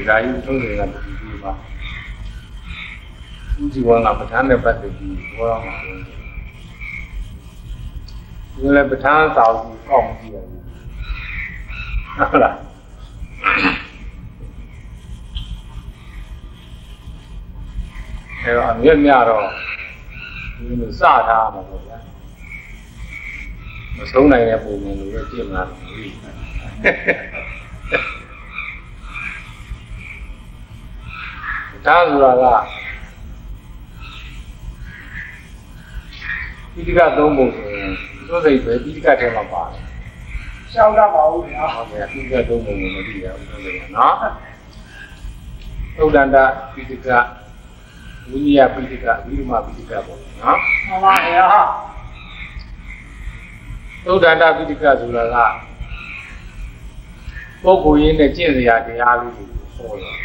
ဒါကြီးထုံးတယ်ကဒီပါဒီဝါကပဋ္ဌာန်းနဲ့ပတ်သက်ပြီးဘောရမှာဒီလည်းပဋ္ဌာန်းစာအုပ်ကောက်ကြည့်ရတယ်ဟုတ်လားအဲတော့အမြတ်များတော့ဒီလိုစထားမှာပေါ့ဗျာမဆုံးနိုင်တဲ့ပုံစံလိုပဲကြည့်မှာဒါဆိုတာကပိဋကသုံးပုံဆိုရင်သို့စိတ်ပဲပိဋကထဲမှာပါတယ်ရှောက်တတ်ပါဦးဗျာဟုတ်ကဲ့ပိဋကသုံးပုံကိုမသိရဘူးဆိုရင်နော်သုဒ္ဓန္တပိဋကဝိနည်းပိဋကဝိဓမပိဋကပေါ့နော်မှန်ပါဗျာသုဒ္ဓန္တပိဋကဆိုတာကပုဂ္ဂိုလ်ရင်းနဲ့ကျင့်စရာတရားလေးကိုဟောတယ်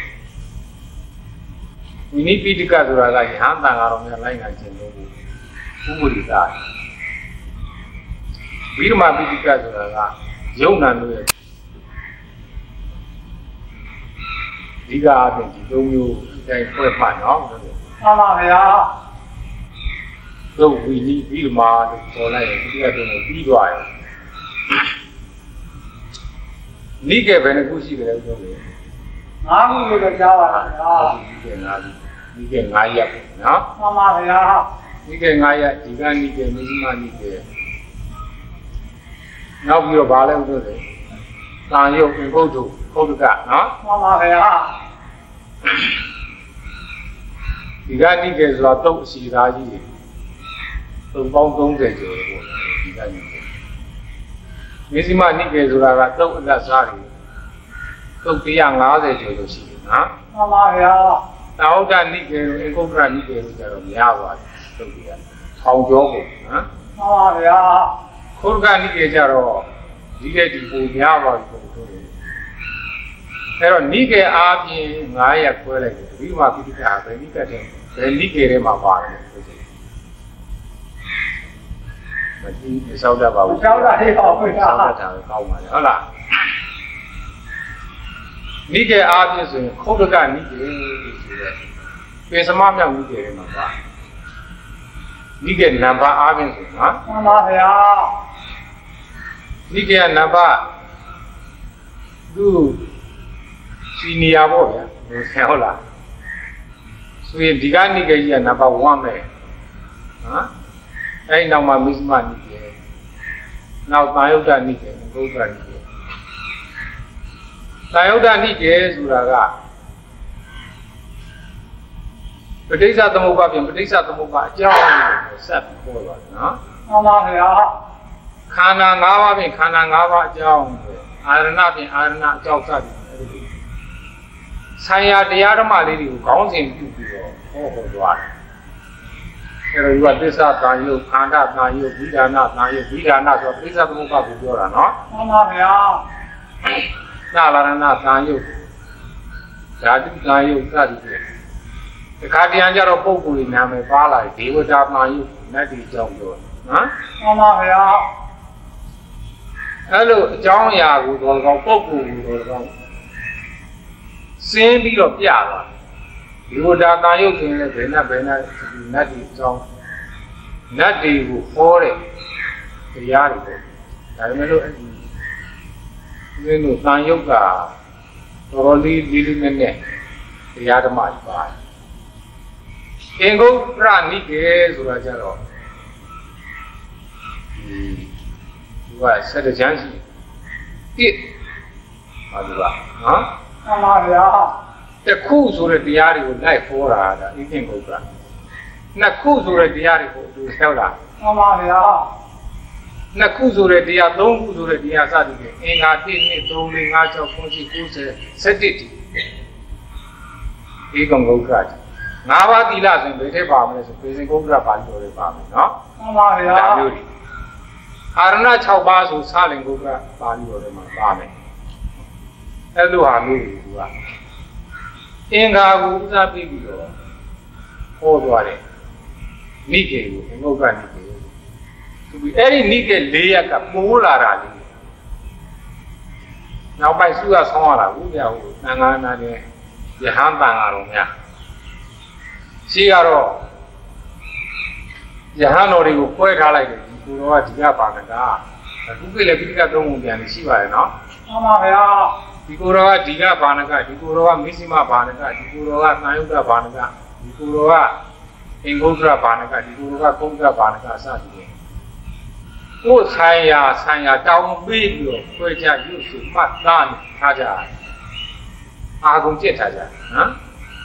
ဝိနည်းပိဋကဆိုတာကယဟန်တန်ဃာတော်များလိုက်နာကျင့်လို့ဥပရိသဝိဓမပိဋကဆိုတာကယုံနာလို့ရဲ့ဒီကအပြင်ဒီသုံးမျိုးအတိုင်းဖွဲ့မှတ်နော်မှန်ပါဗျာသို့ဝိနည်းဝိဓမလို့ခေါ်လိုက်ရင်ဒီကတော့ပြီးသွားတယ်နိကေဘယ်နှခုရှိကြလဲဆိုတော့၅ခုလို့ကြားပါလားဗျာနိကေ၅ရက်နော်မှန်ပါဗျာနိကေ9ရက်ဒီကနိကေမိမနိကေနောက်ပြီးတော့ဗာလဲလို့ဆိုတယ်။တာယုတ်ဘုဒ္ဓဘုဒ္ဓကနော်မှန်ပါဗျာဒီကနိကေဆိုတာတုတ်အစီသားကြီးတုတ်ပေါင်း30ကျော်ပေါ့ဒီကနိကေမိမနိကေဆိုတာကတုတ်အလက်စားတွေတုတ်150ကျော်လို့ရှိတယ်နော်မှန်ပါဗျာတာဟုတ်တနိကေတို့အင်္ဂုတ္တရနိကေတို့ကြတော့များပါတယ်တုတ်တွေကထောင်ကျော်ကိုနော်မှန်ပါဗျာခုရကနိကေကြတော့ဒီကဒီပုံများပါဘူးဆိုတော့အဲ့တော့နိကေအားဖြင့်900ခွဲလိုက်တယ်ဒီမှာပိဋကဘယ်နိကေတဲ့ဘယ်နိကေထဲမှာပါတယ်ဆိုတယ်မကြည့်မဆောက်တတ်ပါဘူးဆောက်တာလေးပါဘုရားဆောက်တာကောင်းပါလေဟုတ်လားနိကေအားဖြင့်ဆိုရင်ခုရကနိကေဆိုတဲ့ပြင်စမမြောက်နိကေထဲမှာပါနိကေနံပါတ်အားဖြင့်ဆိုနော်မှန်ပါဗျာနိကေနံပါတ်သူစီနီယာပေါ့ဗျာဟုတ်လားဆိုရင်ဒီကနိကေကြီးကနံပါတ်1ပဲနော်အဲ့နောက်မှာမိစမနိကေနောက်သာယုဒ္ဓနိကေဘုဒ္ဓနိကေသာယုဒ္ဓနိကေဆိုတာကပဋိစ္စသမုပ္ပါပြင်ပဋိစ္စသမုပ္ပါအကြောင်းကိုဆက်ပြီးပြောပါနော်မှန်ပါဗျာခန္ဓာ၅ပါးပြင်ခန္ဓာ၅ပါးအကြောင်းအာရဏပြင်အာရဏအကြောင်းစသည်ဆိုင်ရာတရားဓမ္မလေးတွေကိုခေါင်းစဉ်ပြုပြီးတော့ဟောသွားတယ်အဲတော့ဒီကသစ္စာတန်ယုတ်ခန္ဓာတန်ယုတ်ဝိဓာဏတန်ယုတ်ဝိဓာဏဆိုပဋိစ္စသမုပ္ပါကိုပြောတာနော်မှန်ပါဗျာနာလာရဏတန်ယုတ်ဓာတုတန်ယုတ်စသည်တခါတရံကြတော့ပုဂ္ဂိုလ်နာမည်ပါလာဒေဝတာမာယုနတ်ဒီကြောင့်ပြောနော်မှန်ပါဗျာအဲ့လိုအကြောင်းအရာကိုတော့ကောပုဂ္ဂိုလ်ကိုတော့ကောစင်းပြီးတော့ပြသွားဒေဝတာမာယုဆိုရင်လည်းဘယ်နဲ့နတ်ဒီကြောင့်နတ်ဒီကိုဟောတဲ့တရားတွေပေါ့ဒါပေမဲ့လို့အဲ့ဒီလိုတန်ယုတ်ကတော်တော်လေးလေးနဲ့တရားဓမ္မကြီးပါတယ်အင်္ဂုတ္တရနိကေဆိုတာကြတော့ဒီကဆက်တဲ့ချမ်းရှိတစ်ပါလို့ပါနော်မှန်ပါဗျာတခုဆိုတဲ့တရားတွေကိုလိုက်ဖောတာဒါအင်္ဂုတ္တရနှစ်ခုဆိုတဲ့တရားတွေကိုသူဆက်လာမှန်ပါဗျာနှစ်ခုဆိုတဲ့တရားသုံးခုဆိုတဲ့တရားစသည်ဖြင့်အင်္ဂါ1 2 3 4 5 6 9 10 11ဒီကုံဂုတ္တရ၅ပါးသီလဆိုရင်ဘယ်ထက်ပါမလဲဆိုပေစင်ကုဋ္ဌရပါဠိတော်တွေပါမယ်နော်မှန်ပါဗျာဒါမျိုးတွေအာရဏ6ပါးဆိုစလင်ကုဋ္ဌရပါဠိတော်တွေမှာပါမယ်အဲ့လိုဟာမျိုးတွေက အင်္ဂါကိုဥစားပြီးပြီးတော့ဟောသွားတယ်နိကေကိုအငုတ်ကနိကေသူအဲ့ဒီနိကေ၄ရက်ကပိုးလာတာလေနောက်ပိုင်းစုရဆောင်းရတာဘူးပြဟိုသံဃာနာနဲ့ယဟန်တန်ကတော့များရှိကတော့ယဟန်တော်တွေကိုပွဲထားလိုက်တယ်ဒီကိုတော်ကဒီကပါဏကအခုကလည်းပိဋကသုံးပုံပြန်နေရှိပါတယ်နော်မှန်ပါဗျာဒီကိုတော်ကဒီကပါဏကဒီကိုတော်ကမိစိမပါဏကဒီကိုတော်ကသံယုတ်တပါဏကဒီကိုတော်ကအင်္ဂုတ္တရပါဏကဒီကိုတော်ကကုဋ္ဌပါဏကစသည်ဖြင့်ကိုယ်ဆိုင်ရာတောင်းပေးပြီးတော့ခွဲခြားရုပ်စုမှတ်သားထားကြအာကုန်ကျက်ထားကြနော်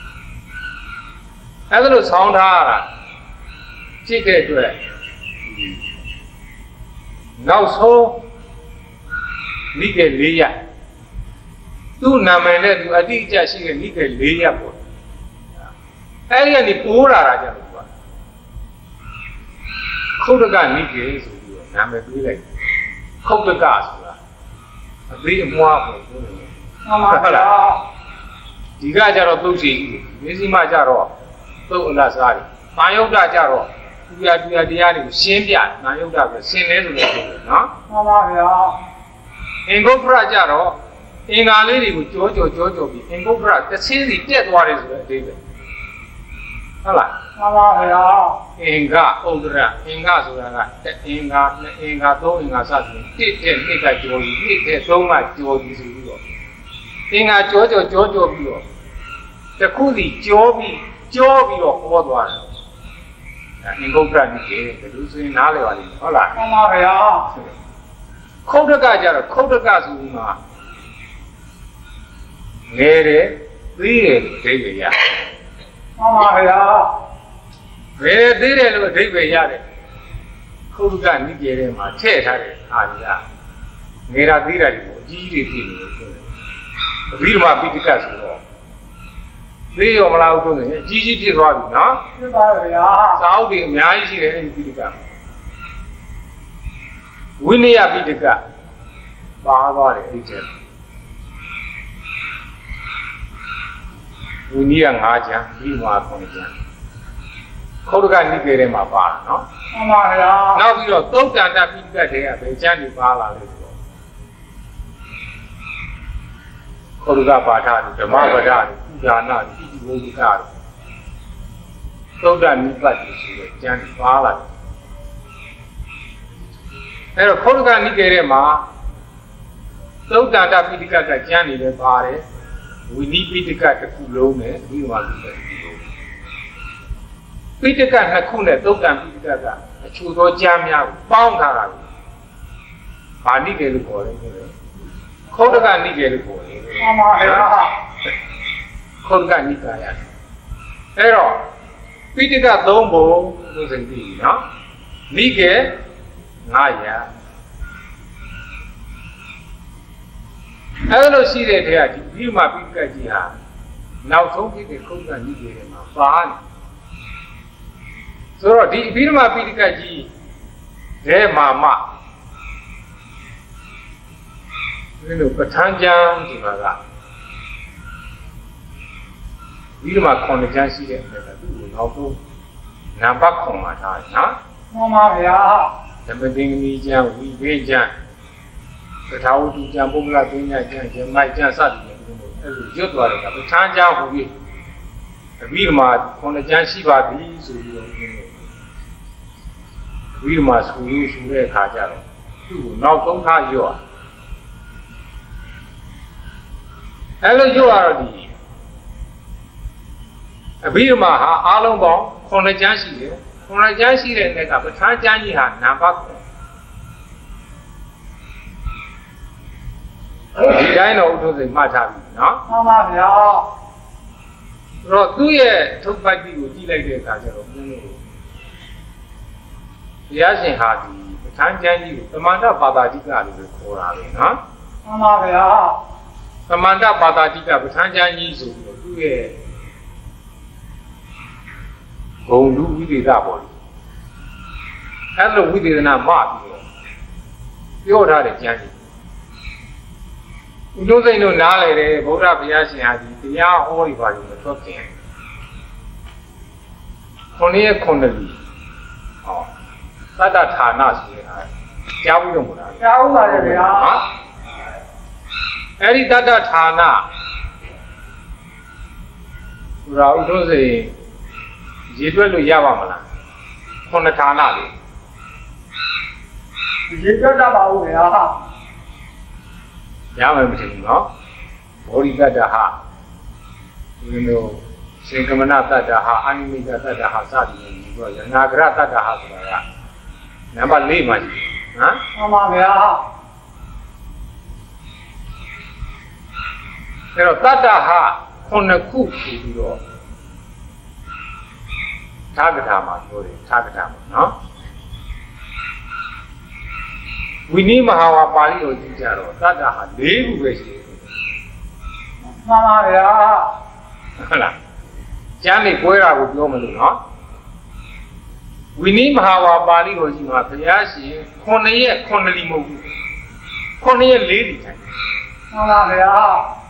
အဲ့ဒါလို့ဆောင်းထားရတာကြည့်တဲ့အတွက်နောက်ဆုံးမိကေ၄ရက်သူ့နာမည်နဲ့သူအတိအကျရှိတဲ့မိကေ၄ရက်ပေါ့အဲ့ဒီကနေပိုးလာတာကြလို့ခုတ်တကမိကေဆိုပြီးတော့နာမည်ပေးလိုက်ခုတ်တကဆိုတာအသေးအမွားပေါ့ပြောတယ်ဟုတ်လားဒီကကြတော့သုတ်စီကြီးမေစီမကြတော့သုတ်အလားစားတယ်မာယုတ်တကြတော့တူရတရားတွေကိုရှင်းပြမာယုတ်တဆိုရှင်းလဲဆိုလို့ပြောတယ်နော်မှန်ပါဗျာအင်္ဂုတ္တရကြတော့အင်္ဂါလေးတွေကိုကြောပြီးအင်္ဂုတ္တရတစ်ချင်းစီတက်သွားတယ်ဆိုတဲ့အဓိပ္ပာယ်ဟုတ်လားမှန်ပါဗျာအင်္ဂဥဒ္ဒရအင်္ဂဆိုတာကအင်္ဂါနှစ်အင်္ဂါသုံးအင်္ဂါစသဖြင့်တစ်တဲ့နှစ်ကကြောပြီးနှစ်တဲ့သုံးကကြောပြီးဆိုပြီးတော့အင်္ဂါကြောပြီးတော့တခုစီကြောပြီးတော့ဟောသွားတယ်အင်္ဂုတ္တရနိကေဘယ်လိုဆိုရင်နားလည်ပါလိမ့်မယ်ဟုတ်လားမှန်ပါဗျာခုတ်တကကြတော့ခုတ်တကဆိုပြီးမှငယ်တယ်သေးတယ်လို့အဓိပ္ပာယ်ရမှန်ပါဗျာငယ်တယ်သေးတယ်လို့အဓိပ္ပာယ်ရတယ်ခုတ်တကနိကေထဲမှာထည့်ထားတဲ့အာရီကငယ်တာသေးတာတွေကိုအကြီးကြီးဖြစ်နေလို့ပြောတယ်အဘိဓမ္မာပိဋကဆိုတော့သေးရောမလားဦးဆုံးနေအကြီးကြီးဖြစ်သွားပြီနော်ဖြစ်ပါဗျာစာအုပ်တွေအများကြီးရှိတယ်အဲဒီပိဋကဝိနည်းပိဋကပါသွားတယ်အဲ့ဒီဝိနည်း၅ကျမ်းပြီးမှ9ကျမ်းခုတ်တကနိကေထဲမှာပါတာနော်မှန်ပါဗျာနောက်ပြီးတော့သုတ်တန္တပိဋကတွေကဘယ်ကျမ်းတွေပါလာလဲဆိုတော့ခုတ်တကပါဠိဓမ္မပဒဥဒါနာပိဋကဝိကသုတ်တနိပတ်တိဆိုတဲ့ကျမ်းတွေပါလာတယ်အဲ့တော့ခုတ်တကနိကေထဲမှာသုတ်တန္တပိဋကကကျမ်းတွေလည်းပါတယ်ဝိနည်းပိဋကတစ်ခုလုံးနဲ့ပြီးတော့ပိဋကတစ်ခုလုံးပိဋကနှစ်ခုနဲ့သုတ်တန်ပိဋကကအချို့သောကျမ်းများကိုပေါင်းထားတာကိုဗာနိကေလို့ခေါ်တယ်ခုတ်တကနိကေလို့ခေါ်တယ်မှန်ပါဗျာခုတ်တကနိကာယအဲ့တော့ပိဋက၃ပုံလို့ဆိုပြီးနော်နိကေ9ရာအဲ့လိုရှိတဲ့ထဲကဒီဘိဓမ္မာပိဋကကြီးဟာနောက်ဆုံးဖြစ်တဲ့ခုတ်တကနိကေထဲမှာပါနေဆိုတော့ဒီဘိဓမ္မာပိဋကကြီးဒဲမာမဒီလိုပဋ္ဌာန်းကျမ်းဆိုတာကဘိဓမ္မာ9ကျမ်းရှိတဲ့အခါကသူ့ကိုနောက်ဆုံးနံပါတ်9မှာထားတယ်နော်မှန်ပါဗျာဓမ္မသင်္ကနီကျမ်းဝိဘိကျမ်းပဋ္ဌာဝတ္ထုကျမ်းပုဂ္ဂလပညာကျမ်းဇမိုက်ကျမ်းစသည်ဖြင့်အဲ့လိုရွတ်သွားတယ်ကပဋ္ဌာန်းကျမ်းဟူပြီးအဘိဓမ္မာ9ကျမ်းရှိပါပြီဆိုပြီးတော့အဘိဓမ္မာဆိုတဲ့အခါကျတော့သူ့ကိုနောက်ဆုံးထားရွတ်အဲ့လိုရွတ်ရတော့ဒီအဘိဓမ္မာဟာအားလုံးပေါင်း9ကျမ်းရှိတယ်9ကျမ်းရှိတဲ့အခါပဋ္ဌာန်းကျမ်းကြီးဟာနံပါတ်9ဒီတိုင်းတော့ဥထုစိတ်မှတ်ထားပြီနော်မှန်ပါဗျာဆိုတော့သူ့ရဲ့ထုတ်ပိုက်ပြီးကိုကြည့်လိုက်တဲ့အခါကျတော့ဘုရားရှင်ဟာဒီပဋ္ဌာန်းကျမ်းကြီးကိုသမန္တပါတာတိကလို့ခေါ်တာပဲနော်မှန်ပါဗျာသမန္တပါတာတိကပဋ္ဌာန်းကျမ်းကြီးဆိုပြီးတော့သူ့ရဲ့ဂုံလူဝိသေသပေါ့လေအဲ့လိုဝိသေသနာမှပြီးတော့ပြောထားတဲ့ကျမ်းကြီးဥဒ္ဒစိတ်တို့နားလေတယ်ဗုဒ္ဓဘုရားရှင်ဟာဒီတရားဟောဒီပါလို့မထွက်ခင်9ရက်9လီဟောသတ္တဌာနဆိုတဲ့ဟာကြားဘူးတော့မလားကြားဘူးပါလေဗျာဟာ အဲ့ဒီတတ္တဌာနဆိုတာဥထုံးစိန်ရေတွက်လို့ရပါမလားခုနှစ်ဌာနလေရေတွက်တတ်ပါဦးဗျာရမယ်မထင်ဘူးနော်ဘောဓိတတ္တဟဒီလိုစင်ကမနတတ္တဟအာနိမိတတ္တဟစသည်မျိုးပြောရနာဂရတတ္တဟဆိုတာကနံပါတ်4မှာရှိတယ်နော်မှန်ပါဗျာအဲ့တော့တတ္တဟ9ခုဆိုပြီးတော့သာဂထာမှာပြောတယ်သာဂထာမှာနော်ဝိနည်းမဟာဝါပါဠိတော်ကြည့်ကြတော့တတ္တဟ4ခုပဲရှိတယ်မှန်ပါဗျာဟုတ်လားကျမ်းနေပွဲတာကိုပြောမလို့နော်ဝိနည်းမဟာဝါပါဠိတော်ကြီးမှာဘုရားရှင်9ရက်9လီမဟုတ်ဘူး9ရက်4လီထိုင်မှန်ပါဗျာ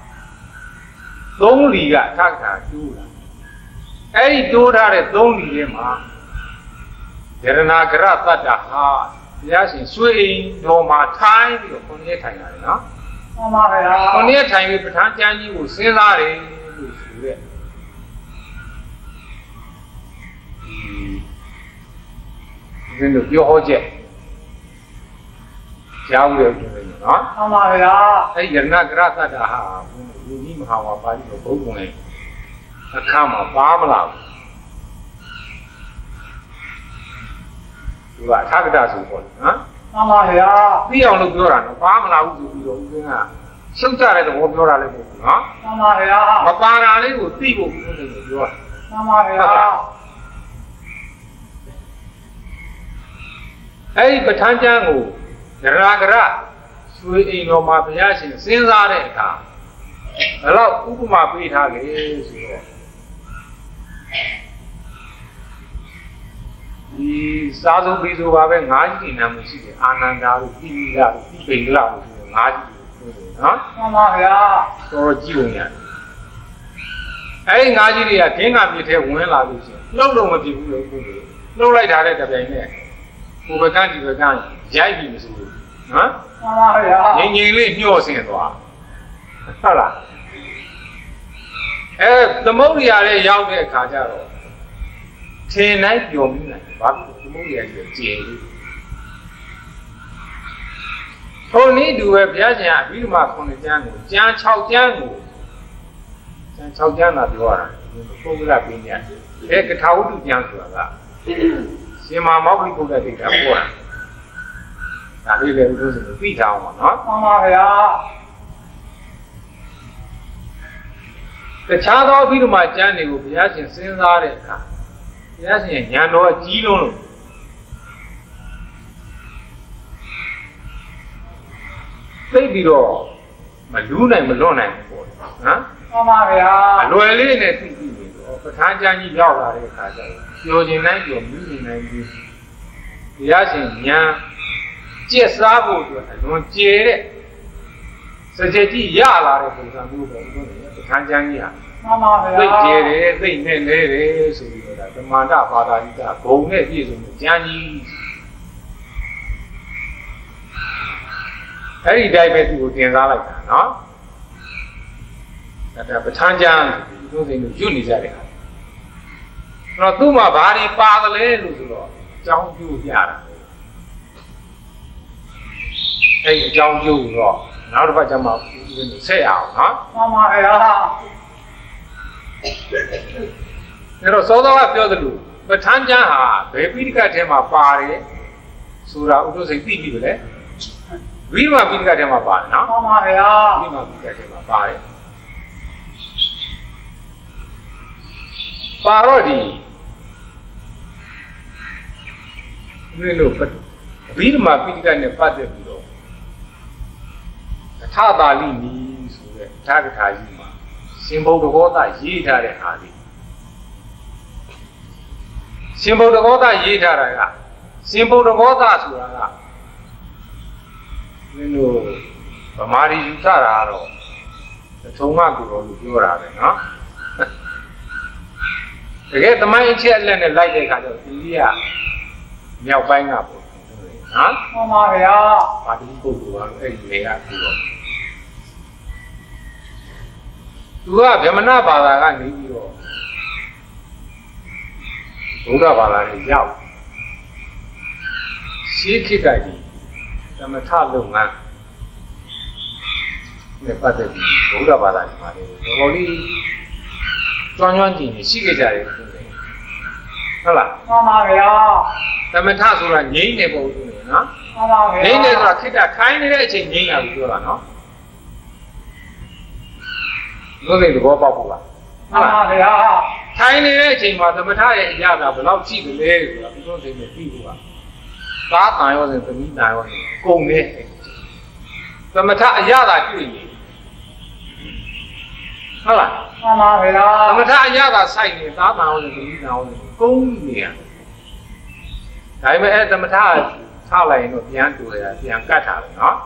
3လီကထပ်တာကျိုးတာအဲ့ဒီတိုးထားတဲ့3လီထဲမှာယရနာဂရတတ္တဟာဘုရားရှင်ဆွေအိမ်တော်မှာထိုင်ပြီးတော့9ရက်ထိုင်ရတယ်နော်မှန်ပါဗျာ 9ရက်ထိုင်ပြီးပဋ္ဌာန်းကျမ်းကြီးကိုစဉ်းစားတယ်လို့ဆိုတဲ့ဒီလိုပြောဟောချက်ကြားဦးတယ်ပြောတယ်နော်မှန်ပါဗျာအဲ့ဒီယရနာဂရတတ္တဟာဝိနည်းမဟာဝါပါဠိတော်ဘုရားနဲ့အခါမှာပါမလားသူကသာဂတဆိုပေါ့နော်မှန်ပါဗျာသိအောင်လို့ပြောတာနော်ပါမလားဘူးဆိုပြီးတော့ဦးစင်းကရှုပ်ကြတဲ့သဘောပြောတာလည်းမဟုတ်ဘူးနော်မှန်ပါဗျာမပါတာလေးကိုသိဖို့ဦးစင်းကပြောတာမှန်ပါဗျာအဲ့ဒီပဋ္ဌာန်းကျမ်းကိုဒရာဂရဆွေအိမ်တော်မှာဘုရားရှင်စဉ်းစားတဲ့အခါဘယ်တော့ဥပမာပေးထားလဲဆိုတော့ဒီစားစုပ်ပြီးဆိုပါပဲ၅ကြီးနာမရှိတယ်အာနန္ဒာတို့ပိဋကတို့ပိပိလတို့ဆို၅ကြီးနော်မှန်ပါဗျာတော်ကြည့်ဝင်ရတယ်အဲ့ဒီ၅ကြီးတွေကခင်းကပြစ်ထဲဝင်လာလို့ရှိရင်လှုပ်လို့မဖြစ်ဘူးလို့ပြောတယ်လှုပ်လိုက်တာတဲ့တပြိုင်နဲ့ကိုယ်ပကန်းဒီပကန်းရိုက်ပြီးမစိုးဘူးနော်မှန်ပါဗျာငြိမ်ငြိမ်လေးညှော့ဆင်းသွားဟုတ်လားသမုဒ္ဒရာလေးရောက်တဲ့အခါကျတော့ထင်နိုင်ပျော်မိနိုင်ဘာဖြစ်သမုဒ္ဒရာကြီးကျေလို့ထိုနည်းတူပဲဘုရားရှင်အဘိဓမ္မာ9ကျမ်းကိုကျမ်း6ကျမ်းကိုကျမ်း6ကျမ်းသာပြောရတာပုဂ္ဂလပညာကထာဝတ္ထုကျမ်းဆိုတာကရှင်မမောဂလိပုဒ်တဲ့တိတ်တာပေါ်တာဒါလေးလည်းဥဒ္ဒစင်ကိုသိထားအောင်ပါနော်မှန်ပါဗျာတခြားသောအဘိဓမ္မာကျမ်းတွေကိုဘုရားရှင်စဉ်းစားတဲ့အခါဘုရားရှင်ဉာဏ်တော်ကြီးလုံးလို့သိပြီးတော့မလူးနိုင်မလွတ်နိုင်ဘူးပေါ့နော်မှန်ပါဗျာအလွယ်လေးနဲ့သိပြီးတော့ပဋ္ဌာန်းကျမ်းကြီးရောက်လာတဲ့အခါကျတော့ပြောခြင်းတိုင်းပြောမြည်ခြင်းတိုင်းပြီးဘုရားရှင်ဉာဏ်ကျက်စားဖို့အတွက်အလွန်ကျယ်တဲ့စကြယ်ကြီးရလာတဲ့ပုံစံမျိုးပေါ့ဒီလိုပဋ္ဌာန်းကျမ်းကြီးဟာမှန်ပါဗျာသိကျယ်တယ်သိနဲ့လဲတယ်ဆိုပြီးတော့ဓမ္မန္တဘာသာကြီးကဂုံနဲ့ပြည့်စုံတဲ့ကျမ်းကြီးအဲ့ဒီတိုင်းပဲသူ့ကိုသင်စားလိုက်တာနော်ဒါပဋ္ဌာန်းကျမ်းဒီလိုစိန်ကိုရွတ်နေကြတယ်တော့သူ့မှာဘာတွေပါသလဲလို့ဆိုတော့အကြောင်းကျိုးပြတာအဲ့ဒီအကြောင်းကျိုးတော့နောက်တစ်ပတ်ကျမှဆက်အောင်နော်မှန်ပါဗျာအဲ့တော့သောသောကပြောသလိုပဋ္ဌာန်းကျမ်းဟာဘယ်ပိဋကတ်ထဲမှာပါတယ်ဆိုတာဥဒ္ဒစိတ်သိပြီလေဝိဓမ္မာပိဋကတ်ထဲမှာပါတယ်နော်မှန်ပါဗျာဝိဓမ္မာပိဋကတ်ထဲမှာပါတယ်ပါတော့ဒီလို့ဝိဓမ္မာပိဋကတ်နဲ့ပတ်သက်ပြီးတော့အထပါဠိနီးဆိုတဲ့ထာဂထာကြီးမှာရှင်ဗုဒ္ဓဂောသရေးထားတဲ့ဟာလေးရှင်ဗုဒ္ဓဂောသရေးထားတာကရှင်ဗုဒ္ဓဂောသဆိုတာကမင်းတို့ဗမာရီယူဆတာကတော့ထုံငါကူတော်လို့ပြောတာပဲနော်တကယ်သမိုင်းအချက်အလက်နဲ့လိုက်တဲ့အခါကျတော့အိန္ဒိယမြောက်ပိုင်းကပေါ့နော်မှန်ပါဗျာပါဠိပုဂ္ဂိုလ်ကတော့အဲ့ဒီနေရာကူတော့သူကဗြဟ္မဏဘာသာကနေပြီးတော့ဘုရားဘာသာနဲ့ရောက်ရှိခိတ္တကြီးသမထလုပ်ငန်းနဲ့ပတ်သက်ပြီးဘုရားဘာသာကြီးမှာလေတော်လေးကျွမ်းကျွမ်းကျင်ရှိခဲ့ကြတယ်ဟုတ်လားမှန်ပါဗျာသမထဆိုတာငြိမ့်နေပုံစံနဲ့နော်မှန်ပါဗျာငြိမ့်နေဆိုတာခိတ္တခိုင်းနေတဲ့အချိန်ငြိမ့်လာပြီပြောတာနော်လို့လေသဘောပေါက်ဖို့လားမှန်ပါဗျာခိုင်းနေတဲ့အချိန်မှာသမထရဲ့အရာကဘယ်လောက်ရှိသလဲဆိုတာဒီလိုသိနေပြီလို့ပါသားတန်ရောစဉ်သမီးတန်ရောစဉ်ကုန်နေသမထအရာသာတွေ့နေဟုတ်လားမှန်ပါဗျာသမထအရာသာစိုက်နေသားတန်ရောစဉ်သမီးတန်ရောစဉ်ကုန်နေရဒါပေမဲ့အဲသမထထားလိုက်ရင်တော့ပြန်တူရတာပြန်ကတ်ထားတယ်နော်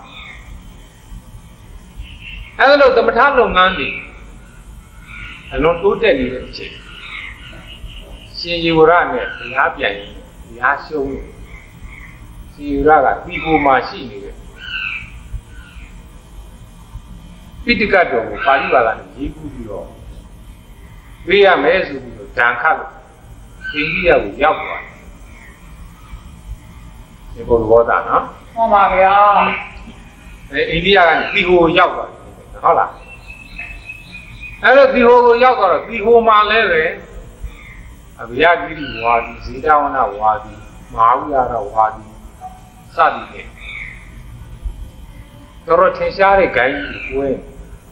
အဲလိုသမထလုပ်ငန်းတွေအလုံးတိုးတက်နေတဲ့အချိန်ရှင်ယေဝရနဲ့ဘုရားပြန်ရင်ဘုရားရှုံးလို့ရှင်ယေဝရကဒီကိုမှရှိနေတယ်ပိဋကတ်တော်ကိုပါဠိဘာသာနဲ့ရေးကူးပြီးတော့ပေးရမယ်ဆိုပြီးတော့ဓာန်ခတ်လို့အိန္ဒိယကိုရောက်သွားတယ်ဒီဘုရားသာနော်မှန်ပါဗျာအိန္ဒိယကနေဒီကိုရောက်သွားတယ်ဟုတ်လားအဲ့တော့ဒီဟိုကိုရောက်တော့ဒီဟိုမှာလဲပဲအဗျာဂိရိဝါဒီဇေတဝနဝါဒီမဟာဝိဟာရဝါဒီစသည်ဖြင့်တော်ထင်ရှားတဲ့ဂိုင်းကြီးကိုဦး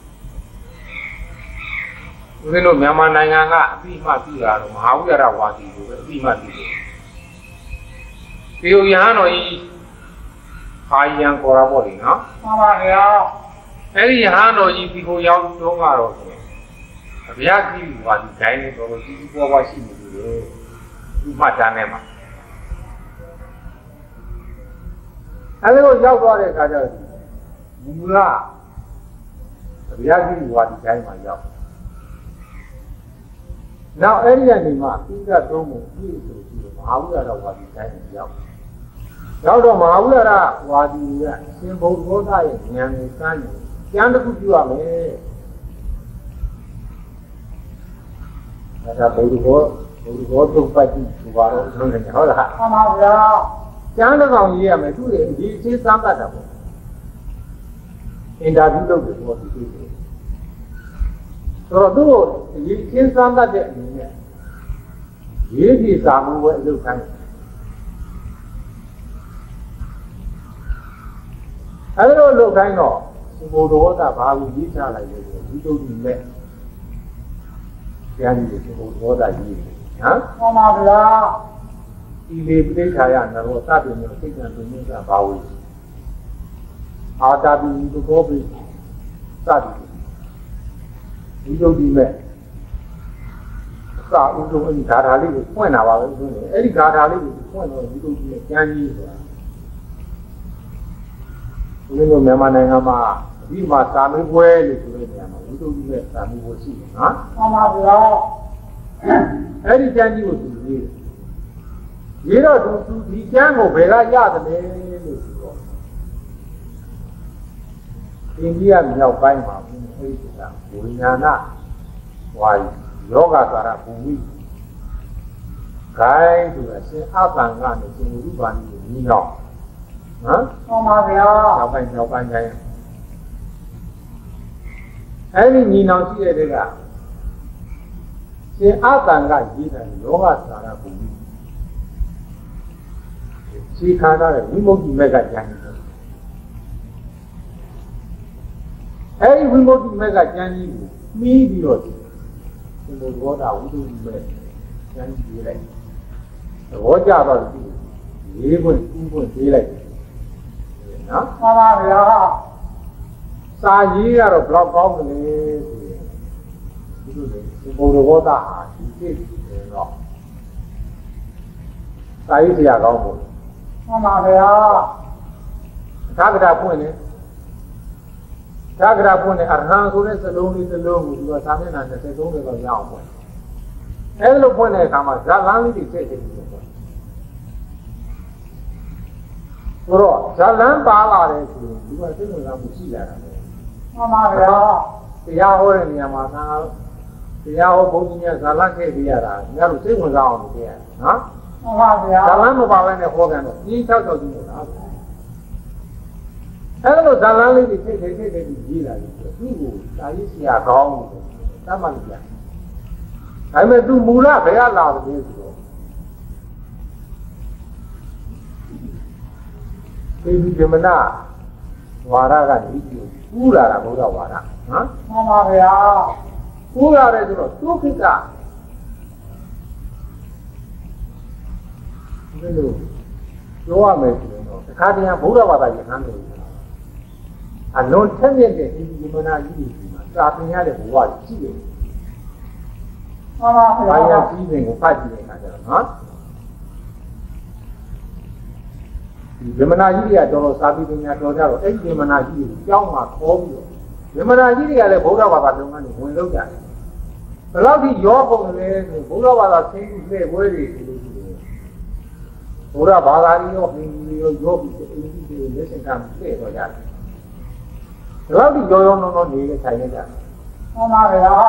ဇင်းတို့မြန်မာနိုင်ငံကအပြီးမှပြီးတာတော့မဟာဝိဟာရဝါဒီကိုပဲအပြီးမှပြီးတယ်ပြေယဟန်တော်ကြီးဟာယံခေါ်တာပေါ့လေနော်မှန်ပါဗျာအဲ့ဒီယဟန်တော်ကြီးဒီကိုရောက်တော့ကတော့အဗျာကြီးဝါဒီတိုင်းနဲ့တော့ကြီးကြီးပွားပွားရှိနေလို့လေဒီမှတ်တမ်းထဲမှာအဲဒီကိုရောက်သွားတဲ့အခါကျတော့မူလအဗျာကြီးဝါဒီတိုင်းမှာရောက်နောက်အဲ့ဒီကနေမှသီးကသုံးဖို့ပြည့်စုံပြီးတော့မဟာဝိဟာရဝါဒီတိုင်းကိုရောက်တော့မဟာဝိဟာရဝါဒီကရှင်ဘုရားရဲ့ဉာဏ်ကိုစမ်းနေကျမ်းတစ်ခုပြုရမယ်ဒါဘုရားသုတ်ပတ်ကြည့်ဆိုပါတော့ဟုတ်တယ်ဟုတ်လားမှန်ပါဗျာကျမ်းတစ်ကောင်ရေးရမယ်သူ့ရဲ့ဒီအချင်းစမ်းတတ်တာပေါ့အင်တာဗျူးလုပ်တယ်ပေါ့ဒီကိစ္စဆိုတော့သူ့ဒီအချင်းစမ်းတတ်တဲ့အနေနဲ့ရေးကြည့်စာမှုပဲအလုပ်ခိုင်းအဲဒီလိုလုပ်ခိုင်းတော့ဘုရားဘာကိုရေးချလိုက်လဲဆိုဒီတုတ်ဒီနဲ့ကျမ်းကြီးကိုဘုရားကြီးဟမ်မှန်ပါဗျာဒီလေပိဋကရနရောသတိမျိုးစိတ်ကံပြင်းကဘာဝေအာတာပိဒီဘောပိသတိဒီလိုဒီမဲ့စာဥဒ္ဓဝိဓာထာလေးကိုဖွင့်တာပါပဲဆိုရင်အဲ့ဒီဓာထာလေးကိုဖွင့်တော့ဒီလိုဒီမဲ့ကျမ်းကြီးဆိုတာဒီလိုမြန်မာနိုင်ငံမှာဒီမှာစာမေးပွဲလို့ဆိုတဲ့နေရာမှာဝိသုဒ္ဓိရဲ့စာမေးပွဲရှိတယ်နော်မှန်ပါဗျာအဲ့ဒီကျမ်းကြီးကိုသူရေးတော့သူဒီကျမ်းကိုဘယ်ကရတယ်လို့ဆိုတော့အိန္ဒိယမြောက်ပိုင်းမှာအဲဒီကဝိညာဏဝါယောဂသာရဘူမိဂိုင်းဆိုတာရှင်အပံကနေရှင်ဥပ္ပါဏိကိုညီတော့နော်မှန်ပါဗျာမြောက်ပိုင်းဂိုင်းအဲဒီညီနောင်ရှိတဲ့တွေကရှင်အတန်ကရေးတယ်ယောဂသာရဘူမိရှိခါတဲ့ဝိမု ക്തി မက်ကကျမ်းကြီးအဲဒီဝိမု ക്തി မက်ကကျမ်းကြီးကိုမီးပြီးတော့ဒီလိုဘောတာဝိသုဒ္ဓိမဲ့ကျမ်းကြီးရေးလိုက်သဘောကျတော့ဒီရေးခွင့်ဥခွင့်ရေးလိုက်နော်မှန်ပါဗျာစာရေးကတော့ဘယ်တော့ကောင်းမလဲဆိုရင်ဒီလိုလေဒီဘုရားဘောတာဟာဒီကိစ္စတော့စာရေးဆရာကောင်းဖို့မှန်ပါဗျာသာကတာပွင့်နေသာကတာပွင့်နေအရဟံဆိုတဲ့စလုံးလေးတစ်လုံးကိုသူကသာမျက်နှာ23လောက်ရအောင်ပွင့်အဲဒီလိုပွင့်တဲ့အခါမှာဇာလန်းလေးတွေထည့်ပြီးတော့ဆိုတော့ဇာလန်းပါလာတယ်ဆိုရင်ဒီကစိတ်ဝင်စားမှုရှိလာတာပဲမှန်ပါဗျာတရားဟောတဲ့နေရာမှာသာတရားဟောဘုန်းကြီးများဇာလခဲ့ပြရတာများလို့စိတ်ဝင်စားအောင်လုပ်ရနော်မှန်ပါဗျာဇာလမပါဘဲနဲ့ဟောကန်တော့ဒီ6ကြီးလို့လားအဲ့လိုဇာလလေးတွေထိတ်ကြီးလာတယ်သူ့ကိုဒါကြီးဆရာကောင်းတယ်တတ်မှတ်ကြဒါပေမဲ့သူမူလဘယ်ကလာတယ်ဆိုတော့ဒီဗမနာဝါရကနေဥလာတာဘုရားဝါဒနော်မှန်ပါဗျာဥလာတယ်ဆိုတော့ဒုက္ခကဒီလိုပြောရမယ်ဆိုရင်တော့တခါတည်းဘုရားဘာသာရဟန်းတွေအလွန်ထက်မြက်တဲ့ဒီဗမနာကြီးတွေမှာစာသင်ရတဲ့ဘဝကြီးရှိတယ်မှန်ပါဗျာဘာသာကြီးတွေကိုဖတ်ကြည့်တဲ့အခါကျတော့နော်ဒီဗမနာကြီးတွေကတော်တော်စာပေပညာတော်ကြတော့အဲ့ဒီဗမနာကြီးကိုကြောင်းမှာခေါ်ပြီးတော့ဗမနာကြီးတွေကလည်းဘုရားဘာသာလုပ်ငန်းတွေဝင်လုပ်ကြတယ်ဘယ်လောက်ထိရောပုံလဲဆိုဘုရားဘာသာသိပြီးပြည့်ပွဲတွေဆိုလို့ရှိတယ်ဘုရားဘာသာကြီးရောဟိန္ဒူရောယောဂီတွေအင်းကြီးတွေလက်ဆင့်ကမ်းပြည့်တော့ကြတယ်ဘယ်လောက်ထိရောနောနေတဲ့ဆိုင်နေကြတယ်မှန်ပါဗျာ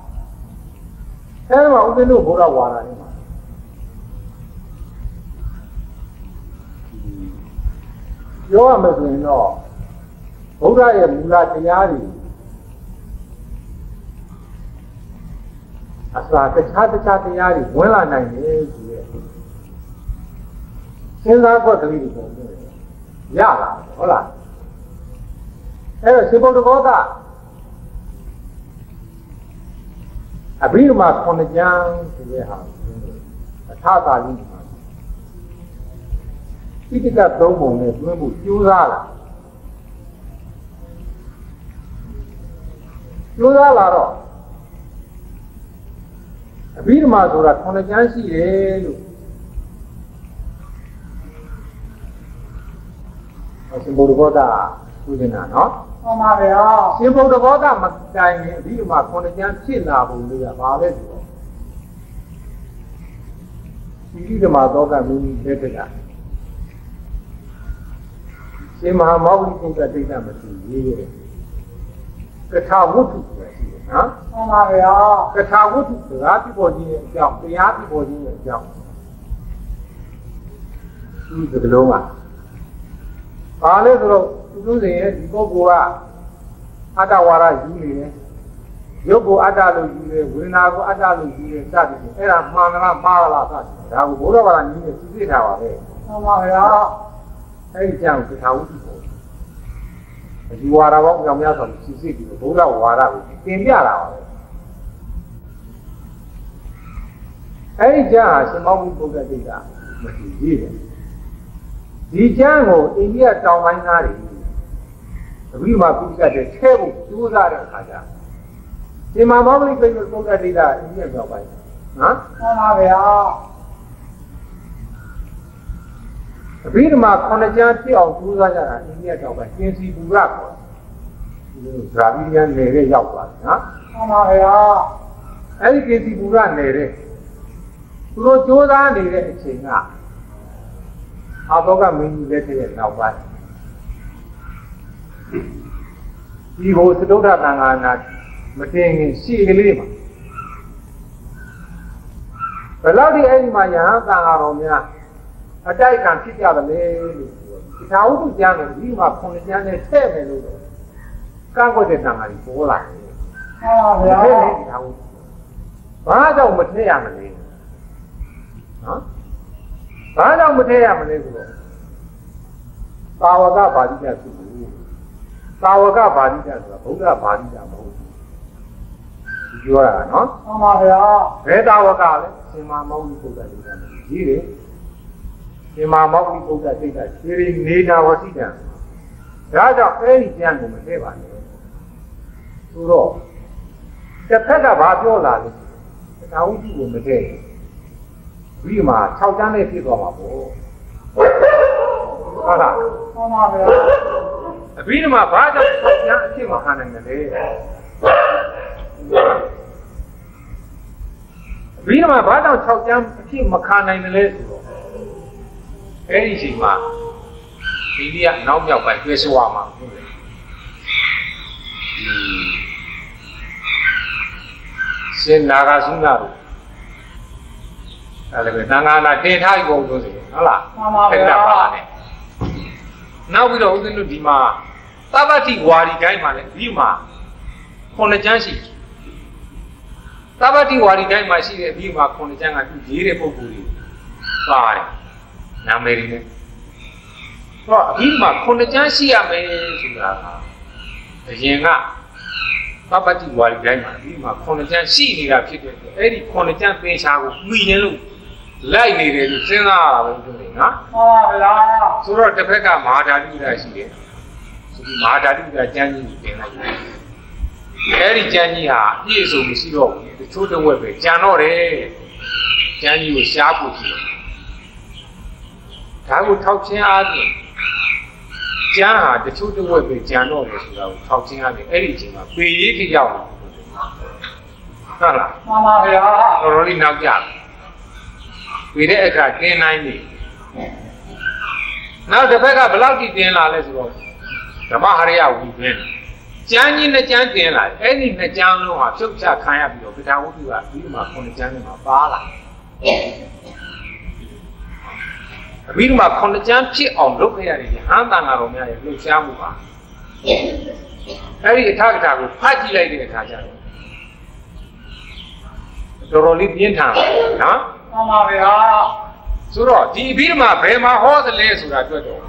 အဲ့တော့ဦးဇင်းတို့ဘုရားဝါဒနဲ့မှာပြောရမယ်ဆိုရင်တော့ဘုရားရဲ့မူလတရားတွေအစာတခြားတရားတွေဝင်လာနိုင်တယ်ဆိုရဲစဉ်းစားခွက်ကလေးတွေပုံပြရလာဟုတ်လားအဲ့တော့စေဘုဒ္ဓဘောဓအဘိဓမ္မာ9ကျမ်းဆိုတဲ့ဟာအထာတာကြီးမှာဣတိက3ပုံနဲ့တွင်းဖို့ကြိုးစားလာတော့အဘိဓမ္မာဆိုတာ9ကျမ်းရှိတယ်လို့ရှင်ဘုဒ္ဓဘောဓဆိုနေတာနော်မှန်ပါဗျာရှင်ဘုဒ္ဓဘောဓမတိုင်ရင်အဘိဓမ္မာ9ကျမ်းဖြစ်လာပုံလေးကဘာလဲဆိုတော့ဣတိဓမ္မာသောကမင်းကြီးလက်ထက်ကရှင်မဟာမောဂိပုဒ္ဒဒိဋ္ဌမရှိရေးရတယ်ကထာဝတ္ထုပဲရှိတယ်နော်မှန်ပါဗျာကထာဝတ္ထုစကားပြပေါ်ခြင်းရဲ့အကြောင်းတရားပြပေါ်ခြင်းရဲ့အကြောင်းဒီကလုံးကဘာလဲဆိုတော့သူတို့ရဲ့ဒီပုဂ္ဂိုလ်ကအတ္တဝါဒယူနေတယ်ရုပ်ကိုအတ္တလို့ယူတယ်ဝေဒနာကိုအတ္တလို့ယူတယ်စသည်ဖြင့်အဲ့ဒါမှန်လားမှားလားစသည်ဒါကိုဘုရားဘာသာနည်းနဲ့သိသိထားပါပဲမှန်ပါဗျာအဲ့ဒီကြောင့်ကထာဝတ္ထုပေါ့ဒီဝါဒပေါင်းကြောင့်များဆိုသိသိပြီးဘုရားဝါဒကိုသင်ပြတာပါပဲအဲ့ဒီကျမ်းဟာရှင်မောဂိပုဒ္ဒဒိဋ္ဌမရှိသေးတယ်ဒီကျမ်းကိုအိန္ဒိယတောင်ပိုင်းသားတွေအဘိဓမ္မာပုဒ်ကတဲ့ထဲဖို့ကြိုးစားတဲ့အခါကျရှင်မောဂိပုဒ္ဒဒိဋ္ဌအိန္ဒိယတောင်ပိုင်းနော်မှန်ပါဗျာအဘိဓမ္မာ9ကျမ်းပြည့်အောင်ကြိုးစားကြတာအိန္ဒိယတောင်ပိုင်းကျင်စီပူရခေါ်တယ်ဇာဗီယန်နယ်ရောက်သွားတယ်နော်မှန်ပါဗျာအဲ့ဒီကျင်စီပူရနယ်တဲ့သူတို့ကြိုးစားနေတဲ့အချိန်ကအာဘောကမင်းကြီးလက်ထက်ရဲ့နောက်ပိုင်းဒီဟိုသတုဒ္ဓသံဃာနာမတင်ခင်ရှေ့ကလေးမှာဘယ်လောက်ဒီအဲ့ဒီမှာယဟန်သံဃာတော်များအတိုက်ခံဖြစ်ကြတယ်လေလို့ဒီသာဝတ္ထုကျမ်းနဲ့ဒီမှာ9ကျမ်းနဲ့ထည့်မယ်လို့ကန့်ကွက်တဲ့သံဃာကြီးပေါ်လာတယ်မှန်ပါဗျာဒီသာဝတ္ထုဘာကြောင့်မထည့်ရမလဲနော်ဘာကြောင့်မထည့်ရမလဲဆိုတော့သာဝကဘာတိတဆိုလို့သာဝကဘာတိတဆိုတာဘုရားဘာတိတမဟုတ်ဘူးဒီပြောတာနော်မှန်ပါဗျာဘယ်သာဝကလဲရှင်မမောဂိပုဒ္ဒဒိဋ္ဌကြီးတယ်ရှင်မမောဂိပုဒ္ဒဒိဋ္ဌခြေရည်နေတာဝစီတံဒါကြောင့်အဲ့ဒီကျမ်းကိုမထည့်ပါနဲ့ဆိုတော့တစ်ဖက်ကဘာပြောလာလဲသာဝတ္ထုကိုမထည့်ဒီမှာ6ကျမ်းနဲ့ဖြစ်သွားမှာပေါ့ဟုတ်လားမှန်ပါဗျာအဘိဓမ္မာဘာကြောင့်6ကျမ်းအဖြစ်မခံနိုင်တယ်လဲအဘိဓမ္မာဘာကြောင့်6ကျမ်းအဖြစ်မခံနိုင်တယ်လဲဆိုတော့အဲ့ဒီချိန်မှာဒီနေ့ကနောက်မြောက်ပိုင်းတွေ့ဆိုရမှာဟုတ်တယ်ရှင်နာဂသုနာတို့အဲ့ဒါပဲသံဃာနာတင်ထားပုံလို့ဆိုဟုတ်လားအဲ့ဒါပါနဲ့နောက်ပြီးတော့ဦးဇင်းတို့ဒီမှာသဗ္ဗတိဝါရီတိုင်းမှာလည်းဒီမှာ9ကျမ်းရှိသဗ္ဗတိဝါရီတိုင်းမှာရှိတဲ့ဒီမှာ9ကျမ်းကသူရေးတဲ့ပုံကိုယ်ကြီးပါတယ်နာမည်တွေနဲ့တော့အပြီးမှာ9ကျမ်းရှိရမယ်ဆိုတာကအရင်ကသဗ္ဗတိဝါရီတိုင်းမှာဒီမှာ9ကျမ်းရှိနေတာဖြစ်တဲ့အဲ့ဒီ9ကျမ်းသင်္ချာကိုမှီနေလို့လိုက်နေတယ်လို့စဉ်းစားရတာပဲပြောတယ်နော်မှန်ပါဗျာဆိုတော့တစ်ဖက်ကမဟာဓာတုဓာရှိတယ်ဆိုပြီးမဟာဓာတုဓာကျမ်းကြီးကိုတင်လိုက်တယ်အဲ့ဒီကျမ်းကြီးဟာအပြည့်အစုံမရှိတော့ဘူးတချို့တစ်ဝက်ပဲကျန်တော့တယ်ကျမ်းကြီးကိုရှားဖို့ကြည့်ဒါကိုထောက်ချင်းအားဖြင့်ကျမ်းဟာတချို့တစ်ဝက်ပဲကျန်တော့တယ်ဆိုတာကိုထောက်ချင်းအားဖြင့်အဲ့ဒီအချိန်မှာပေရေးဖြစ်ရောက်တယ်ဟုတ်လားမှန်ပါဗျာတော်တော်လေးနောက်ကျတယ်ပေတဲ့အခါတင်းနိုင်နေနောက်တစ်ဖက်ကဘယ်လောက်ထိတင်းလာလဲဆိုတော့ဓမ္မဟရိယဝီပင်ကျမ်းကြီးနှစ်ကျမ်းတင်လာအဲ့ဒီနှစ်ကျမ်းလုံးဟာဖြုတ်ချခံရပြီးတော့ဗုဒ္ဓဝတ္ထုကပြီးမှ9ကျမ်းနဲ့မှာပါလာပြီးမှ9ကျမ်းဖြစ်အောင်လုပ်ခဲ့ရတယ်ဟန်တန်ဃာတော်များရဲ့လှုပ်ရှားမှုပါအဲ့ဒီအထာကထာကိုဖတ်ကြည့်လိုက်တဲ့အခါကျတော့တော်တော်လေးပြင်းထန်နော်မှန်ပါဗျာဆိုတော့ဒီအပြီးမှဘယ်မှာဟောသလဲဆိုတာတွေ့တော့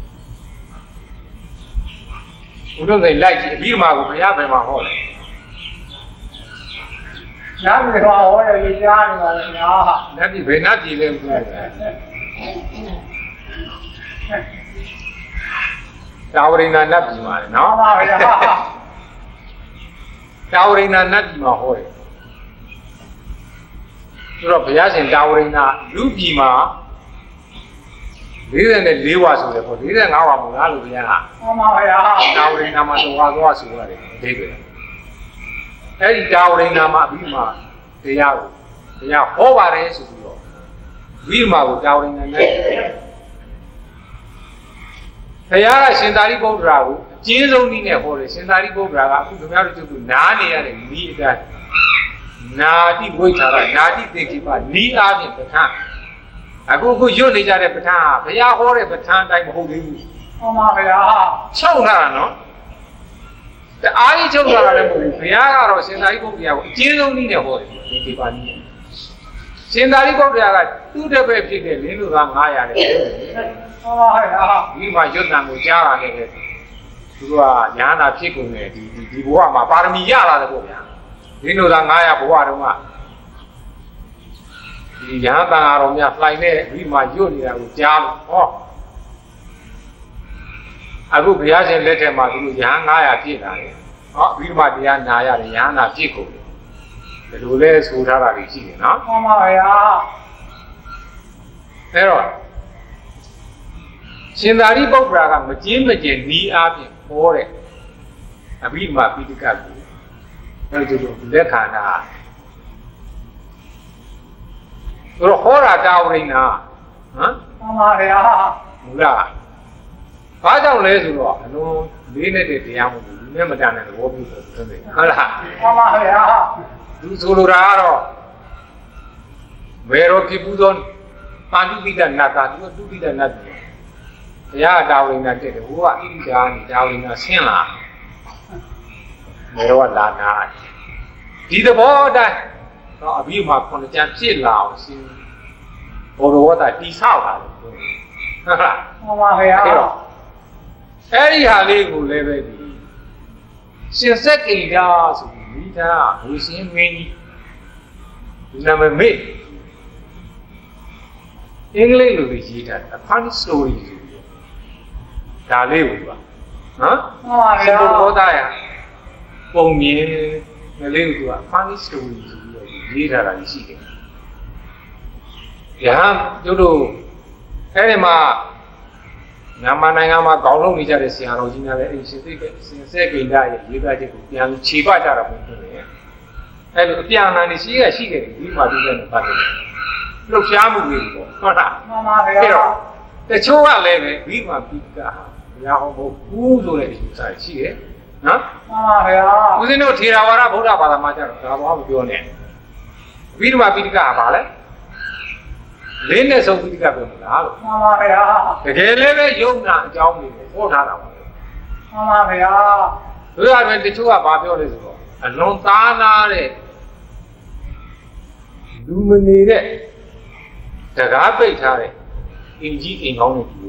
ဘုရားစိတ်လိုက်ကြည့်အပြီးမှကိုဘုရားဘယ်မှာဟောလဲနတ်ပြည်ဟောရည်ကြားနေပါလေဗျာနတ်ပြည်ဘယ်နတ်ပြည်လဲမသိဘူးတာဝရိဏနတ်ပြည်မှာနော်မှန်ပါဗျာတာဝရိဏနတ်ပြည်မှာဟောတယ်ဆိုတော့ဘုရားရှင်တာဝရိဏလူပြည်မှာ44ဝါဆိုတယ်ပေါ့45ဝါမဟုတ်လားလို့ဘုရားကမှန်ပါဗျာတာဝရိဏမှာသွားသွားဆိုရတယ်အဓိပ္ပာယ်အဲ့ဒီတာဝရိဏမှာအပြီးမှာတရားကိုတရားဟောပါတယ်ဆိုပြီးတော့ပြီးမှကိုတာဝရိဏနဲ့ဘုရားကရှင်သာရိပုတ္တရာကိုအကျဉ်းဆုံးနည်းနဲ့ဟောတယ်ရှင်သာရိပုတ္တရာကအခုခင်ဗျားတို့ကျုပ်ကနားနေရတဲ့ဤအတိုင်းနာတိဝိထာရနာတိသင်္ကိပနီးအားဖြင့်ပဋ္ဌာန်းအခုရွတ်နေကြတဲ့ပဋ္ဌာန်းဟာဘုရားဟောတဲ့ပဋ္ဌာန်းအတိုင်းမဟုတ်သေးဘူးမှန်ပါဗျာချုပ်လာတာနော်တအားကြီးချုပ်လာတာလည်းမဟုတ်ဘူးဘုရားကတော့ရှင်သာရိပုတ္တရာကိုအကျဉ်းဆုံးနည်းနဲ့ဟောတယ်သင်္ကိပနီးရှင်သာရိပုတ္တရာကသူ့တစ်ပည့်ဖြစ်တဲ့လင်းလူသား900တဲ့မှန်ပါဗျာဒီမှာရွတ်တံကိုကြားလာခဲ့တယ်သူကညာနာဖြစ်ကုန်တယ်ဒီဘဝမှာပါရမီရလာတယ်ပေါ့ဗျာလင်းလူသား900ဘဝတုန်းကဒီညာတန်တော်များလှိုင်တဲ့ဒီမှာရွတ်နေတာကိုကြားလို့ဟောအခုဘုရားရှင်လက်ထက်မှာသူတို့ညာ900ဖြစ်လာတယ်ဟောပြီးမှတရားနာရတယ်ညာနာဖြစ်ကုန်တယ်ဘယ်လိုလဲဆိုထားတာကြီးရှိတယ်နော်မှန်ပါဗျာအဲ့တော့ရှင်သာရိပုတ္တရာကမကျင်းမကျင်နီးအားဖြင့်ဟောတဲ့အဘိဓမ္မာပိဋကတ်ကိုအဲ့ဒီလိုလက်ခံတာဆိုတော့ဟောတာတာဝရိဏဟမ်မှန်ပါဗျာမူလားဘာကြောင့်လဲဆိုတော့အလုံးလေးနဲ့တည်းတရားမဟုတ်ဘူးလူနဲ့မတန်တဲ့သဘောမျိုးဆိုတယ်ဟုတ်လားမှန်ပါဗျာသူဆိုလိုတာကတော့မေရောကိပုသောပါဠိပိဋကနာတာသူတုပိဋကနတ်တရားတာဝရိဏတက်တယ်ဟိုကဣတိဒါနေတာဝရိဏဆင်းလာမေရောကလာနာဒီသဘောတိုင်းတော့အဘိဓမ္မာ9ကျမ်းဖြစ်လာအောင်ရှင်ဘောရဝတ္တတိဆောက်လာတယ်ဟုတ်လားမှန်ပါဗျာအဲ့ဒီဟာလေးကိုလည်းပဲဒီရှင်ဆက်ကိတာဆိုပြီးမိသားဝီရှင်မင်းကြီးဒီနာမည်မေအင်္ဂလိပ်လိုရေးထားတာ funny story ဒါလေးကိုပါနော်မှန်ပါဗျာဘောသားရပုံမြင်ကလေးကိုက funny story ဆိုပြီးတော့ရေးထားတာရှိတယ်။ညာတို့အဲ့ဒီမှာမြန်မာနိုင်ငံမှာခေါင်းလုံးနေကြတဲ့ဆရာတော်ကြီးများလည်းအဲ့ဒီရှင်စက်ကိန္ဒရဲ့ရေးသားချက်ကိုပြန်ခြေပကြတာပုံဖြစ်နေတယ်။အဲ့လိုအပြန်အလှန်နေရှိတယ်ဒီမှာဒီနဲ့ပတ်သက်တယ်။လှုပ်ရှားမှုတွေပေါ့ဟုတ်လား။မှန်ပါဗျာ။အဲ့တော့တချို့ကလည်းပဲဒီမှာပြီးကဘုရားဟောဖို့ဘူးဆိုတဲ့အယူဆရှိတယ်။နော်မှန်ပါဗျာဦးဇင်းတို့ထေရဝါဒဗုဒ္ဓဘာသာမှာကျတော့ဒါဘာမှမပြောနဲ့ပြီးတော့ပိဋကပါလေလေးနဲ့ဆုံးပိဋကပြောမလားလို့မှန်ပါဗျာတကယ်လည်းပဲယုံနာအကြောင်းတွေကိုဟောထားတာပါပဲမှန်ပါဗျာတို့ရတယ်တချို့ကဘာပြောလဲဆိုတော့အလွန်သားနာတဲ့လူမနေတဲ့တကားပိတ်ထားတဲ့အင်ကြီးအိမ်ကောင်းတွေဒီ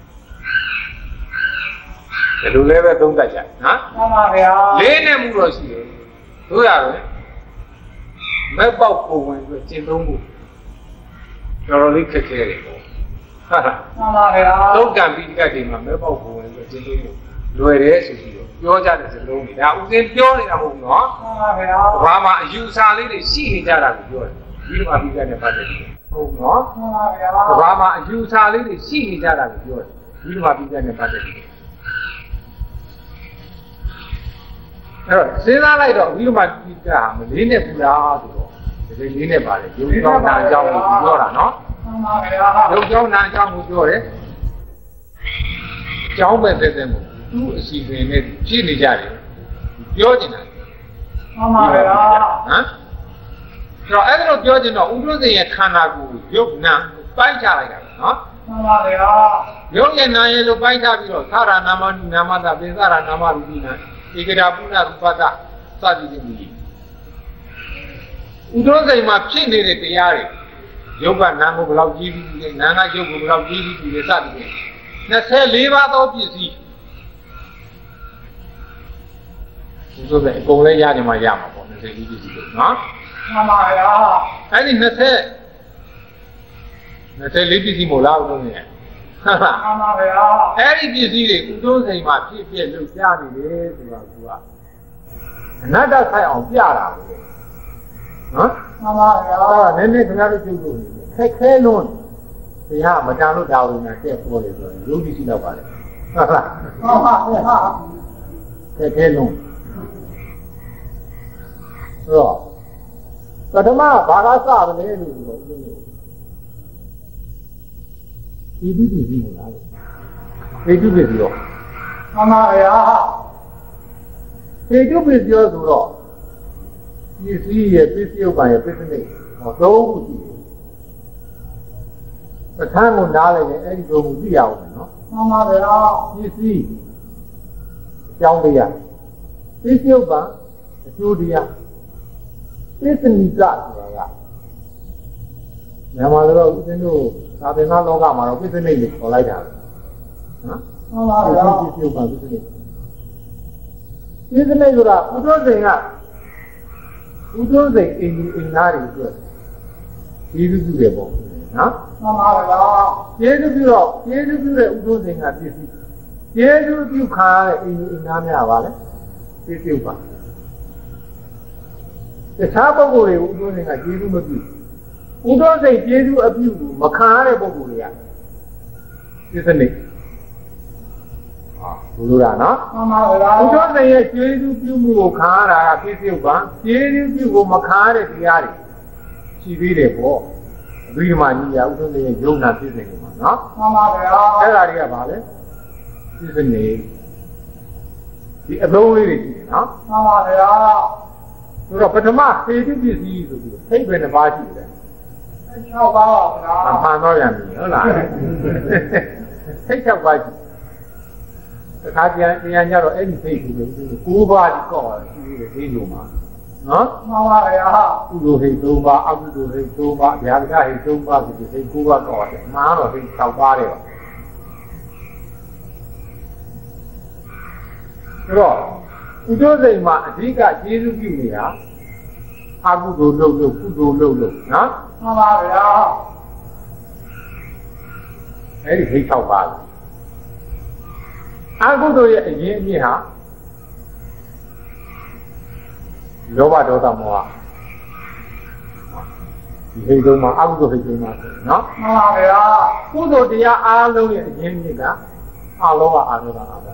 လိုလည်းပဲသုံးတတ်ကြနော်မှန်ပါဗျာလေးနဲ့မှုတော့ရှိတယ်တို့ရတယ်မဲ့ပေါက်ပုံဝင်ပြီးကျင့်သုံးမှုတော်တော်လေးခက်ခဲတယ်ပေါ့ဟာမှန်ပါဗျာသုံးကံပိဋကတ်တွေမှာမဲ့ပေါက်ပုံဝင်ပြီးကျင့်သုံးမှုလွယ်တယ်ဆိုပြီးတော့ပြောကြတဲ့စလုံးတွေဒါဥစဉ်ပြောနေတာမဟုတ်ဘူးနော်မှန်ပါဗျာဘာမှအယူဆလေးတွေရှိနေကြတာကိုပြောတယ်ပြီးတော့ပိဋကတ်နဲ့ပတ်သက်တယ်ဟုတ်နော်မှန်ပါဗျာဘာမှအယူဆလေးတွေရှိနေကြတာကိုပြောတယ်ပြီးတော့ပိဋကတ်နဲ့ပတ်သက်တယ်အဲ့တော့စဉ်းစားလိုက်တော့ပြီးတော့ပိဋကတ်ဟာမလေးနဲ့ပူလားဆိုတော့ဒီလေးနဲ့ပါလေယုံကြောင်းနာအကြောင်းကိုပြောတာနော်မှန်ပါဗျာယုံကြောင်းနာအကြောင်းကိုပြောတယ်အကြောင်းပဲတဲ့တဲ့မို့သူ့အစီအစဉ်နဲ့ဖြည့်နေကြတယ်ပြောနေတာမှန်ပါဗျာဟမ်အဲ့တော့ပြောချင်တော့ဥဒ္ဓဇင်ရဲ့ခန္ဓာကိုယ်ရုပ်နာပိုင်းခြားလိုက်တာနော်မှန်ပါဗျာရုပ်ရဲ့နာရဲ့လို့ပိုင်းခြားပြီးတော့သာရနာမနုနာမတာပိသရနာမရူပိနာဧကရာပုဏ္ဏရူပတစသည်ဖြင့်ဒီဥဒ္ဓဇင်မှာဖြစ်နေတဲ့တရားတွေရုပ်ကနာကိုဘယ်လောက်ကြီးပြီးလဲနာကရုပ်ကိုဘယ်လောက်ကြီးပြီးလဲစသည်ဖြင့်24ပါးသောပစ္စည်းဆိုတော့အကုန်လည်းရတယ်မှရမှာပေါ့24ပစ္စည်းလို့နော်မှန်ပါဗျာအဲ့ဒီ24ပစ္စည်းမို့လားဦးလုံးရဲ့ဟာဟာမှန်ပါဗျာအဲ့ဒီပစ္စည်းတွေဥဒ္ဓစိန်မှာဖြစ်ဖြစ်လို့ကြားနေတယ်ဆိုတာကအနတ္တဆိုင်အောင်ပြတာပဲနော်မှန်ပါဗျာအဲ့ဒါနည်းနည်းခင်ဗျားတို့ပြုလို့နေခက်ခဲလွန်းတရားမတန်လို့ဒါဝင်တာတက်ပေါ်တယ်ဆိုရင်ယုတ်တိရှိတော့ပါလေဟုတ်လားမှန်ပါဗျာခက်ခဲလွန်းဆိုတော့ပထမဘာသာစတယ်လို့ဆိုတော့ဒီပစ္စည်းမို့လားဒီပစ္စည်းရောမှန်ပါဗျာဒီပစ္စည်းရောဆိုတော့ပစ္စည်းရဲ့ပစ္စည်းဥပ္ပါရဲ့ပစ္စည်းနဲ့ဟောသုံးခုရှိတယ်ပဋ္ဌာန်းကိုနားလိုက်ရင်အဲ့ဒီသုံးခုသိရအောင်နော်မှန်ပါဗျာပစ္စည်းအကြောင်းတရားပစ္စည်းဥပ္ပါအကျိုးတရားပစ္စနိကဆိုတာကမြန်မာလိုတော့ဦးဇင်းတို့သာသနာလောကမှာတော့ပစ္စနိလို့ခေါ်လိုက်တာနော်မှန်ပါဗျာပစ္စည်းဥပ္ပါပစ္စနိပစ္စနိဆိုတာဥဒ္ဓဇင်ကဥဒ္ဓဇင်အင်ကြီးအင်သားတွေအတွက်ဒီလိုပြုတယ်ပေါ့နော်မှန်ပါဗျာကျေးဇူးပြုတော့ကျေးဇူးပြုတဲ့ဥဒ္ဓဇင်ကပစ္စည်းကျေးဇူးပြုခါရတဲ့အင်ကြီးအင်သားများပါလေပစ္စည်းဥပ္ပါတခြားပုဂ္ဂိုလ်တွေကိုဥဒ္ဓဇင်ကကျေးဇူးမပြုဥဒ္ဓဇင်ကျေးဇူးအပြုမခံရတဲ့ပုဂ္ဂိုလ်တွေကပစ္စနိဘုရားနော်မှန်ပါဗျာဥဒ္ဓဇင်ရဲ့ကျေးဇူးပြုမှုကိုခံရတာကပစ္စည်းဥပ္ပါကျေးဇူးပြုကိုမခံရတဲ့တရားတွေရှိသေးတယ်ပေါ့အဘိဓမ္မာကြီးကဥဒ္ဓဇင်ရဲ့ယုံနာဖြစ်နေတယ်မှာနော်မှန်ပါဗျာအဲ့ဒါတွေကဘာလဲပစ္စနိဒီအလုံးလေးတွေရှိတယ်နော်မှန်ပါဗျာဆိုတော့ပထမသေတုပစ္စည်းဆိုပြီးစိတ်ပဲတစ်ပါးရှိတယ် 6ပါးပါဗျာအမှန်တော့ရပြီဟုတ်လားစိတ်6ပါးရှိတခါပြန်ကြတော့အဲ့ဒီစိတ်ကို9ပါးဒီကောက်ရတယ်ရှိတယ်ဒီလိုမှာနော်မှန်ပါဗျာကုသိုလ်ဟိတ်3ပါးအကုသိုလ်ဟိတ်3ပါးဗျာဒကဟိတ်3ပါးဒီစိတ်9ပါးကောက်ရတယ်အမှန်တော့စိတ်6ပါးတယ်ဆိုတော့ဥဒ္ဓစိတ်မှာအဓိကကျေးဇူးပြုနေတာအကုသိုလ်လုပ်လို့ကုသိုလ်လုပ်လို့နော်မှန်ပါဗျာအဲ့ဒီဟိတ်6ပါးအကုသိုလ်ရဲ့အရင်အမြင့်ဟာလောဘဒေါသမောဟဒီဟိတ်သုံးပါအကုသိုလ်ဟိတ်သုံးပါနော်မှန်ပါဗျာကုသိုလ်တရားအားလုံးရဲ့အရင်အမြင့်ကအလောဘအာဒေါသအာဘော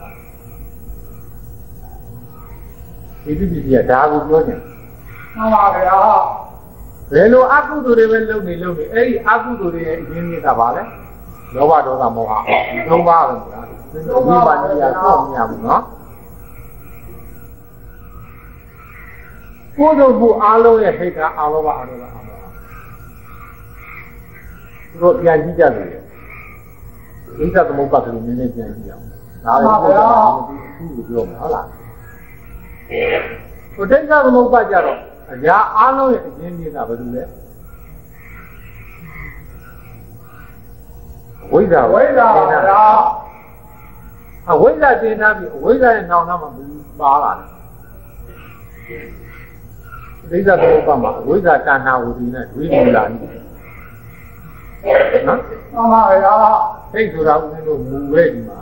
ဒီပစ္စည်းကဒါကိုပြောတယ်မှန်ပါဗျာဘယ်လိုအကုသိုလ်တွေပဲလုပ်နေအဲ့ဒီအကုသိုလ်တွေရဲ့အရင်းမြစ်ကပါလဲလောဘဒေါသမောဟဒီသုံးပါးပဲဗျာဒီပါဏိယတော့မရဘူးနော်ကိုယ်တို့ဘုအားလုံးရဲ့ဟိတ်ကအလောဘအာလောဘအာမောဟတို့ပြန်ကြည့်ကြတယ်ဒိဋ္ဌသမုပ္ပါဒ်ကိုနည်းနည်းပြန်ကြည့်အောင်ဒါလည်းအခုပြောမှာဟုတ်လားဟိုဒိဋ္ဌသမုပ္ပါဒ်ကြတော့အရာအားလုံးရဲ့အရင်းမြစ်ကဘာလို့လဲဝိဇ္ဇာဝိဇ္ဇာပါဗျာအဝိဇ္ဇာတင်ထားပြီးအဝိဇ္ဇာရဲ့နောင်နာမှာပါလာတယ်ဒိဋ္ဌသမုပ္ပါဒ်မှာအဝိဇ္ဇာတဏှာဝိသီနဲ့ဒွိမူလာနိနော်မှန်ပါဗျာစိတ်ဆိုတာဦးဇင်းတို့မူပဲဒီမှာ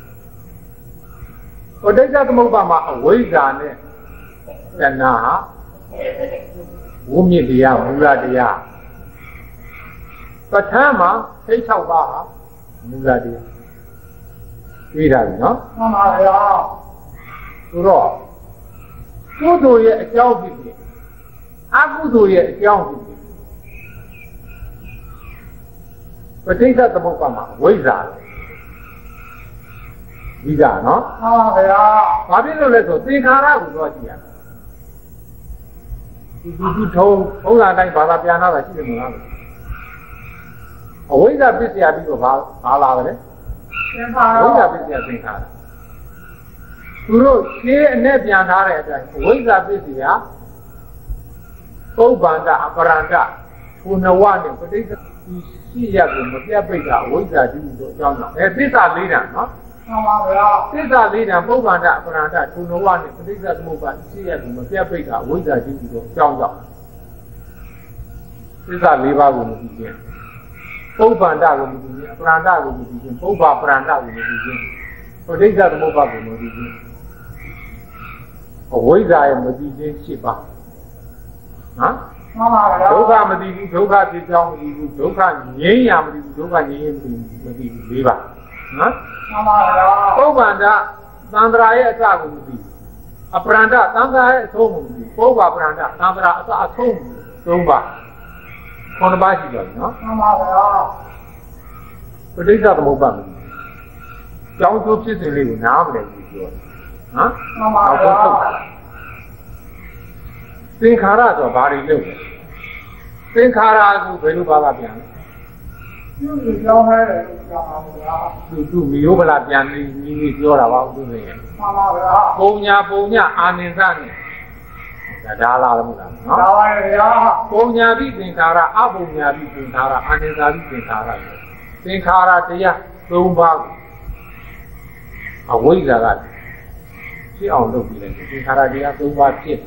ဟိုဒိဋ္ဌသမုပ္ပါဒ်မှာအဝိဇ္ဇာနဲ့တဏှာဟာဝိမြစ်တရားမူလတရားပဋ္ဌာန်းမှာစိတ်6ပါးဟာမူလတရားပြီးတာပြီနော်မှန်ပါဗျာဆိုတော့ကုသိုလ်ရဲ့အကြောင်းဖြစ်ဖြစ်အကုသိုလ်ရဲ့အကြောင်းဖြစ်ဖြစ်ပဋိစ္စသမုပ္ပါဒ်မှာဝိဇ္ဇာဒီကနော်မှန်ပါဗျာဘာဖြစ်လို့လဲဆိုသင်္ခါရကိုသွားကြည့်ရဒီထုံးဘုရားတိုင်းဘာသာပြန်လာတာရှိတယ်မလားအဝိဇ္ဇာပစ္စယပြီးတော့ဘာလာတယ်သင်္ခါရဝိဇ္ဇာပစ္စယသင်္ခါရသူတို့ရှင်းအနဲ့ပြန်ထားတဲ့အတိုင်းဝိဇ္ဇာပစ္စယပုဗ္ဗန္တအပရန္တဘုနဝနဲ့ပဋိစ္စရှိရကိုမပြတ်ပိတ်တာဝိဇ္ဇာတိတို့အကြောင်းကြောင့်သစ္စာ၄ဓာတ်နော်မှန်ပါဗျာသစ္စာ၄ဓာတ်ပုဗ္ဗန္တအပရန္တဘုနဝနဲ့ပဋိစ္စသမုပ္ပါဒ်ရှိရကိုမပြတ်ပိတ်တာဝိဇ္ဇာတိတို့အကြောင်းကြောင့်သစ္စာ၄ပါးကိုမသိခြင်းပုဗ္ဗန္တကိုမသိခြင်းအပရန္တကိုမသိခြင်းပုဗ္ဗပရန္တကိုမသိခြင်းပဋိစ္စသမုပ္ပါဒ်ကိုမသိခြင်းအဝိဇ္ဇာရဲ့မသိခြင်း၈ပါးနော်မှန်ပါဗျာဒုက္ခမသိဘူးဒုက္ခဖြစ်ကြောင်းမသိဘူးဒုက္ခငြိမ်းရာမသိဘူးဒုက္ခငြိမ်းရင်မသိဘူး၄ပါးနော်မှန်ပါဗျာပုဗ္ဗန္တသံဃာရဲ့အစကိုမသိဘူးအပရန္တသံဃာရဲ့အဆုံးကိုမသိဘူးပုဗ္ဗပရန္တသံဃာအစအဆုံး၃ပါး9ပါးရှိတယ်နော်မှန်ပါဗျာပဋိစ္စသမုပ္ပါဒ်ကြောင်းကျိုးဖြစ်စဉ်လေးကိုနားမလည်ဘူးပြောတယ်နော်မှန်ပါဗျာသင်္ခါရဆိုဘာတွေလုပ်လဲသင်္ခါရကိုဘယ်လိုဘာသာပြန်လဲသူ့ကြောင်းဟဲ့တယ်ပြောပါဗျာသူမျိုးဗလာပြန်နေပြောတာပါဦးသူနေမှန်ပါဗျာပုံညာအာနိသနဲ့ဒါလာလို့မလားနော်ဒါပါရဲ့ဗျာပုံညာပြီးသင်္ခါရအပုံညာပြီးသင်္ခါရအာနိသပြီးသင်္ခါရသင်္ခါရတရား၃ပါးကိုအဝိဇ္ဇာကဖြစ်အောင်လုပ်ပြီးတယ်သင်္ခါရတရား၃ပါးဖြစ်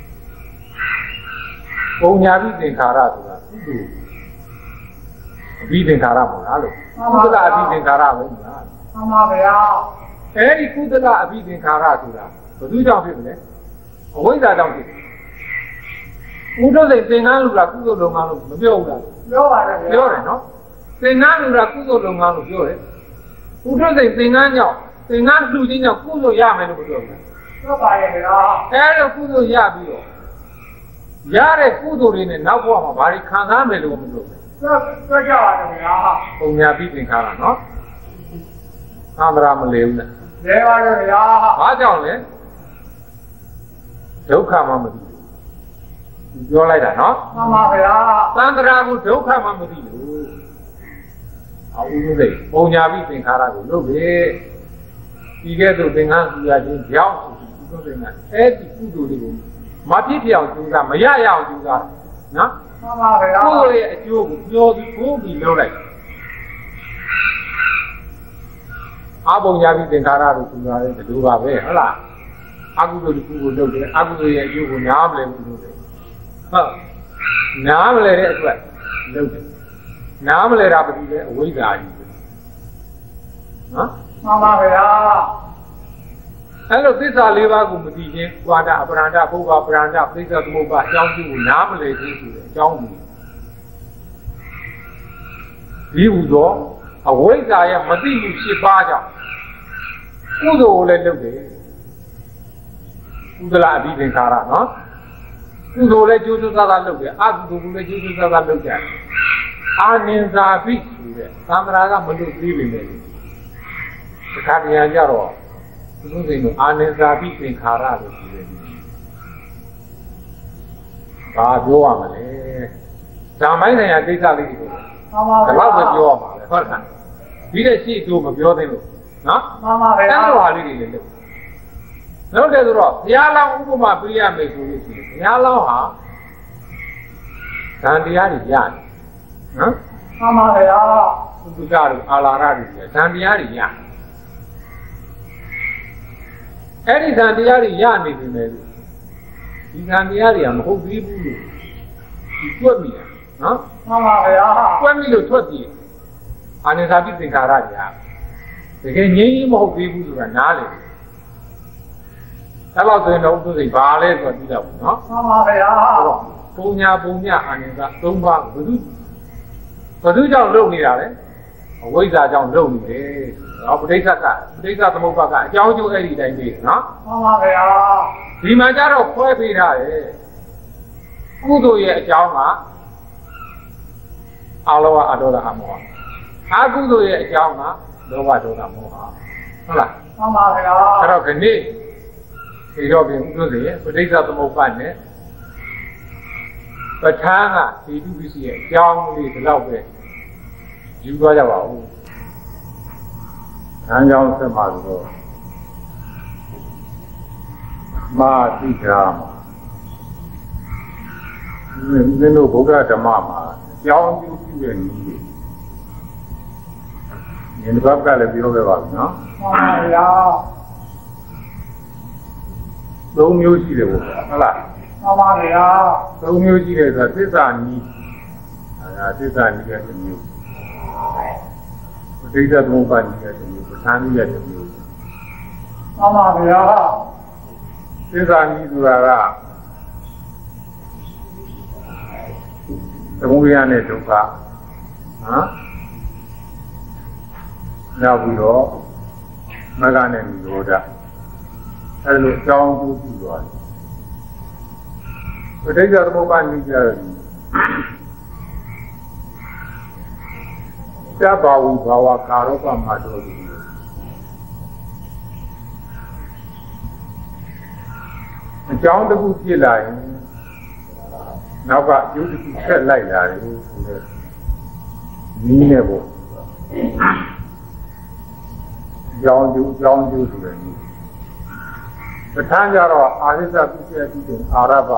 ပုံညာပြီးသင်္ခါရဆိုတာကုသိုလ်အဘိသင်္ခါရမဟုတ်လားလို့ကုသလအဘိသင်္ခါရပဲမလားမှန်ပါဗျာအဲဒီကုသလအဘိသင်္ခါရဆိုတာဘယ်သူကြောင့်ဖြစ်မလဲအဝိဇ္ဇာကြောင့်ဖြစ်တယ်ဥဒ္ဒစိတ်သင်္ကန်းလူလားကုသိုလ်လုံငန်းလို့မပြောဘူးလားပြောပါတယ်ပြောတယ်နော်သင်္ကန်းလူလားကုသိုလ်လုံငန်းလို့ပြောတယ်ဥဒ္ဒစိတ်သင်္ကန်းကြောင့်သင်္ကန်းလူချင်းကြောင့်ကုသိုလ်ရမယ်လို့မပြောဘူးလားပြောပါရဲ့ဗျာအဲလိုကုသိုလ်ရပြီးတော့ရတဲ့ကုသိုလ်တွေနဲ့နောက်ဘဝမှာဘာတွေခံစားမယ်လို့မပြောဘူးပြောကြပါတယ်ဗျာပုံညာပြီးသင်္ခါရနော်သံဃာမလဲဘူးနဲ့လဲပါတယ်ဗျာဘာကြောင့်လဲဒုက္ခမှမသိဘူးပြောလိုက်တာနော်မှန်ပါဗျာသံဃာကိုဒုက္ခမှမသိဘူးအဝိဇ္ဇိပုံညာပြီးသင်္ခါရကိုလုပ်လေဒီကဲ့သို့သင်္ကန်းပြရခြင်းကြောင့်ဒီကုသိုလ်ကအဲ့ဒီကုသိုလ်လေးကိုမဖြစ်ပြအောင်ကြိုးစားမရရအောင်ကြိုးစားနော်မှန်ပါဗျာကိုယ့်ရဲ့အကျိုးကိုပြောပြီးဘိုးပြီးလုပ်လိုက်အပုံညာပြီးသင်္ခါရကိုကြိုးစားတယ်ဒီလိုပါပဲဟုတ်လားအကုသိုလ်တစ်ခုကိုလုပ်တယ်အကုသိုလ်ရဲ့အကျိုးကိုနားမလည်ဘူးလို့တယ်ဟုတ်နားမလည်တဲ့အတွက်လုပ်တယ်နားမလည်တာဘာလို့လဲအဝိဇ္ဇာကြီးပဲနော်မှန်ပါဗျာအဲ့လိုသစ္စာ၄ပါးကိုမသိခြင်းဝါဒအပရန္တပုဗ္ဗပရန္တပိဿသမုပ္ပါအကြောင်းကျိုးကိုနားမလည်ခြင်းဆိုတဲ့အကြောင်းကိုဒီဟူသောအဝိဇ္ဇာရဲ့မသိမှု၈ပါးကြောင့်ကုသိုလ်ကိုလည်းလုပ်တယ်ကုသလအဘိသင်္ခါရနော်ကုသိုလ်လည်းကျိုးကျိုးသားသားလုပ်တယ်အကုသိုလ်လည်းကျိုးကျိုးသားသားလုပ်ကြတယ်အာနိဇာပိဆိုတဲ့သံဃာကမလို့သိပြီလေဒီခါတည်းကြတော့သူတို့ကအာနိဇာပိသင်္ခါရလို့ပြောတယ်ဘာပြောရမလဲဇာမိုင်းဆိုင်ရာကိစ္စလေးတွေကိုလောက်ပဲပြောရမှာလေဟုတ်လားဒီတဲ့ရှိသူမပြောသေးလို့နော်မှန်ပါဗျာအဲ့လိုဟာလေးတွေလေနောက်တယ်ဆိုတော့ဘုရားလောင်းဥပမာပြရမယ်ဆိုလို့ရှိရင်ဘုရားလောင်းဟာဇန်တရားတွေရတယ်နော်မှန်ပါဗျာဘုရားတို့အာလာရတွေဇန်တရားတွေရအဲ့ဒီဇန်တရားတွေရနေပြီလေဒီဇန်တရားတွေကမဟုတ်သေးဘူးလို့ဒီတွက်မိတာနော်မှန်ပါဗျာတွက်မိလို့ထွက်ပြေးအာနိသပိသင်္ခါရတွေတကယ်ငြိမ်းကြီးမဟုတ်သေးဘူးဆိုတာနားလေအဲ့လောက်ဆိုရင်တော့ဥပ္ပစိတ်ဘာလဲဆိုပြီးတော့နော်မှန်ပါဗျာပုံညာအာနိသသုံးပါးဘုသူကြောင့်လုပ်နေတာလေအဝိဇ္ဇာကြောင့်လုပ်နေတယ်ဟောပဋိစ္စသမုပ္ပါကအကြောင်းကျိုးအဲ့ဒီတိုင်းပဲနော်မှန်ပါဗျာဒီမှာကျတော့ခွဲပေးထားတယ်ကုသိုလ်ရဲ့အကြောင်းကအာလောဘအဒေါသအမောဟအကုသိုလ်ရဲ့အကြောင်းကလောဘဒေါသမောဟဟုတ်လားမှန်ပါဗျာအဲ့တော့ခဏဒီတော့ပြင်ဥဒ္ဒေရဲ့ပဋိစ္စသမုပ္ပါနဲ့ပဋ္ဌာန်းကဒီတုပစ္စည်းရဲ့အကြောင်းလေးဒီလောက်ပဲယူသွားကြပါဦး။အဲကြောင့်ဆက်မှာဆိုတော့မာတိကာမှာဒီလိုဗုဒ္ဓဓမ္မမှာအကြောင်းပြုတဲ့နည်းတွေဉာဏ်ဘက်ကလည်းပြောခဲ့ပါပြီနော်။မှန်ပါဗျာ။သုံးမျိုးရှိတယ်ဗောဟုတ်လား။မှန်ပါဗျာ။သုံးမျိုးရှိတယ်ဆိုတာသစ္စာနည်းသစ္စာနည်းရဲ့တစ်မျိုးပဋိစ္စသမုပ္ပါဒ်ရဲ့တစ်မျိုးပဋ္ဌာန်းရဲ့တစ်မျိုးမှန်ပါဗျာသစ္စာနည်းဆိုတာကသမုဒယနဲ့ဒုက္ခနော်နောက်ပြီးတော့မဂ္ဂနဲ့និရောဓအဲလိုအကြောင်းပြုပြီးသွားတယ်ပဋိစ္စသမုပ္ပါဒ်နည်းကြတယ်သဗ္ဗဝိဘာဝကာရောပမတော်ဒီအကြောင်းတစ်ခုဖြစ်လာရင်နောက်ကကျိုးတစ်ခုဆက်လိုက်လာတယ်ဆိုတော့နီးနေဖို့ကြောင်းကျိုးဆိုတယ်နီးပဋ္ဌာန်းကြတော့အာရိသပိစ္ဆေတိတဲ့အာရဘ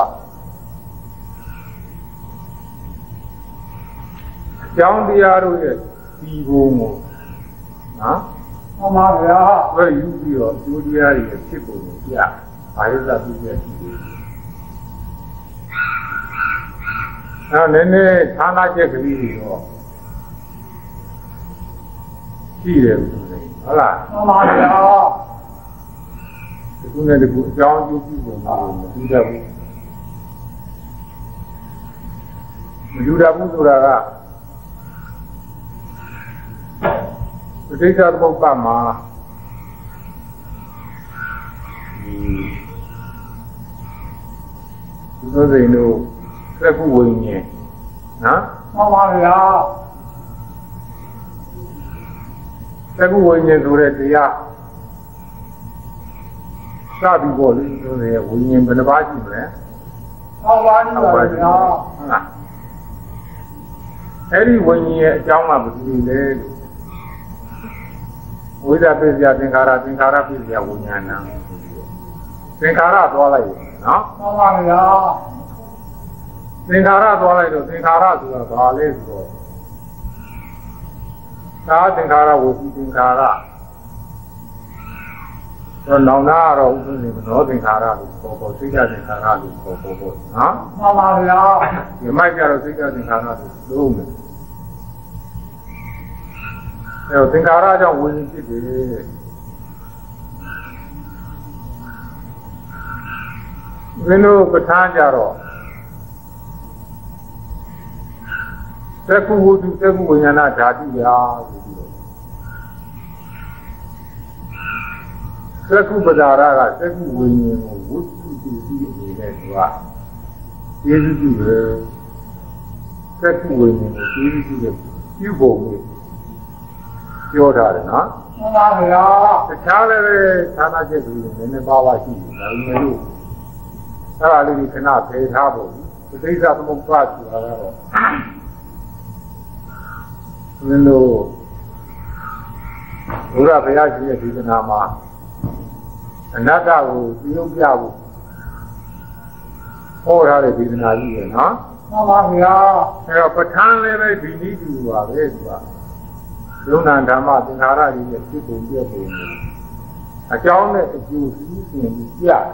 အကြောင်းတရားတို့ရဲ့ဒီဘုံကိုနော်မှန်ပါဗျာဘယ်ယူပြီးတော့ကျိုးတရားတွေဖြစ်ပုံကိုပြအာရိသပိစ္ဆေတိတယ်နည်းနည်းဌာနချက်ကလေးတွေတော့ရှိတယ်ဆိုရင်ဟုတ်လားမှန်ပါဗျာဒီကုနဲ့ဒီကုအကြောင်းကျိုးပြုပုံကိုမသိတတ်ဘူးမယူတတ်ဘူးဆိုတာကပဋိစ္စသမုပ္ပါဒ်မှာဒီလိုစိန်တို့သက္ကုဝိညာဉ်နော်မှန်ပါဗျာသက္ကုဝိညာဉ်ဆိုတဲ့တရားစပြီးပေါ်လို့ဆိုတဲ့ဝိညာဉ်ဘယ်နှပါးရှိမလဲမှန်ပါဗျာဟုတ်လားအဲ့ဒီဝိညာဉ်ရဲ့အကြောင်းကဘယ်လိုလဲဝိဇ္ဇာပိစ္ဆယသင်္ခါရပိစ္ဆယဝိညာဏသင်္ခါရသွားလိုက်နော်မှန်ပါဗျာသင်္ခါရသွားလိုက်တော့သင်္ခါရဆိုတာဘာလဲဆိုတော့သာသင်္ခါရဝစီသင်္ခါရတော့နောင်နာကတော့ဥပ္ပနေမနောသင်္ခါရလို့ခေါ်ပေါ်စိတ်သင်္ခါရလို့ခေါ်ပေါ်နော်မှန်ပါဗျာဒီမိုက်ကြတော့စိတ်သင်္ခါရလို့လုံးမယ်အဲသင်္ခါရကြောင့်ဝိညာဉ်ဖြစ်တယ်ဘယ်လိုပဋ္ဌာန်းကြတော့သက္ကုဝုတုသက္ကုဝိညာဏဓာတိရာဆိုပြီးတော့သက္ကုပဒါရကသက္ကုဝိညာဉ်ကိုဝုတုတိတိအနေနဲ့သူကကျေးဇူးပြုတယ်သက္ကုဝိညာဉ်ကိုကျေးဇူးပြုတဲ့ပြုဖို့ကိုပြောထားတယ်နော်မှန်ပါဗျာတခြားလည်းဌာနချက်တွေနည်းနည်းပါးပါးရှိတယ်ဒါပေမဲ့လို့အဲ့ဒါလေးကိုခဏဖယ်ထားဖို့ပဋိစ္စသမုပ္ပါဒ်ဆိုတာကတော့ Hello. Ura Bayaji Dinama. Another will be out. All had a dinner, huh? No, but time level we need to have it. Luna Dama, the Nara is people here. I found that you see, yeah.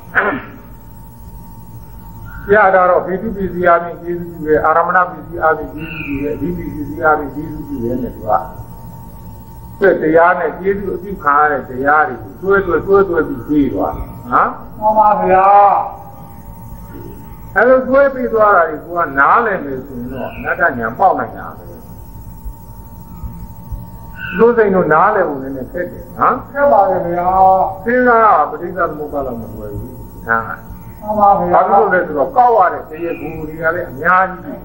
Yeah, there are people busy having Jesus, Aramana busy having Jesus, busy having Jesus in it. But the yarn at Jesus, you can't at the yard, so it will be zero. Huh? I was going to be one knowledge, not a young woman. Those ain't no knowledge in the city, huh? Here are, but these are the mobile. I don't let you go out and say, Yan.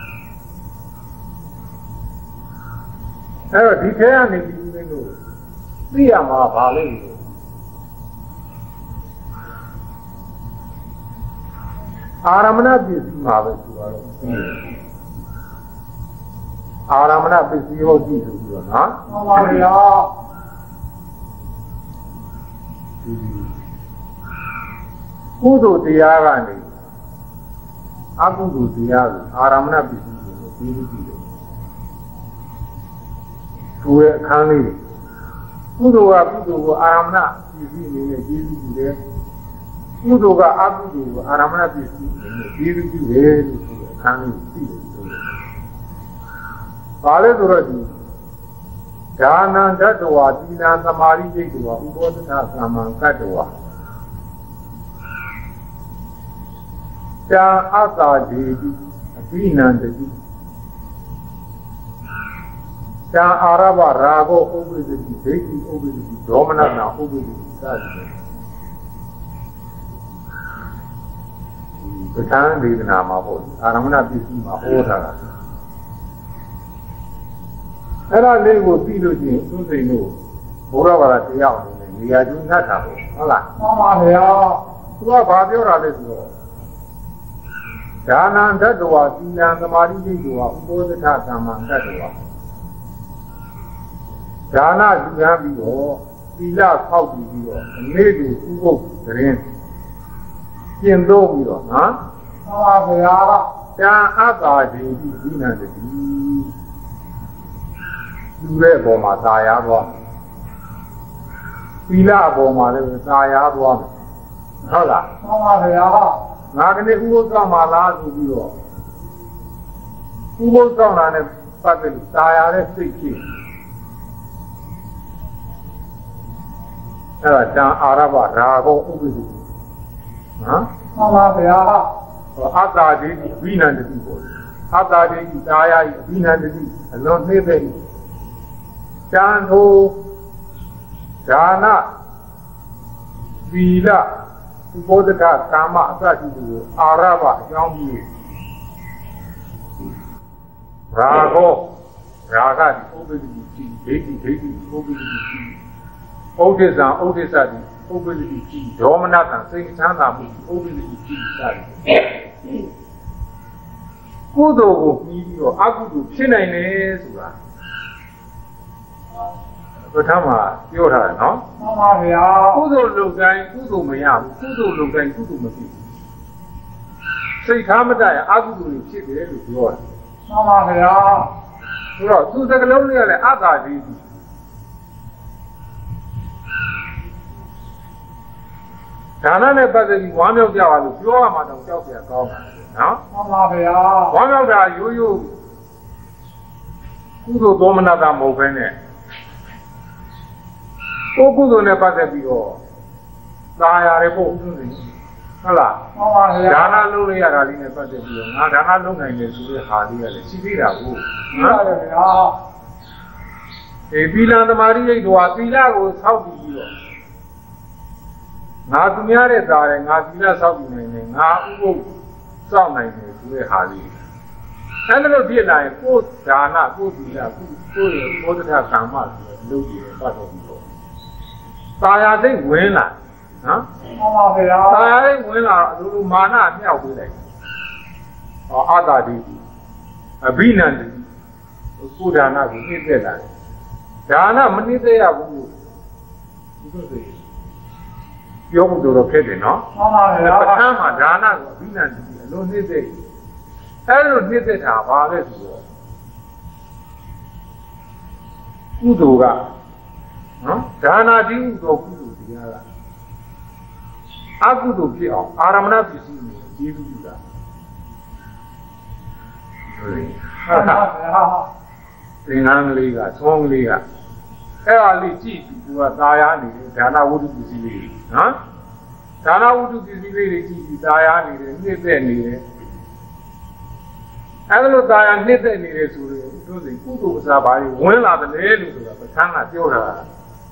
There are details in the window. See, I'm a valley. Aramana is marvelous. Aramana is your Jesus, huh? Kudu Diarani Abu Diar, Aramana business, to a Kani. Kudu Abu Aramana is in a Jesus there. Kudu Abu Aramana business, Jesus there to a Kani. Paladuradi Dana Dadua, Dina Samari Jigua, who was a Saman Katua. Asa Devi, Vinandadi. Araba Rago over the baby over the Domina over the Saturday. The time be the Nama, Aramana Bisima Ora. And I live with Pilo, so they know. Ora, they are doing that. Allah, who are Badio. Dana Dadua, Tina, the Maridua, who the Tataman Dadua. Dana, you have you, Villa, how do you, and made you to go the rain. Kindo, huh? Ada, Dina, the Dure Boma, Dayaba. Villa Boma, Dayaba. Hala. Nagane who come ala to you. Who goes down on a packet, Tayare Siki. Araba, Rago, Ubi. Huh? Ata did win and the people. Ata did Daya, win and the people. I don't say very. Janho, Jana, Villa. Bodaka, Kama, Sati, Araba, Yambi Rago, Raga, Obedi, Baby, Obedi, Otisan, Otisadi, Obedi, Dominata, Saint Santa, Obedi, Sadi. Kudo, Video, Agudu, China, Tama, Yora, no? Kudo Lugan, Kudo Mayam, Kudo Lugan, Kudo Mati. Say Tamada, Abu, Chip, Yora. To the Colonial Ada. Tanana Bazin, one of the other, your mother, one of the you Kudo Dominata Movene. Oku ne Pasabio. Daya report. Hala. Dana Luria in a Pasabio. Dana Luna in the Hadia, Sibira. A Villa the Maria to Avila was how do you? Not to Miare Dar and Avila South in now some to a Hadi. And the dear line, both Dana, both Villa, both have come out, Lucy, and Saya they win lah, huh? Saya they win lah. Dulu mana ni awak boleh? Ada di, Binan, ကုဒါနကိုနှိမ့်သက်လာတယ်ဒါနမနှိမ့်သက်ရဘူးဒီလိုဆိုပြောမှုတော့ဖြစ်တယ်နော်မှန်ပါဗျာပဋ္ဌာန်းမှာဒါနကိုအဘိနန္တိအလုံးနှိမ့်သက်အဲ့လိုနှိမ့်သက်တာပါလဲဆိုတော့ကုသိုလ်ကနော်ဒါနာတိဟုသောကုသိုလ်တရားကအကုသိုလ်ဖြစ်အောင်အာရမဏပစ္စည်းကိုကျေးဇူးပြုတာဟုတ်ပါဗျာသင်္ကန်းကလေးကသွန်းကလေးကအဲ့ဒါလေးကြည့်ပြီးသူကသာယာနေတယ်ဒါနဝတ္ထုပစ္စည်းလေးနော်ဒါနဝတ္ထုပစ္စည်းလေးတွေကြည့်ပြီးသာယာနေတယ်နှိမ့်သက်နေတယ်အဲ့လိုသာယာနှိမ့်သက်နေတယ်ဆိုရင်တို့စိကုသိုလ်အစားပါရင်ဝင်လာတယ်လို့ဆိုတာပဋ္ဌာန်းကပြောတာဒါ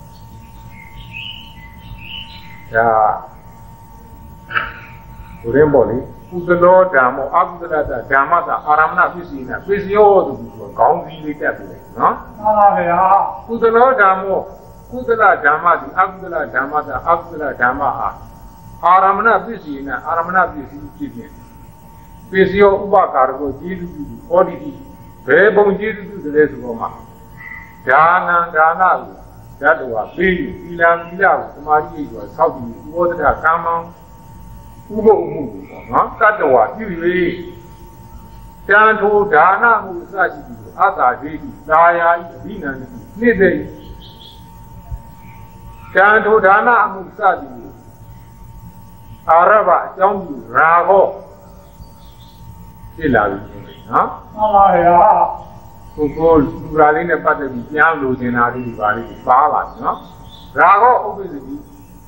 ဘုရင်ပေါ့လေကုသလောဓမ္မောအကုသလတဓမ္မတာအာရမဏပစ္စည်းနဲ့ပစ္စယောဆိုပြီးတော့ခေါင်းစည်းလေးတက်ပြီးတယ်နော်မှန်ပါဗျာကုသလောဓမ္မောကုသလဓမ္မတိအကုသလဓမ္မတာအကုသလဓမ္မဟာအာရမဏပစ္စည်းနဲ့အာရမဏပစ္စည်းဖြစ်ဖြစ်ပစ္စယောဥပကာရကိုကျေးဇူးပြုဟောဒီဘယ်ပုံကျေးဇူးပြုတယ်ဆိုတော့မှဒါနံဒါနကိုဓာတ်တော်ပေးပြီးသီလံသီလကိုသမာဓိကိုဆောက်ပြီးဥပဒကကမ္မံဥပုပ်မှုပေါ့နော်တတ္တဝါပြု၍တန်ထိုဒါနမှုအစရှိပြီးအတ္တဒိဋ္ဌိသာယာဤအဘိနန္တိနှိမ့်တဲ့တန်ထိုဒါနမှုစသည်အာရဘအကြောင်းပြုရာဟောဖြစ်လာပြီနော်မှန်ပါဗျာကိုလူရာလေးနဲ့ပတ်သက်ပြီးပြန်လို့တင်တာလေးပါလိမ့်ပါလာနော်ရာဟောဥပ္ပစ္စတိ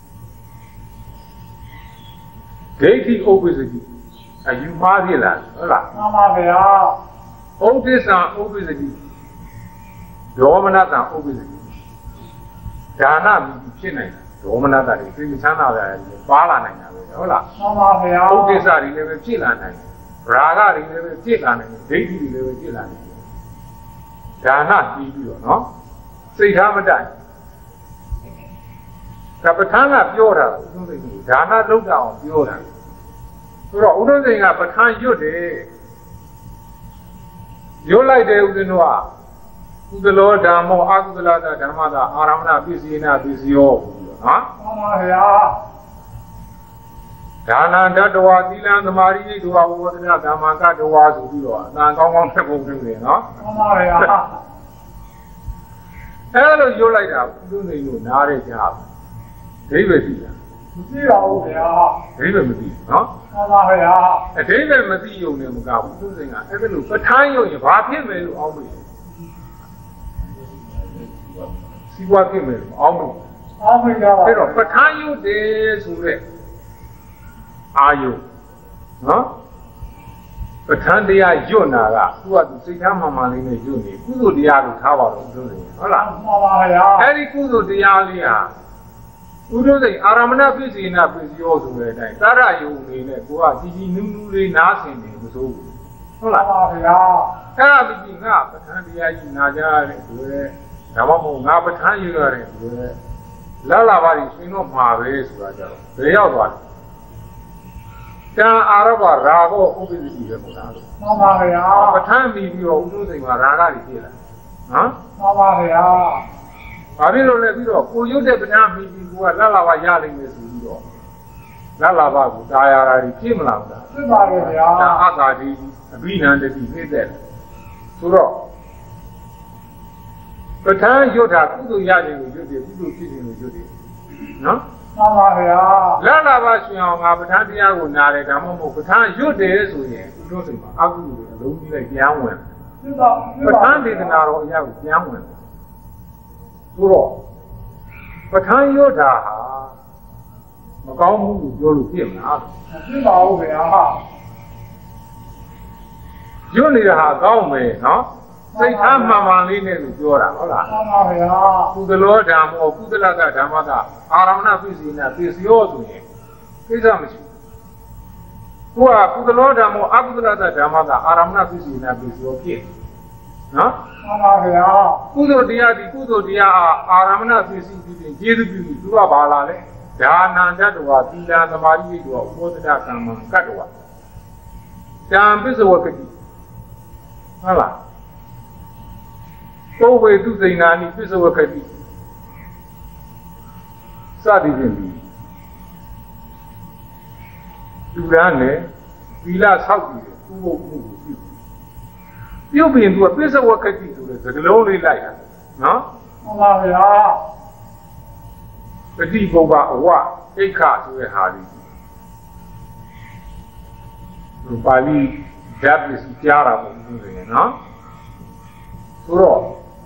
ဒိဋ္ဌိဥပ္ပစ္စတိအယူမှားဖြစ်လာဟုတ်လားမှန်ပါဗျာဥဒ္ဒစ္စံဥပ္ပစ္စတိဒေါမနတံဥပ္ပစ္စတိဒါနဖြစ်နိုင်တယ်ဒေါမနတတွေသိချမ်းသာတယ်ပါလာနိုင်တာပဲဟုတ်လားမှန်ပါဗျာဥဒ္ဒစ္စတွေလည်းပဲဖြစ်လာနိုင်တယ်ရာဂတွေလည်းပဲဖြစ်လာနိုင်တယ်ဒိဋ္ဌိတွေလည်းပဲဖြစ်လာနိုင်တယ်ဒါနပြီးပြီးတော့နော်စိတ်ထားမတိုင်ကပ္ပထာကပြောတာဥဒ္ဒစိန်ကိုဒါနလုပ်တာအောင်ပြောတာဆိုတော့ဥဒ္ဒစိန်ကပဋ္ဌာန်းရွတ်တယ်ရွတ်လိုက်တယ်ဥဒ္ဒနုကကုသလောဓမ္မောအကုသလတဓမ္မတာအာရမဏပစ္စည်းနာပစ္စယောနော်မှန်ပါဗျာဒါနတတဝါသီလံသမာဓိဒုဝဝဒနာဓမ္မကတဝါဆိုပြီးတော့အတန်ကောင်းကောင်းဖြစ်ပုံပြုတယ်နော်မှန်ပါဗျာအဲ့လိုရွတ်လိုက်တာဥဒ္ဒစိန်ကိုနားရဲကြဒိဗ္ဗေသိတာမသိပါဘူးဗျာဒိဗ္ဗေမသိနော်မှန်ပါဗျာအဒိဗ္ဗေမသိုံနဲ့မကဘူးသူစိန်ကအဲ့ဒါလိုပဋ္ဌာန်းရုံရင်ဘာဖြစ်မယ်လို့အောင်းမယ်စီးပွားဖြစ်မယ်လို့အောင်းမယ်အဲ့တော့ပဋ္ဌာန်းရုံတယ်ဆိုတဲ့အာယုနော်ပဋ္ဌာန်းတရားညွတ်နာကသူကစိတ်ထားမှန်မှန်လေးနဲ့ညွတ်နေကုသိုလ်တရားကိုထားပါတော့ဆိုနေဟုတ်လားမှန်ပါဗျာအဲ့ဒီကုသိုလ်တရားလေးဟာဥဒ္ဒစိန်အာရမဏပစ္စည်းနာပစ္စယောဆိုတဲ့အတိုင်းသာရယုံနေနဲ့ကိုကကြီးကြီးနူးနူးလေးနားဆင်နေမစိုးဘူးဟုတ်လားပါဗျာအဲ့ဒါပြီးငါပဋ္ဌာန်းတရားကြီးနာကြရတဲ့ဆိုရဲဒါမှမဟုတ်ငါပဋ္ဌာန်းယူရတဲ့ဆိုရဲလာလာပါလိရှင်တော့မှာပဲဆိုတာကြတော့ဘယ်ရောက်သွားလဲတန်အာရဘရာဂောဥပ္ပစ္စည်းပဲပေါ့လားမှန်ပါဗျာပဋ္ဌာန်းပြီးတော့ဥဒ္ဒစိန်မှာရာဂတွေဖြစ်လာနော်မှန်ပါဗျာဘာဖြစ်လို့လဲပြီးတော့ကိုရုပ်တဲ့ပဋ္ဌာန်းပြီးပြီးကိုကလလာဘရလိမ့်မယ်ဆိုပြီးတော့လလာဘကိုတာယာရာကြီးဖြစ်မလားဗျာဖြစ်ပါရဲ့ဗျာဒါအကာတိအဘိနန္တိနှိမ့်တဲ့ဆိုတော့ပဋ္ဌာန်းရွတ်တာကုသိုလ်ရခြင်းကိုရွတ်တယ်ကုသိုလ်ဖြစ်ခြင်းကိုရွတ်တယ်နော်မှန်ပါဗျာလလာဘရှင်အောင်ငါပဋ္ဌာန်းတရားကိုနားတယ်ဒါမှမဟုတ်ပဋ္ဌာန်းရွတ်တယ်ဆိုရင်ဥဒ္ဒစိန်မှာအကုသိုလ်တွေအလုံးကြီးလိုက်ပြန်ဝင်ဖြစ်ပါပဋ္ဌာန်းဒေသနာတော်အရာကိုပြန်ဝင်ဆိုတော့ပဋ္ဌာန်းရွတ်တာဟာမကောင်းဘူးလို့ပြောလို့ဖြစ်မလားမဖြစ်ပါဘူးဗျာရွတ်နေတာဟာကောင်းမယ်နော်စိတ်ထားမှန်မှန်လေးနဲ့လို့ပြောတာဟုတ်လားမှန်ပါဗျာကုသလောဓမ္မောကုသလကဓမ္မကအာရမဏပစ္စည်းနဲ့ပစ္စယောဆိုရင်ကိစ္စမရှိဘူးကုသလောဓမ္မောအကုသလကဓမ္မကအာရမဏပစ္စည်းနဲ့ပစ္စယောဖြစ်နော်မှန်ပါဗျာကုသိုလ်တရားဒီကုသိုလ်တရားအာရမဏပစ္စည်းဖြစ်ခြင်းကျေးဇူးပြုပြီးသူကဘာလာလဲဒါနန္တတော်သီလသမာဓိတော်ဥပဒကကမ္မကတ္တဝတံပစ္စဝကတိဟုတ်လားပုဝေသူစိဏာနိပစ္စဝကတိစသည်ဖြင့်လူရန်နဲ့သီလဆောက်ပြီးဥပုပ်မှုကိုပြုပြင်သူကပစ္စဝကတိဆိုတဲ့စကလုံးလေးလိုက်တာနော်မှန်ပါဗျာပฏิပုဗ္ဗအဝအိဋ္ဌဆိုတဲ့ဟာလေးပါဠိဓာတ်ပစ္စည်းကြားတာပုံစံနဲ့နော်ဆိုတော့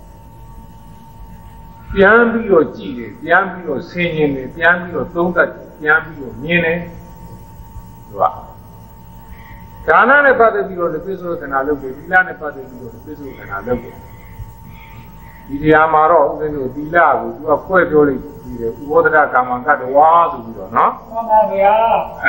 ပြန်ပြီးတော့ကြည့်တယ်ပြန်ပြီးတော့ဆင်ခြင်တယ်ပြန်ပြီးတော့သုံးသပ်တယ်ပြန်ပြီးတော့မြင်တယ်သူကဒါနနဲ့ပတ်သက်ပြီးတော့ပစ္စုခဏလုပ်တယ်သီလနဲ့ပတ်သက်ပြီးတော့ပစ္စုခဏလုပ်တယ်ဒီတရားမှာတော့ဦးဇင်းတို့သီလကိုသူကဖွဲ့ပြောလိုက်ပြီးတယ်ဥဘောဓကမ္မကတဝါဆိုပြီးတော့နော်မှန်ပါဗျာ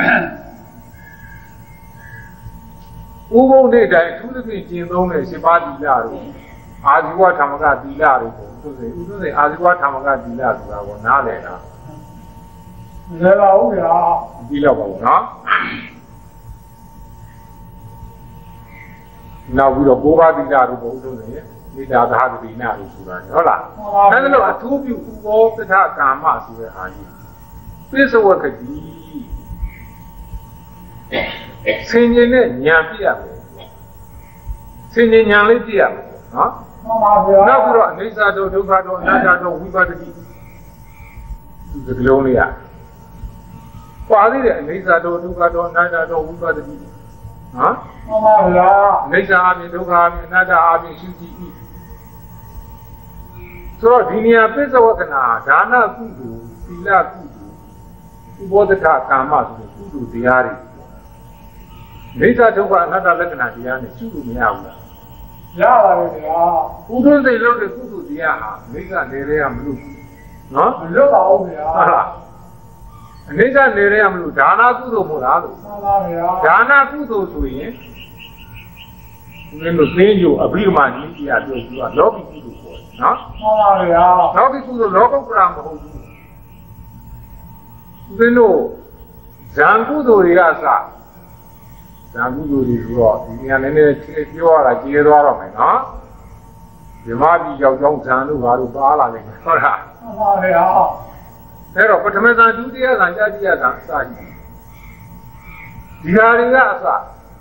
ဥပုပ်နေ့တိုင်းအထူးသဖြင့်ကျင့်သုံးတဲ့7ပါးသီလတို့အာဇီဝဓမ္မကသီလတွေကိုဥစ္စေအာဇီဝဓမ္မကသီလဆိုတာကိုနားလည်တာလည်းပါဦးဗျာဒီလောက်ပါဘူးနော်နောက်ပြီးတော့9ပါးသီလတို့ဘုံဥစ္စေမိတာသာသတိနာလို့ဆိုတာဟုတ်လားအဲဒါလို့အထူးပြုဥဘောပဋ္ဌကာမဆိုတဲ့အာကြီးပစ္စဝကတိဆင်ញင်နဲ့ညာပြရမယ်ဆင်ញင်ညာလေးပြရမယ်နော်မှန်ပါဗျာနောက်ပြီးတော့အနိစ္စတို့ဒုက္ခတို့အနတ္တတို့ဝိပဿတိဒီကလုံးလေးရပါသေးတယ်အနိစ္စတို့ဒုက္ခတို့အနတ္တတို့ဝိပဿတိနော်မှန်ပါဗျာအနိစ္စအပြင်ဒုက္ခအပြင်အနတ္တအပြင်ရှိကြည့်၏ဆိုတော့ဒီနေရာပစ္စဝကနာဒါနကုသိုလ်သီလကုသိုလ်ဥဘောဓကာမဆိုတဲ့ကုသိုလ်တရားတွေနိစ္စဒုက္ခအနတ္တလက္ခဏာတရားနဲ့ရှုလို့မရဘူးလားရပါတယ်ဗျာဥဒ္ဓစိတ်လို့တဲ့ကုသိုလ်တရားဟာနိစ္စနေရဲကမလို့နော်မလွတ်ပါဘူးဗျာဟုတ်လားအနိစ္စနေရဲကမလို့ဒါနကုသိုလ်မို့လားလို့မှန်ပါဗျာဒါနကုသိုလ်ဆိုရင်ဘယ်လိုသိညိုအဘိဓမ္မာနည်းတရားပြောပြီးတော့လောကီကုသိုလ်ပေါ့နော်မှန်ပါဗျာလောကီကုသိုလ်လောကုတ္တရာမဟုတ်ဘူးဦးဇင်းတို့ဇံကုသိုလ်တွေကစဇာကုသိုလ်တွေဆိုတော့ဒီနေရာနည်းနည်းပြောရတာကျေသွားတော့မယ်နော်ဓမ္မပြည်ကြောက်ကြောင်းဇံတို့ဘာလို့ပါလာလဲဟုတ်လားမှန်ပါဗျာအဲ့တော့ပထမဇံဒုတိယဇံကြာတိယဇံအစကြီးဒီဟာတွေကအစ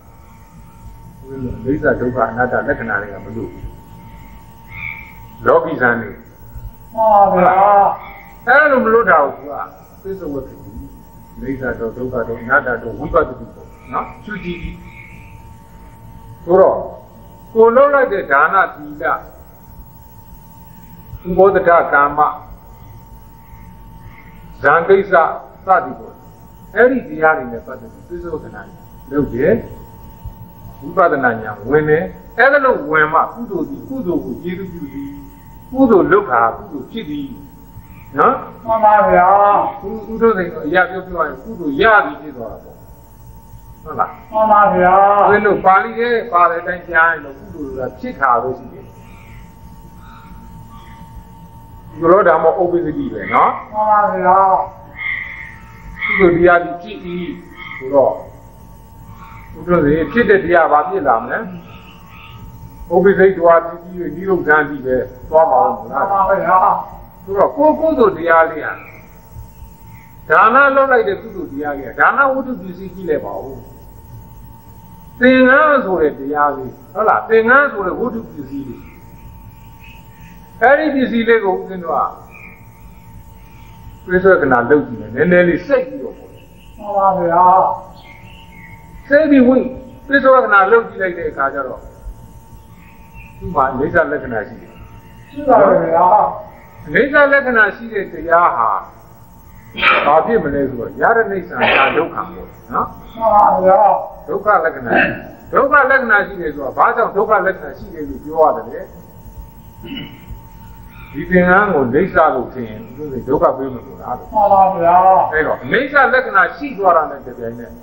ဒိဋ္ဌဒုက္ခအနတ္တလက္ခဏာတွေကမလို့လောကီဇံတွေမှန်ပါဗျာအဲ့လိုမလို့တာဘူးကသစ္စာဝတ္တိဒိဋ္ဌတော့ဒုက္ခတော့အနတ္တတော့ဝိပဿတိပေါ့နော်ချူကြည့်ဆိုတော့ကိုလုံးလိုက်တဲ့ဒါနသီလဥဘောဓကာမဇံကိစ္စစသည်ပေါ့အဲ့ဒီတရားတွေနဲ့ပတ်သက်ပြီးသစ္စာဝတ္တနာလုပ်တယ်ဝိပဿနာဉာဏ်ဝင်တယ်အဲ့ဒါလို့ဝင်မှကုသိုလ်ဒီကုသိုလ်ကိုကျေးဇူးပြုပြီးကုသိုလ်လုပ်တာကုသိုလ်ဖြစ်သည်နော်မှန်ပါဗျာဥဒ္ဓစိတ်အရာပြောရရင်ကုသိုလ်ရပြီဖြစ်သွားတာပေါ့ဟုတ်လားမှန်ပါဗျာဘယ်လိုပါဠိရဲ့ပါတဲ့အတိုင်းကြားရင်တော့ကုသိုလ်ကဖြစ်တာလို့ရှိတယ်ဘုရောဓမ္မဥပ္ပစ္စတိပဲနော်မှန်ပါဗျာကုသိုလ်တရားကြီးကြည့်ဤဆိုတော့ဥဒ္ဓစိတ်ဖြစ်တဲ့တရားဘာဖြစ်လာမလဲဥပ္ပစိတ်တော်ကြီးကြီးနိရုဒ္ဓန်ကြီးပဲသွားပါဦးမလားမှန်ပါဗျာဆိုတော့ကိုယ်ကုသိုလ်တရားလေးဟာဒါနလုပ်လိုက်တဲ့ကုသိုလ်တရားကြီးဒါနဝတ္ထုပစ္စည်းကြီးလိုက်ပါဦးသင်္ကန်းဆိုတဲ့တရားလေးဟုတ်လားသင်္ကန်းဆိုတဲ့ဝတ္ထုပစ္စည်းလေးအဲဒီပစ္စည်းလေးကိုဦးဇင်းတို့ကပြစ္ဆေကနာလုပ်ကြည့်တယ်နည်းနည်းလေးစိတ်ပြီးတော့ပေါ့မှန်ပါဗျာစိတ်ပြီးဝင်ပြစ္ဆေကနာလုပ်ကြည့်လိုက်တဲ့အခါကျတော့ဒီမှာအိဋ္ဌလက္ခဏာရှိတယ်ရှိပါဗျာအိဋ္ဌလက္ခဏာရှိတဲ့တရားဟာဘာဖြစ်မလဲဆိုတော့ယရဏိစ္ဆာဒုက္ခပေါ့နော်မှန်ပါဗျာဒုက္ခလက္ခဏာဒုက္ခလက္ခဏာရှိတယ်ဆိုတော့ဘာကြောင့်ဒုက္ခလက္ခဏာရှိတယ်လို့ပြောရတယ်လေဒီသင်္ကန်းကိုအိဋ္ဌလို့ထင်ရင်သူကဒုက္ခပေးမှာလို့လားမှန်ပါဗျာအဲ့တော့အိဋ္ဌလက္ခဏာရှိသွားတာနဲ့တပြိုင်နက်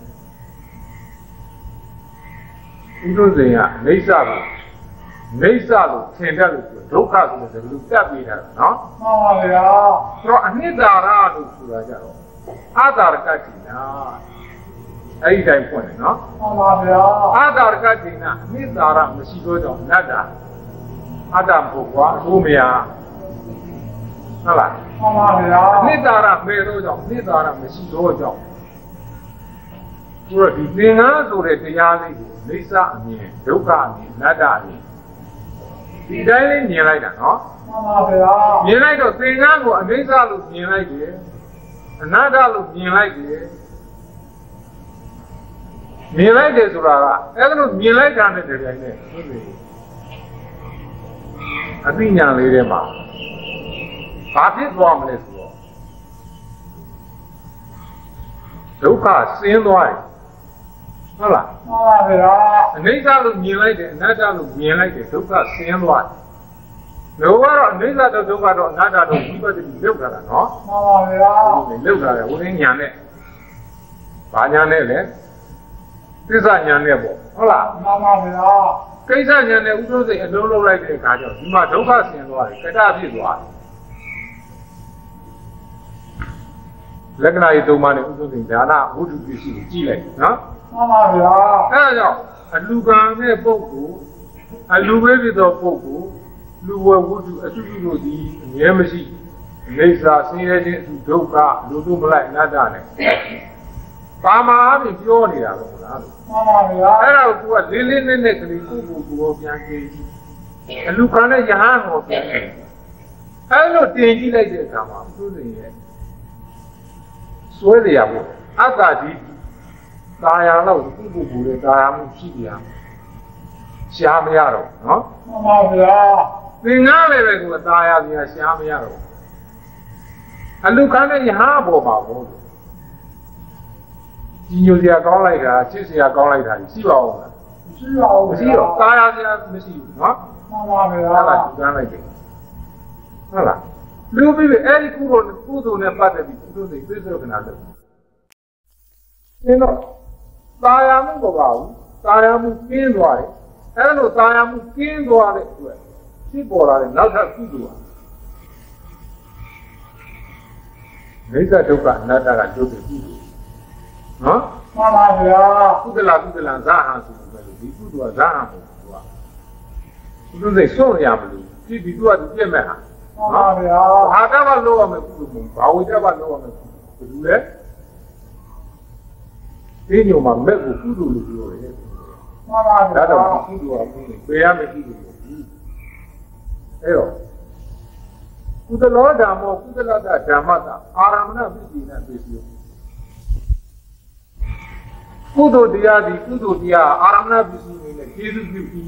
ဥဒ္ဓဇင်ကအိဋ္ဌကိုအိဋ္ဌလို့ထင်တယ်လို့ပြောဒုက္ခဆိုတဲ့လူတက်ပြီးတာနော်မှန်ပါဗျာဆိုတော့အနိတ္တရာလို့ဆိုတာကြတော့အာသာရကတိနာအဲ့ဒီတိုင်းဖွင့်တယ်နော်မှန်ပါဗျာအာသာရကတိနာအနိတ္တရာမရှိတော့ကြောင့်နတ္တာ Adam Pukwa, Umia. Hala. Nidara Mero, Nidara Messido. Purity, Nina, so that the Yali, Lisa, Duka, Nada. The dining near like that, no? Near like a thing, and Lisa look near like it. Another look near like it. Near like this, I don't near like that. I think young lady, ma. Party woman is war. Duka, same way. Hala. Nisa look near like it, another look near like it, Duka, same way. No one, Nisa the Duka, another look, people didn't look at it, no? They look at it, wouldn't Yanet. Banyanet. This is Yanebo. Hola. Kaisa Yane, who knows it, and don't look like a cardinal. You might don't pass in one. Kata is one. Legna is money, who knows Dana, who do you see? Chile, no? A Lugan, a Boku, a Lugavid of Boku, Luga would do a Suki, Yemasi, Mesa, Senior, Doka, Ludumla, Nadane. Pama, I'm pure. I don't do a lily necklace, who Yankee. And look on a Yahan of Yankee. I don't think he like this. I'm doing it. Swear the hour. I got it. Diana, who Diana, Shamiaro, no? The Nale with Diana, Shamiaro. And look on a Yahabo about. You see a call like that, you see a call like that, see all that. See all, Diana, Miss you, no? Like it. Hola. Little baby, any food on a butter, do the preserve another. You know, Diana go out, Diana came right, hello, Diana came to our way. She bought out another food. Later took another and took the food. Huh? Pudela Zahan to the food was Zahan. Who do they show Yamalu? She be do at the Yemen. I never know a food. I would never know a food. Do that? Then you must make a food with your head. That is food you are moving. Where am I eating? Hello. Put the Lord Damo, put the Lord Damata. Aramana busy and busy. Kudo dia, Aramana busy in the Jesus will be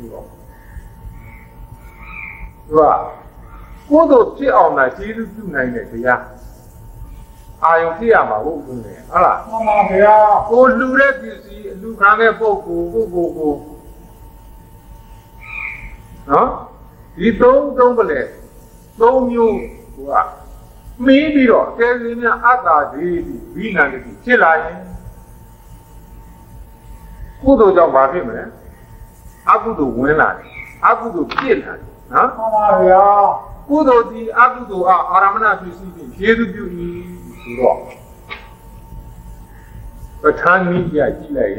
Kudo sit on my Jesus to nine. I am here, my own. Allah. Oh, Lure, you see, look on a go. Huh? You don't believe. Don't you? Maybe not. Tell me, other day, we not kill I. Kudo don't buy him, eh? I could win that. I could kill her. Huh? Kudo the Abudu Aramana to see him. Wrong. But hand me here,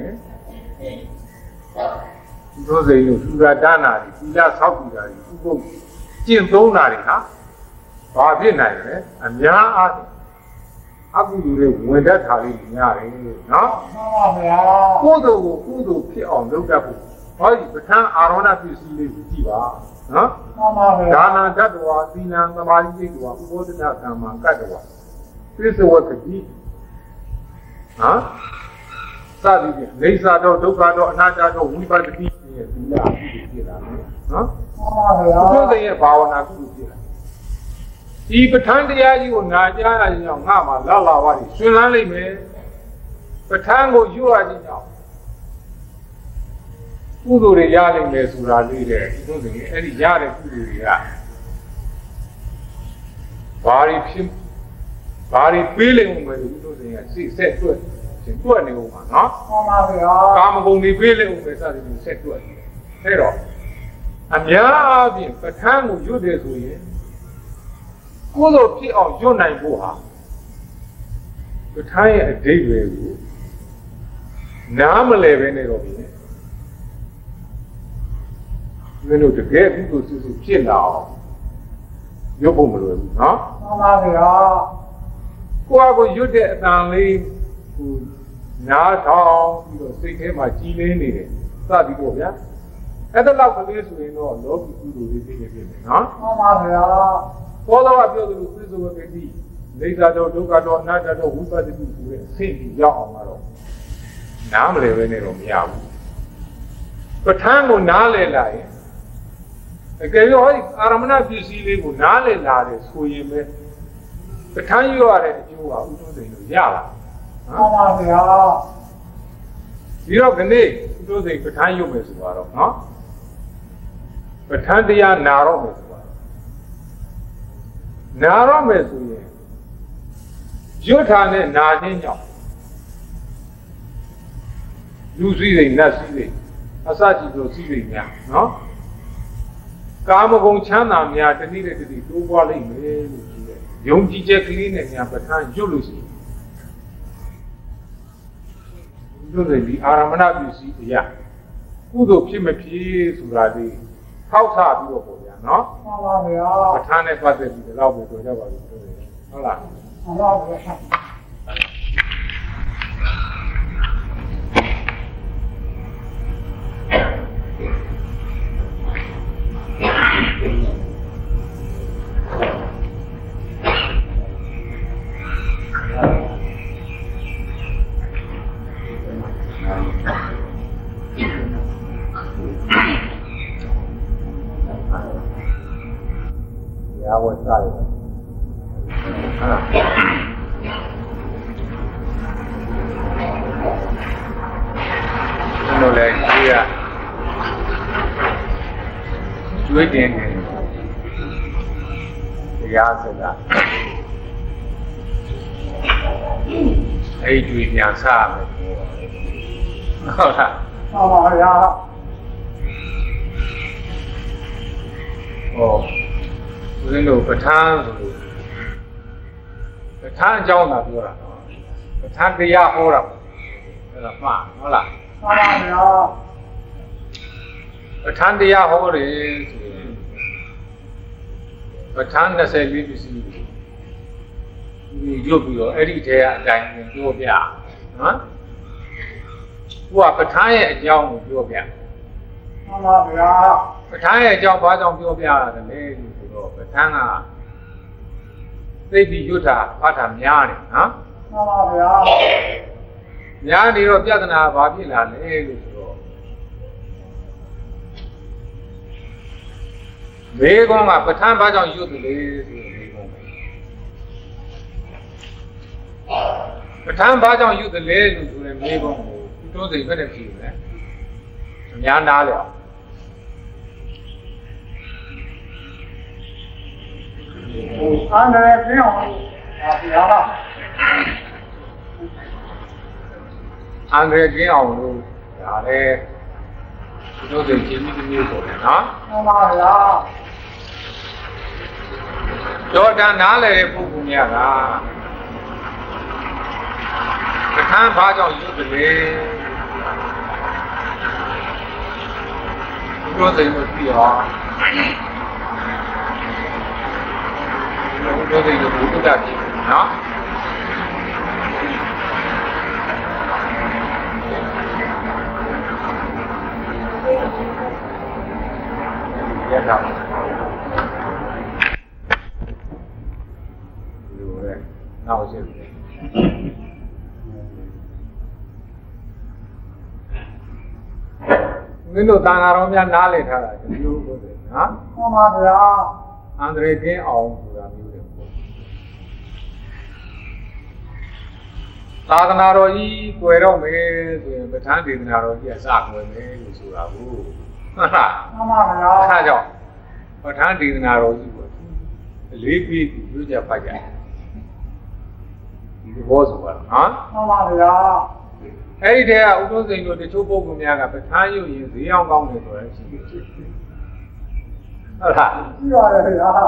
those are you, Dana, that's how we are. Jim Donari, huh? Bobby Night, and Yana Abu when that Harry, no? Kudo, on look up. Why, the town Arona to see the Diva, huh? Dana, that was Dina, the Mali, who was not come on Katawa. This is what the deep. Huh? Sadly, Lisa, Dokado, Nada, we buy the deep here. Huh? So they have power to do it. If a time the Ayu, Nadia, and your Mama, Lala, what is Sunali me? But Tango, you are the now. Who do the yelling mess who are there? Any yard to the yard. Bari feeling when you do see set to it. To a new one, no? Come only feeling with us in set to it. Hero. And yeah, but hang with you this way. Good of tea of your night boha. The time a day with you. Now I'm 11 years old. မင်းတို့တကယ်ကုသိုလ်စုစုဖြစ်လာအောင်ရုပ်ဖို့မလိုဘူးနော်မှန်ပါဗျာကိုယ့်အကိုရွတ်တဲ့အတန်လေးဟိုနားထောင်ပြီးတော့စိတ်ထဲမှာကြီးလင်းနေတယ်စသည်ပေါ့ဗျာအဲ့ဒါလောက်ကလေးဆိုရင်တော့လောကီကုသိုလ်လေးဖြစ်နေပြီနော်မှန်ပါဗျာဘောတော်ကပြောသလိုသစ္စာဝတ္တိလိစ္ဆာတော်ဒုက္ခတော်အနတ္တတော်ဝိပဿနာဆိုတဲ့အဆင့်ကြီးရောက်အောင်ကတော့နားမလည်ပဲနဲ့တော့မရဘူးပဋ္ဌာန်းကိုနားလည်လာရင်အကယ်၍ဟောဒီအာရမဏပစ္စည်းလေးကိုနားလည်လာတယ်ဆိုရင်ပဲပဋ္ဌာန်းယူရတဲ့အကျိုးကဥဒ္ဓစိန်လို့ရလာမှန်ပါဗျာဒီတော့ခဏဥဒ္ဓစိန်ပဋ္ဌာန်းယူမယ်ဆိုတော့နော်ပဋ္ဌာန်းတရားနာတော့မယ်ဆိုတော့နာတော့မယ်ဆိုရင်ရွတ်ထာနဲ့နာခြင်းကြောင့်လူစည်းစိမ်နတ်စည်းစိမ်အစရှိသောစည်းစိမ်များနော်ကာမဂုဏ်ချမ်းသာများတနည်းနဲ့တနည်းတိုးပွားလိမ့်မယ်လို့ဆိုတဲ့ယုံကြည်ချက်ကလေးနဲ့များပဋ္ဌာန်းရွတ်လို့ရှိရင်တို့တွေဒီအာရမဏပစ္စည်းအရာကုသိုလ်ဖြစ်မဖြစ်ဆိုတာလေးထောက်ဆပြီးတော့ပေါ့ဗျာနော်မှန်ပါဗျာပဋ္ဌာန်းနဲ့ပတ်သက်ပြီးဒီလောက်ပဲပြောကြပါလို့ပြောတယ်ဟုတ်လားမှန်ပါဗျာဝတ်စားတယ်ဟုတ်လားဘယ်လိုလဲကြီးရကျွေးတင်တယ်တရားစကားအဲ့ကျွေးပြန်စားမယ်ဟုတ်လားမှန်ပါဗျာဟုတ်ဦးဇင်းတို့ပဋ္ဌာန်းဆိုလို့ပဋ္ဌာန်းအကြောင်းသာပြောတာနော်ပဋ္ဌာန်းတရားဟောတာအဲ့ဒါမှဟုတ်လားမှန်ပါဗျာပဋ္ဌာန်းတရားဟောတယ်ဆိုရင်ပဋ္ဌာန်း24ပစ္စည်းဒီရုပ်ပြီးတော့အဲ့ဒီထဲကအတိုင်းပြောပြနော်ကိုကပဋ္ဌာန်းရဲ့အကြောင်းကိုပြောပြမှန်ပါဗျာပဋ္ဌာန်းရဲ့အကြောင်းဘာကြောင့်ပြောပြရတယ်လဲပဋ္ဌာန်းကသိပြီးယုထဖတ်တာများတယ်နော်မှန်ပါဗျာများနေတော့ပြဿနာဘာဖြစ်လာလဲလို့ဆိုတော့မေကွန်းကပဋ္ဌာန်းဘာကြောင့်ယုတယ်လဲဆိုတော့မေကွန်းပဋ္ဌာန်းဘာကြောင့်ယုတယ်လဲလို့ဆိုရင်မေကွန်းကိုတွန်းစိတ်ပဲနဲ့ဖြစ်တယ်အများနားလေအောင်အန္တရာယ်ပြောင်းဗျာအန္တရာယ်ကျင်းအောင်လို့ဒါလည်းတို့တွေရှင်းပြီးမျိုးဆိုတယ်နော်မှန်ပါဗျာတော်တန်နားလည်တဲ့ပုဂ္ဂိုလ်များကပဋ္ဌာန်းဘာကြောင့်ရုပ်တယ်လဲတို့တွေမသိအောင်တို့တွေကိုဘုရားကြည့်နော်ရတာလူရဲနောက်ရှိတယ်မင်းတို့တန်ဃာတော်များနားလည်ထားတာဒီလိုလို့တယ်နော်မှန်ပါဗျာအန္တရာယ်ကင်းအောင်ဆိုတာမျိုးတွေသာသနာတော်ကြီးကွယ်တော့မယ်ဆိုရင်ပဋ္ဌာန်းဒေသနာတော်ကြီးအစကွယ်မယ်လို့ဆိုတာကိုဟုတ်လားမှန်ပါဗျာအဲဒါကြောင့်ပဋ္ဌာန်းဒေသနာတော်ကြီးကိုအလေးပေးပြီးပြောကြဖတ်ကြဒီဘောဆိုပါတော့နော်မှန်ပါဗျာအဲ့ဒီတည်းကဥဒ္ဓစိန်တို့တချို့ပုဂ္ဂိုလ်များကပဋ္ဌာန်းယူရင်ဈေးအောင်ကောင်းတယ်ဆိုရင်ရှိတယ်ဟုတ်လားရှိပါတယ်ဗျာ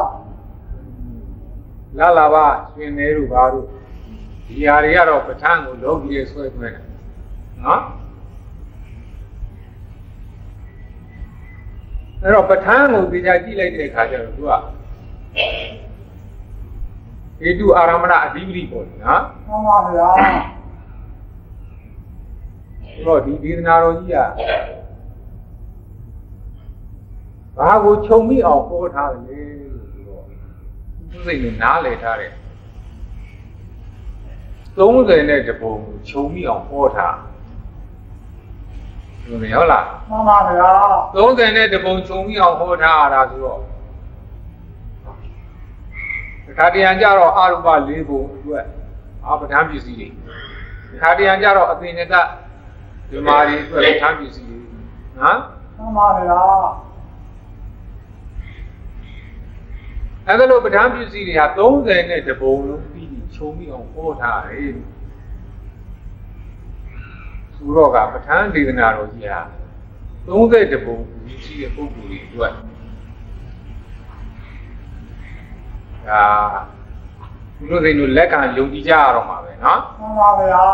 လာလာပါရှင်နေတို့ဘာတို့ဒီဟာတွေကတော့ပဋ္ဌာန်းကိုလောကီရဲ့ဆွဲသွင်းတယ်နော်အဲ့တော့ပဋ္ဌာန်းကိုသိကြကြည့်လိုက်တဲ့အခါကျတော့သူကဟေတုအာရမဏအဓိပတိပေါ့နော်မှန်ပါဗျာအဲ့တော့ဒီဒေသနာတော်ကြီးကဘာကိုခြုံမိအောင်ဟောထားတယ်လို့ဆိုတော့သူစိတ်နဲ့နားလည်ထားတယ်30နဲ့တပုံကိုခြုံမိအောင်ဟောထားဟုတ်တယ်ဟုတ်လားမှန်ပါဗျာ 30နဲ့တပုံခြုံမိအောင်ဟောထားတာဆိုတော့ခါတရံကြတော့အာရုပ၄ပုံအတွက်ပဋ္ဌာန်းပစ္စည်းတွေခါတရံကြတော့အသင်္ကတဓမ္မာတွေအတွက်ပဋ္ဌာန်းပစ္စည်းတွေနော်မှန်ပါဗျာအဲ့ဒါလို့ပဋ္ဌာန်းပစ္စည်းတွေဟာ30နဲ့တပုံလုံးပြီးခြုံပြီးအောင်ဟောထားတယ်ဆိုတော့ကပဋ္ဌာန်းဒေသနာတော်ကြီးဟာ30တပုံရှိတဲ့ပုဂ္ဂိုလ်တွေအတွက်ဘုလိုစိန်တို့လက်ခံယုံကြည်ကြရတော့မှာပဲနော်မှန်ပါဗျာ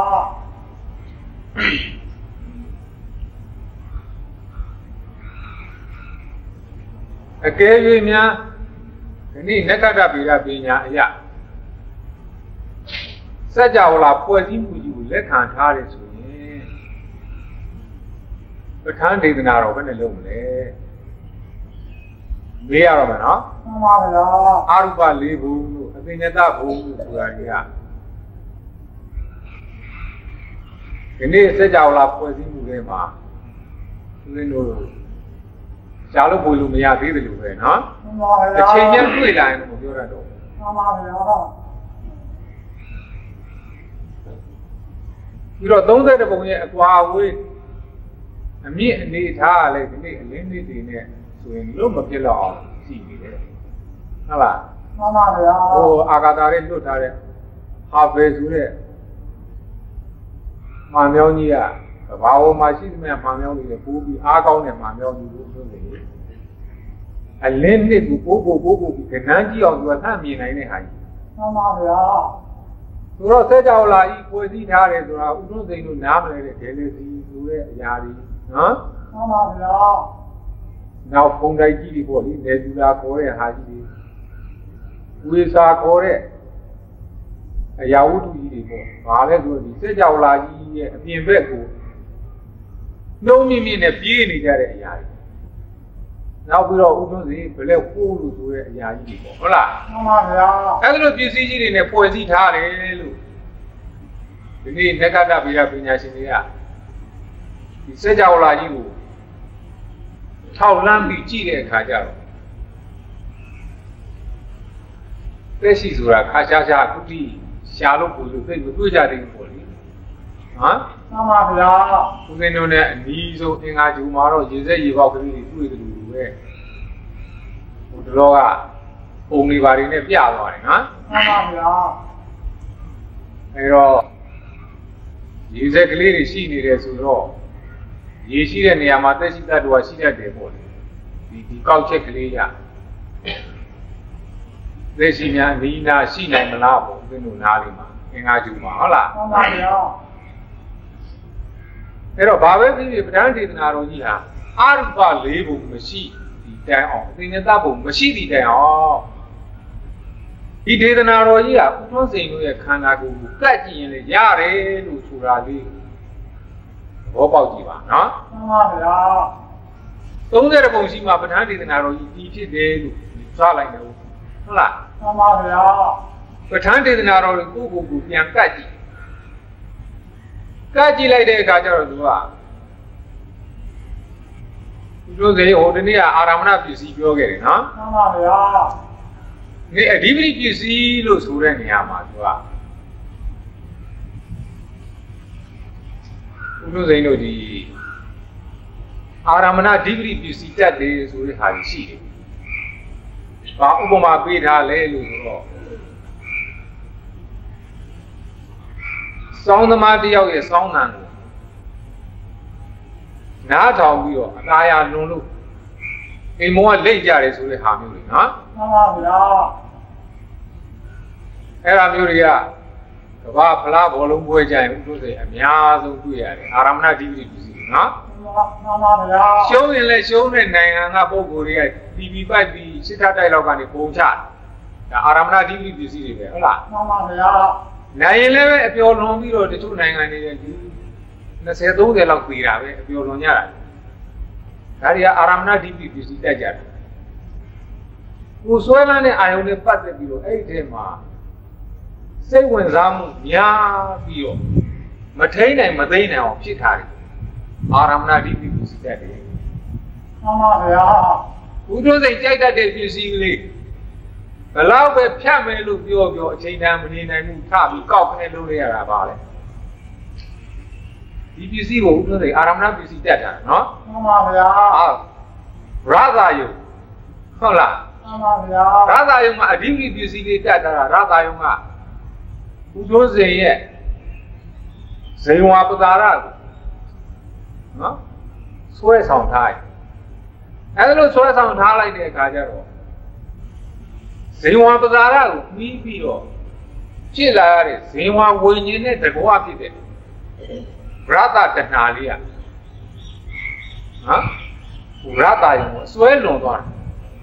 အကယ်၍များဒီနေ့နက္ခတ္တဗေဒပညာအရာစัจ java လာဖွဲ့စည်းမှုကြီးကိုလက်ခံထားတယ်ဆိုရင်ပဋ္ဌာန်းဒေသနာတော်ဘယ်နဲ့လုပ်မလဲမေးရတော့မယ်နော်မှန်ပါဗျာအာရုပ၄ဘုံလို့အသင်္ကတဘုံလို့ဆိုတာကြီးကဒီနေ့စัจ java လာဖွဲ့စည်းမှုတွေမှာသူတို့ရှားလို့ပွေလို့မရသေးတယ်လို့ပဲနော်မှန်ပါဗျာအချိန်ချင်းတွေ့လာရင်တော့ပြောရတော့မှန်ပါဗျာပြီးတော့30ပုံရဲ့အကွာအဝေးအမြင့်အနေထားကလည်းဒီနေ့အလင်းလေးတွေနဲ့ဆိုရင်လွတ်မဖြစ်တော့အောင်ရှိနေတယ်ဟုတ်လားမှန်ပါဗျာအာဂါတာတွေလွတ်ထားတဲ့ဟာဘယ်ဆိုတဲ့မှန်မြောင်းကြီးကဘာဝမှာရှိသမျှမှန်မြောင်းတွေပိုးပြီးအားကောင်းတဲ့မှန်မြောင်းကြီးလို့ဆိုနေတယ်အလင်းနှစ်ကိုပိုးပြီးကဏ္ဍကြီးအောင်သူကသတ်မြင်နိုင်တဲ့ဟာကြီးမှန်ပါဗျာဆိုတော့စัจ java လာကြီးဖွဲ့စည်းထားတယ်ဆိုတာဥဒ္ဓစိန်တို့နားမလဲတဲ့ဒေလစီဆိုတဲ့အရာတွေနော်မှန်ပါဗျာနောက်ပုံတိုက်ကြီးတွေပေါ့လေနေသူလာခေါ်တဲ့ဟာကြီးတွေဝေစာခေါ်တဲ့အရာဝတ္ထုကြီးတွေပေါ့ဘာလဲဆိုတော့ဒီစัจ java လာကြီးရဲ့အပြင်ဘက်ကိုနှုံးမြင့်မြင့်နဲ့ပြေးနေကြတဲ့အရာတွေနောက်ပြီးတော့ဥဒ္ဓစိန်ဘလက်ပိုးလို့ဆိုတဲ့အရာကြီးတွေပေါ့ဟုတ်လားမှန်ပါဗျာအဲ့ဒါလိုပစ္စည်းကြီးတွေနဲ့ဖွဲ့စည်းထားတယ်လို့ဒီနေ့နက္ခတ္တဗေဒပညာရှင်တွေကဒီစัจ java လာကြီးကိုထောက်လန်းပြီးကြည့်တဲ့အခါကျတော့သက်ရှိဆိုတာခါရှားကုတိရှာလို့ပူလို့သိမတွေ့ကြသေးဘူးပေါ့လေဟမ်မှန်ပါဗျာဦးဇင်းတို့နဲ့အနီးဆုံးအင်္ဂါဂျူမှာတော့ရေစက်ရေပေါက်ကလေးတွေတွေ့တယ်လို့ပဲဟိုတော့ကပုံလေးပါတွေနဲ့ပြသွားတယ်နော်မှန်ပါဗျာအဲတော့ရေစက်ကလေးတွေရှိနေတယ်ဆိုတော့ရေရှိတဲ့နေရာမှာသက်ရှိတ attva ရှိတတ်တယ်ပေါ့လေဒီကောက်ချက်ကလေးရသက်ရှိများအနီးနာရှိနိုင်မလားပေါ့ဦးဇင်းတို့နားလေးမှာအင်္ဂါဂျူမှာဟုတ်လားမှန်ပါဗျာအဲ့တော့ဘာပဲဖြစ်ဖြစ်ပဋ္ဌာန်းဒေသနာတော်ကြီးဟာအာရုပ၄ဘုံမရှိဒီတိုင်အောင်သင်္ကတဘုံမရှိဒီတိုင်အောင်ဒီဒေသနာတော်ကြီးဟာဥထွန်းစိန်တို့ရဲ့ခန္ဓာကိုယ်ကိုကတ်ကြည့်ရင်လည်းရတယ်လို့ဆိုတာလေးဘောပေါက်ကြည့်ပါနော်မှန်ပါဗျာ 30ပုံရှိမှပဋ္ဌာန်းဒေသနာတော်ကြီးဒီဖြစ်တယ်လို့စလိုက်တယ်ဟုတ်လားမှန်ပါဗျာပဋ္ဌာန်းဒေသနာတော်ကိုကိုယ်ကိုပြန်ကတ်ကြည့်ကတ်ကြည့်လိုက်တဲ့အခါကျတော့သူကတို့စေဟိုတနေ့ကအာရမဏပစ္စည်းပြောခဲ့တယ်နော်မှန်ပါဗျာဒီအဓိပတိပစ္စည်းလို့ဆိုတဲ့နေရာမှာသူကတို့စိန်တို့ဒီအာရမဏအဓိပတိပစ္စည်းတက်တယ်ဆိုတဲ့ဟာရှိတယ်။ဘာဥပမာပေးထားလဲလို့ဆိုတော့စောင်းသမားတယောက်ရဲ့စောင်းနံကိုနားထောင်ပြီးတော့အသာရလွန်လို့အိမ်မောကလိမ့်ကြတယ်ဆိုတဲ့ဟာမျိုးတွေနော်မှန်ပါဗျာအဲ့ဒါမျိုးတွေကကဘာဖလားဘောလုံးပွဲကြရင်ဥတို့စိတ်အများဆုံးတွေ့ရတယ်အာရမဏဓိပတိပစ္စည်းနော်မှန်ပါဗျာရှုံးရင်လည်းရှုံးတဲ့နိုင်ငံကပုံကိုယ်တွေကတီဗီပိုက်ပြီးစစ်ထားတိုက်လောက်ကနေပုံချဒါအာရမဏဓိပတိပစ္စည်းတွေပဲဟုတ်လားမှန်ပါဗျာနိုင်ရင်လည်းပဲအပျော်လွန်ပြီးတော့တချို့နိုင်ငံတွေလည်းဒီ20 30လောက်ပြီးတာပဲအပျော်လွန်ကြတာဒါတွေကအာရမဏဓိပတိပစ္စည်းတက်ကြတယ်ကိုဆွဲလန်းတဲ့အာယုန်နဲ့ပတ်သက်ပြီးတော့အဲ့ဒီထဲမှာစိတ်ဝင်စားမှုများပြီးတော့မထိန်နိုင်မသိနိုင်အောင်ဖြစ်ထားတယ်အာရမဏဓိပတိပစ္စည်းတက်တယ်မှန်ပါဗျာဘုဒ္ဓစိတ်ကြိုက်တတ်တဲ့ပစ္စည်းကလေးဘလောက်ပဲဖြတ်မယ်လို့ပြောအချိန်တန်မနေနိုင်ဘူးထပြီးကောက်ခနဲ့လုပ်ရတာပါလေဒီပစ္စည်းကိုဘုဒ္ဓစိတ်အာရမဏပစ္စည်းတက်တာနော်မှန်ပါဗျာရသယုဟုတ်လားမှန်ပါဗျာရသယုမှာအဓိပတိပစ္စည်းလေးတက်တာရသယုကဘုဒ္ဓစိတ်ရဲ့ဇေဝပဒါရကိုနော်ဆွဲဆောင်ထားတယ်အဲလိုဆွဲဆောင်ထားလိုက်တဲ့အခါကျတော့ဇေဝပဒါရကိုပြီးပြီးတော့ဖြစ်လာရတဲ့ဇေဝဝိညာဉ်နဲ့တကွာဖြစ်တဲ့ရတတဏှာလေးကရတယုံကိုဆွဲလွန်သွားတယ်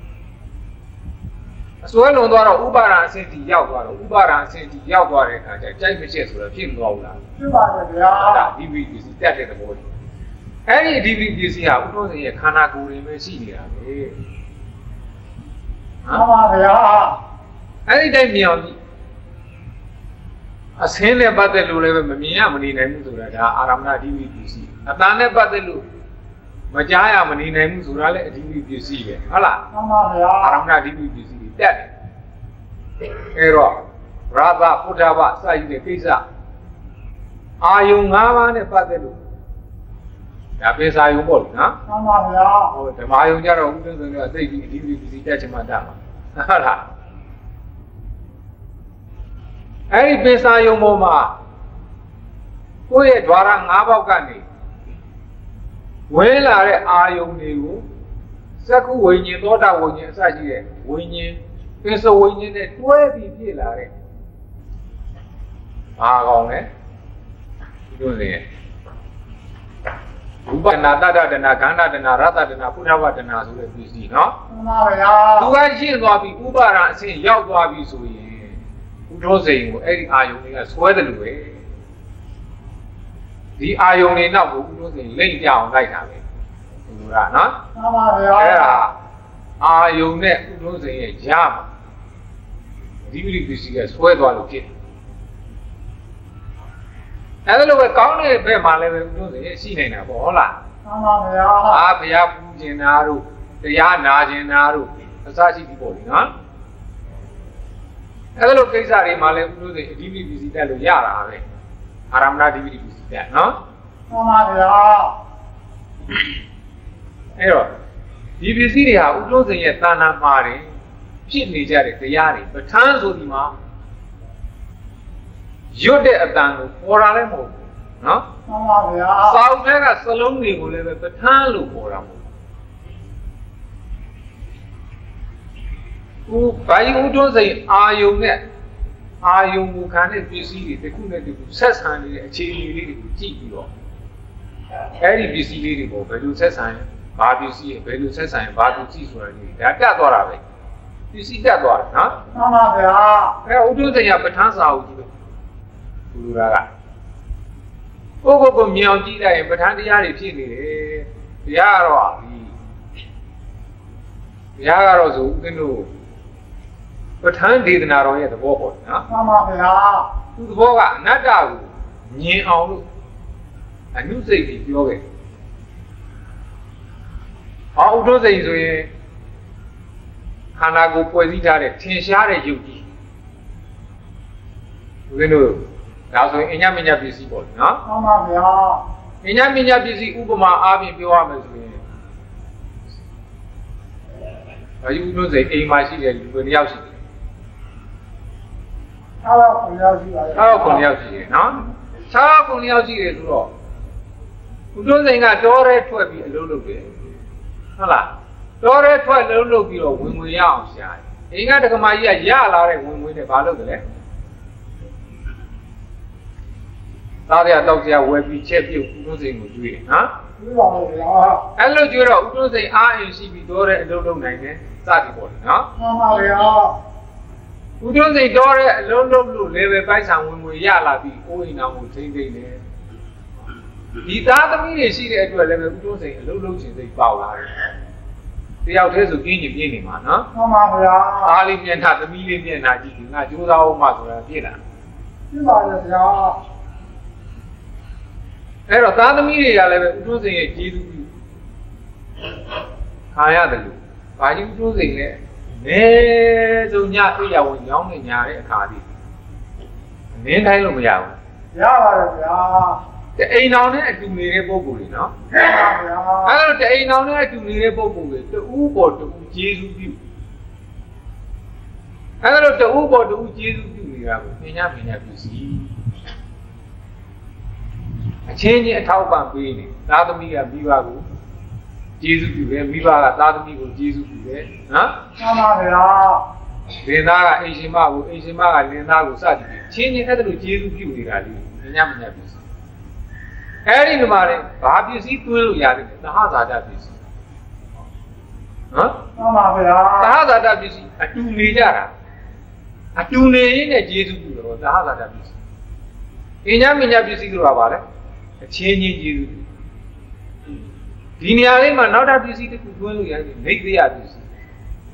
အစွဲလွန်သွားတော့ဥပါဒံအဆင့်တီရောက်သွားတော့ဥပါဒံအဆင့်တီရောက်သွားတဲ့အခါကျကြိုက်မချက်ဆိုတော့ဖြစ်မသွားဘူးလားဖြစ်ပါတယ်ဗျာဒါဒီဗီပစ္စည်းတက်တဲ့သဘောကြီးအဲ့ဒီဒီဗီပစ္စည်းဟာဥဒ္ဓဇင်ရဲ့ခန္ဓာကိုယ်တွေပဲရှိနေတာပဲမှန်ပါဗျာအဲ့ဒီတိုင်းမြောင်ကြီးအဆင်းနဲ့ပတ်သက်လို့လည်းမမြင်ရမနေနိုင်ဘူးဆိုတာဒါအာရမဏဒီဗီပစ္စည်းအတန်နဲ့ပတ်သက်လို့မကြားရမနေနိုင်ဘူးဆိုတာလည်းအဒီဗီပစ္စည်းပဲဟုတ်လားမှန်ပါဗျာအာရမဏဒီဗီပစ္စည်းတက်တယ်အဲတော့ရာသဘုဒ္ဓဘာစယူတဲ့ကိစ္စအာယုံ၅ပါးနဲ့ပတ်သက်လို့ဒါပိစာယုံပေါ့နော်မှန်ပါဗျာဟိုဓမ္မယုံကြတော့ဥဒ္ဒဆိုတော့သိပြီးအဓိပတိပစ္စည်းတက်ချင်မှတတ်မှာဟုတ်လားအဲ့ဒီပိစာယုံပေါ်မှာကိုယ့်ရဲ့ဓဝါရ၅ပေါက်ကနေဝဲလာတဲ့အာယုံတွေကိုစက္ခုဝိညာဉ်သောတာဝိညာဉ်အစရှိတဲ့ဝိညာဉ်ပိစဝိညာဉ်နဲ့တွဲပြီးဖြစ်လာတဲ့ဘာကောင်လဲဒီလိုလေဥပနာတတတနာခန္ဓာတနာရတတနာပုထဝတနာဆိုတဲ့ပစ္စည်းနော်မှန်ပါဗျာသူကရှင်းသွားပြီဥပါဒအဆင့်ရောက်သွားပြီဆိုရင်ဥဒ္ဓစိန်ကိုအဲ့ဒီအာယုန်တွေကဆွဲတယ်လို့ပဲဒီအာယုန်တွေနောက်ကိုဥဒ္ဓစိန်လိမ့်ကြအောင်လိုက်တာပဲဒီလိုလားနော်မှန်ပါဗျာအဲ့ဒါအာယုန်နဲ့ဥဒ္ဓစိန်ရဲ့ဂျာမှာဒီပရိပစ္စည်းကဆွဲသွားလို့ဖြစ်အဲ့ဒါလိုပဲကောင်းတဲ့ဘက်မှာလည်းပဲဥဒ္ဓစိန်ရှိနေတာပေါ့ဟုတ်လားမှန်ပါဗျာဘုရားပူဇင်တာတို့တရားနာကျင်တာတို့အစရှိပြီပေါ့လေနော်အဲ့ဒါလိုကိစ္စတွေမှာလည်းဥဒ္ဓစိန်အဓိပတိပစ္စည်းတက်လို့ရတာပဲအာရမဏအဓိပတိပစ္စည်းတက်နော်မှန်ပါဗျာအဲ့တော့ဒီပစ္စည်းတွေဟာဥဒ္ဓစိန်ရဲ့သာနာမှာတယ်ဖြစ်နေကြတဲ့တရားတွေပဋ္ဌာန်းဆိုဒီမှာရွတ်တဲ့အတန်ကိုပေါ်တာလည်းမဟုတ်ဘူးနော်မှန်ပါဗျာစာအုပ်ထဲကစလုံးတွေကိုလည်းပဲပဋ္ဌာန်းလို့ပေါ်တာမဟုတ်ဘူးဘာယုဥဒ္ဓစိန်အာယုံနဲ့အာယုံမူခံတဲ့ပစ္စည်းတွေတစ်ခုနဲ့တစ်ခုဆက်ဆံနေတဲ့အခြေအနေလေးတွေကိုကြည့်ပြီးတော့အဲ့ဒီပစ္စည်းလေးတွေကိုဘယ်လိုဆက်ဆံရင်ဘာပစ္စည်းဘယ်လိုဆက်ဆံရင်ဘာပစ္စည်းဆိုတာဒီဒါတက်သွားတာပဲပစ္စည်းတက်သွားတယ်နော်မှန်ပါဗျာအဲ့ဥဒ္ဓစိန်ကပဋ္ဌာန်းစာအုပ်ကြီးပဲဘုရားကကိုမြောင်ကြည့်လိုက်ရင်ပဋ္ဌာန်းတရားတွေဖြစ်နေတယ်တရားကတော့တရားကတော့ဆိုဦးဇင်းတို့ပဋ္ဌာန်းဒေသနာတော်ရဲ့သဘောပေါ့နော်မှန်ပါဗျာသူသဘောကအနတ္တကိုမြင်အောင်လို့အနုစိတ်ကြီးပြောခဲ့ဟောဥဒ္ဓစိတ်ဆိုရင်ခန္ဓာကိုယ်ဖွဲ့စည်းထားတဲ့ထင်ရှားတဲ့ယုတ်ကြီးဦးဇင်းတို့ဒါဆိုရင်အညမညပစ္စည်းပေါ့နော်မှန်ပါဗျာအညမညပစ္စည်းဥပမာအားဖြင့်ပြောရမယ်ဆိုရင်အယူလို့စိတ်အိမ်မှာရှိတဲ့လူတွေတယောက်ရှိတယ် 6 ယောက်ရှိပါတယ် 6 ယောက်ရှိတယ်နော်6 ယောက်ရှိတယ်ဆိုတော့ဥဒ္ဓစိန်ကတောရဲထွက်ပြီးအလုပ်လုပ်တယ်ဟုတ်လားတောရဲထွက်အလုပ်လုပ်ပြီးတော့ဝင်ငွေရအောင်ရှာတယ်အိမ်ကတက္ကမကြီးကရလာတဲ့ဝင်ငွေနဲ့ဘာလုပ်တယ်လဲသားရတောက်ကြဝယ်ပြီးချက်ပြုတ်ဥထုစိန်ကိုကျွေးတယ်နော်ဒီပါလေဗျာအဲ့လိုကျွေးတော့ဥထုစိန်အားအင်ရှိပြီးတော့တဲ့အလုပ်လုပ်နိုင်တယ်စသည်ပေါ့လေနော်မှန်ပါဗျာဥထုစိန်တော့တဲ့အလုံးလုံးလို့လေပဲပိုက်ဆံဝင်ငွေရလာပြီးကိုယ်အိမ်တော်ကိုထိမ့်သိမ့်တယ်ဒီသားသမီးတွေရှိတဲ့အတွက်လည်းပဲဥထုစိန်အလုံးလုံးချင်းစိတ်ပေါက်လာတယ်တယောက်တည်းဆိုပြင်းပြင်းနေမှာနော်မှန်ပါဗျာအားလေးမျက်နှာသမီးလေးမျက်နှာကြည့်ဒီငါကြိုးစားအောင်မှဆိုတာပြည့်လာဒီပါလေဗျာအဲ့တော့သားသမီးတွေကလည်းပဲဥထုစိန်ရဲ့ကျေးဇူးပြုခံရတယ်လို့ဘာကြီးဥထုစိန်နဲ့နဲဆုံးညအိယာဝင်ရောင်းနေညာတဲ့အခါဒီနင်းတိုင်းလို့မရဘူးရပါတယ်ဗျာတအိမ်တော်နဲ့အတူနေတဲ့ပုံကိုယ်တွေနော်မှန်ပါဗျာအဲ့တော့တအိမ်တော်နဲ့အတူနေတဲ့ပုံကိုယ်တွေတူပေါ်တူကျေးဇူးပြုအဲ့တော့တူပေါ်တူကျေးဇူးပြုနေတာကိုပညာပြုစီအချင်းချင်းအထောက်ပံ့ပေးနေသားသမီးကမိဘကိုကျေးဇူးပြုတယ်မိဘကသားသမီးကိုကျေးဇူးပြုတယ်နော်မှန်ပါဗျာလင်သားကအိမ်ရှင်မကိုအိမ်ရှင်မကလင်သားကိုစသည်ဖြင့်ချင်းချင်းအဲ့ဒါလိုကျေးဇူးပြုနေတာလေပညာပြုစီအဲ့ဒီမှာလေဘာပစ္စည်းတွင်းလို့ရတယ်သဟဇာတပစ္စည်းနော်မှန်ပါဗျာသဟဇာတပစ္စည်းအတူနေကြတာအတူနေရင်းနဲ့ကျေးဇူးပြုတော့သဟဇာတပစ္စည်းပညာပစ္စည်းတို့ကပါလေအချင်းချင်းကျေးဇူးဒီနေရာလေးမှာနောက်တာပစ္စည်းတစ်ခုတွင်းလို့ရတယ်မိတ်တရားပစ္စည်းဟမ်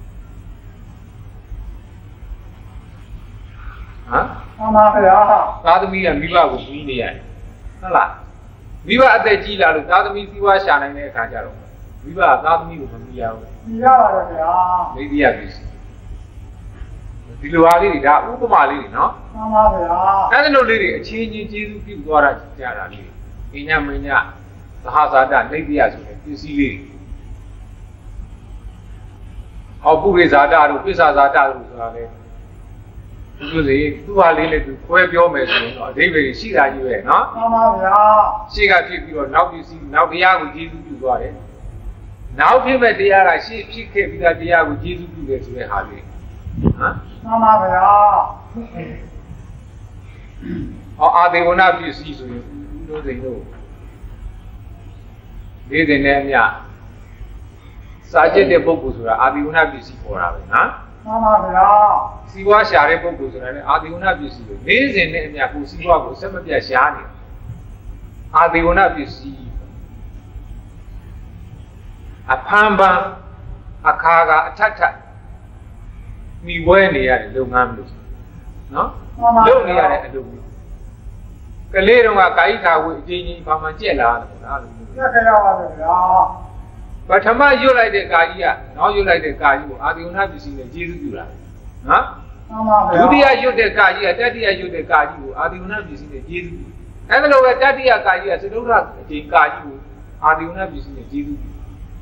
မှန်ပါဗျာသားသမီးကမိဘကိုပြီးနေရတယ်ဟုတ်လားမိဘအသက်ကြီးလာလို့သားသမီးစီးပွားရှာနိုင်တဲ့အခါကျတော့မိဘကသားသမီးကိုမမီရဘူးဒီရပါတယ်ဗျာမိတ်တရားပစ္စည်းဒီလိုအားလေးတွေဒါဥပမာလေးတွေနော်မှန်ပါဗျာအဲ့ဒီလိုလေးတွေအချင်းချင်းကျေးဇူးပြုသွားတာကြတာလေးပညာမညာသဟဇာတမိတ်တရားဆိုတဲ့ပစ္စည်းလေးတွေဟောပုရိဇာတတို့ပိစ္ဆာဇာတတို့ဆိုတာလေသူစီသူ့ဟာလေးလည်းသူခွဲပြောမယ်ဆိုရင်တော့အဓိပ္ပာယ်ရှိတာကြီးပဲနော်မှန်ပါဗျာရှေ့ကဖြစ်ပြီးတော့နောက်ပစ္စည်းနောက်တရားကိုကျေးဇူးပြုသွားတယ်နောက်ဖြစ်မဲ့တရားကရှေ့ဖြစ်ခဲ့ပြီးသားတရားကိုကျေးဇူးပြုတယ်ဆိုတဲ့ဟာလေးဟမ်မှန်ပါဗျာဟောအာဒေဝနာပစ္စည်းဆိုရင်တို့စိန်တို့ဒီတဲ့နဲ့အမြစာကျက်တဲ့ပုဂ္ဂိုလ်ဆိုတာအာဒေဝနာပစ္စည်းခေါ်တာပဲနော်မှန်ပါဗျာစီဝါရှာတဲ့ပုဂ္ဂိုလ်ဆိုတာလည်းအာဒေဝနာပစ္စည်းကိုနေ့စဉ်နဲ့အမြကိုစီဝါကိုဆက်မပြတ်ရှားနေတာအာဒေဝနာပစ္စည်းအဖန်ပန်အခါကအထက်ထက်မိဝဲနေရတဲ့လုပ်ငန်းမျိုးနော်လုပ်နေရတဲ့အလုပ်မျိုးကလေးတုန်းကကာယိထာဝေအချင်းချင်းဘာမှကြက်လာတယ်လားလို့ကြက်ကြရပါတယ်ဗျာပထမရွတ်လိုက်တဲ့ကာကြီးကနောက်ရွတ်လိုက်တဲ့ကာကြီးကိုအာဒီဝနာပစ္စည်းနဲ့ကျေးဇူးပြုလာတယ်နော်မှန်ပါဗျာဒုတိယရွတ်တဲ့ကာကြီးကတတိယရွတ်တဲ့ကာကြီးကိုအာဒီဝနာပစ္စည်းနဲ့ကျေးဇူးပြုအဲ့ဒါလိုပဲတတိယကာကြီးကသဒုရအချိန်ကာကြီးကိုအာဒီဝနာပစ္စည်းနဲ့ကျေးဇူးပြု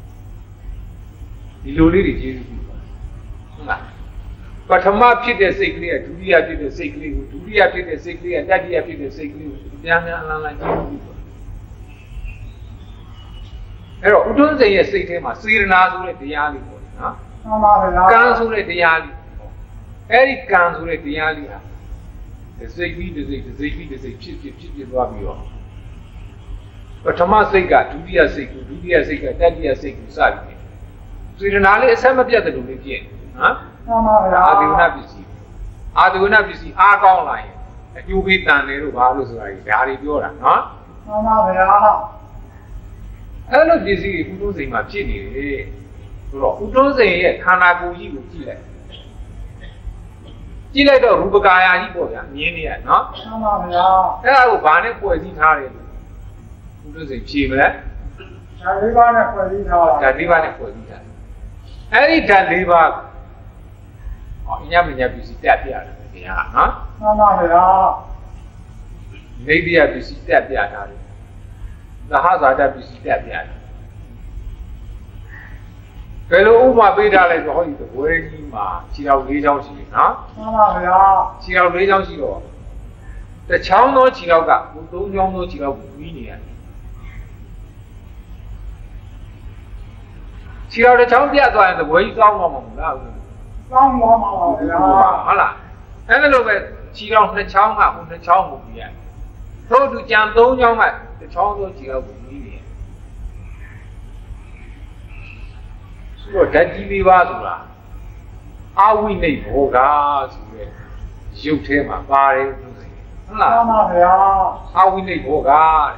ဒီလိုလေးတွေကျေးဇူးပြုပါဟုတ်လားပထမဖြစ်တဲ့စိတ်ကလေးကဒုတိယဖြစ်တဲ့စိတ်ကလေးကိုဒုတိယဖြစ်တဲ့စိတ်ကလေးကတတိယဖြစ်တဲ့စိတ်ကလေးကိုပြန်ပြန်အလန်းလန်းကျေးဇူးပြုပါအဲ့တော့ဥဒ္ဒစိန်ရဲ့စိတ်ထဲမှာစေရနာဆိုတဲ့တရားလေးပေါ့နော်မှန်ပါဗျာကံဆိုတဲ့တရားလေးအဲ့ဒီကံဆိုတဲ့တရားလေးဟာစိတ်ပြီးစိတ်ဖြစ်သွားပြီးတော့ပထမစိတ်ကဒုတိယစိတ်ကိုဒုတိယစိတ်ကတတိယစိတ်ကိုစပြီးစေရနာလေးအဆက်မပြတ်တဲ့လူလေးဖြစ်နော်မှန်ပါဗျာအာဒီဝနာပစ္စည်းအားကောင်းလာရင်အကျိုးပေးတန်တယ်လို့ဘာလို့ဆိုတာကြီးဒါတွေပြောတာနော်မှန်ပါဗျာအဲ့လိုပစ္စည်းတွေဥဒ္ဒစိန်မှာဖြစ်နေတယ်ဆိုတော့ဥဒ္ဒစိန်ရဲ့ခန္ဓာကိုယ်ကြီးကိုကြည့်လိုက်တော့ရူပကာယကြီးပေါ့ဗျာမြင်နေရနော်မှန်ပါဗျာအဲ့ဒါကိုဘာနဲ့ဖွဲ့စည်းထားတယ်လို့ဥဒ္ဒစိန်ဖြေမလားဓာတ်လေးပါးနဲ့ဖွဲ့စည်းထားတာဓာတ်၄ပါးနဲ့ဖွဲ့စည်းထားတယ်အဲ့ဒီဓာတ်၄ပါးဟောအညမညပစ္စည်းတက်ပြရတယ်ခင်ဗျာနော်မှန်ပါဗျာနေတရားပစ္စည်းတက်ပြထားတယ်သဟဇာတပစ္စည်းတက်ပြတယ်ဘယ်လိုဥပမာပေးထားလဲဆိုဟောဒီတပွဲကြီးမှာခြေတော်၄ချောင်းရှိတယ်နော်မှန်ပါဗျာခြေတော်၄ချောင်းရှိတော့တစ်ချောင်းသောခြေတော်က၃ချောင်းသောခြေတော်ကိုပြီးနေရတယ်ခြေတော်တစ်ချောင်းပြတ်သွားရင်တပွဲကြီးကောင်းမှာမဟုတ်လားကောင်းပါပါဗျာဟုတ်လားအဲ့ဒါလိုပဲခြေတော်နှစ်ချောင်းကဟိုနှစ်ချောင်းကိုပြီးရတယ်ထို့သူကြံ3ချောင်းကတစ်ချောင်းသောခြေအောက်ကိုပြီးနေဆိုတော့ဓာတ်ကြီး၄ပါးဆိုတာအာဝိနိဘောဂဆိုတဲ့ရုပ်ထဲမှာပါတယ်ဟုတ်လားမှန်ပါဗျာအာဝိနိဘောဂဓာတ်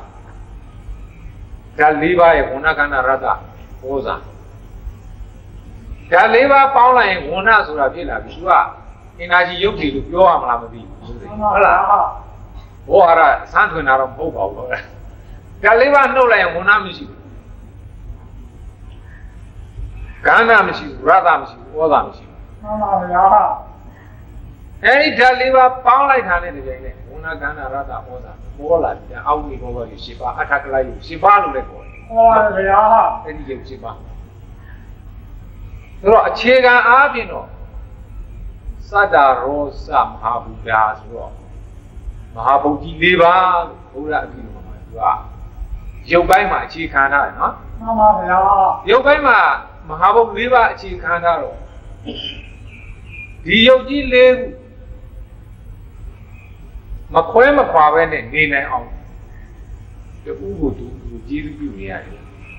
၄ပါးရဲ့ဝဏ္ဏခန္ဓာရတ္တဟောစာဓာတ်၄ပါးပေါင်းလိုက်ရင်ဝဏ္ဏဆိုတာဖြစ်လာပြီသူကအင်နာဂျီရုပ်တွေလို့ပြောရမလားမသိဘူးဟုတ်လားဘောဟာရစမ်းထွင်တာတော့မဟုတ်ပါဘူးဓာတ်၄ပါးနှုတ်လိုက်ရင်ဝဏ္ဏမရှိဘူးကန္နာမရှိဘူးရတ္တမရှိဘူးဩဇာမရှိဘူးမှန်ပါဗျာအဲဒီဓာတ်၄ပါးပေါင်းလိုက်တာနဲ့တကယ်နဲ့ဝဏ္ဏကန္နာရတ္တဩဇာပေါ်လာတယ်အောက်ဝိဘောဂရု၈ပါးအထကလယု၈ပါးလို့လည်းခေါ်တယ်မှန်ပါဗျာအဲဒီရုပ်၈ပါးဆိုတော့အခြေခံအားဖြင့်တော့သတ္တရောသမဟာဗုဒ္ဓဆိုတော့မဟာဗုဒ္ဓကြီး၄ပါးဘုရားအပြီးမှာသူကရုပ်ပိုင်းမှာအခြေခံထားတယ်နော်မှန်ပါဗျာရုပ်ပိုင်းမှာမဟာဗုဒ္ဓ၄ပါးအခြေခံထားတော့ဒီရုပ်ကြီး၄ခုမခွဲမခွာပဲနဲ့နေနိုင်အောင်တူကိုတူကြည်ပြုနေရတယ်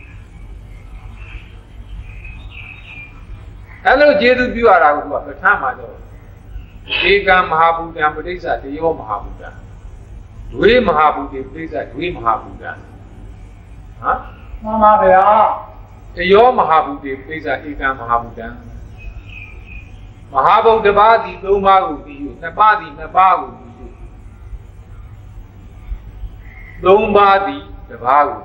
အဲ့လိုကျေသူပြုရတာကပဋ္ဌာန်းမှာတော့ဧကံမဟာဘူတံပဋိစ္စတယောမဟာဘူတံဒွေမဟာဘူတေပဋိစ္စဒွေမဟာဘူတံဟမ်မှန်ပါဗျာတယောမဟာဘူတေပဋိစ္စဧကံမဟာဘူတံမဟာဗုဒ္ဓဘာတိ၃ပါးကိုပြီးယူ၂ပါးတိ၂ပါးကိုပြီးယူ၃ပါးတိတစ်ပါးကို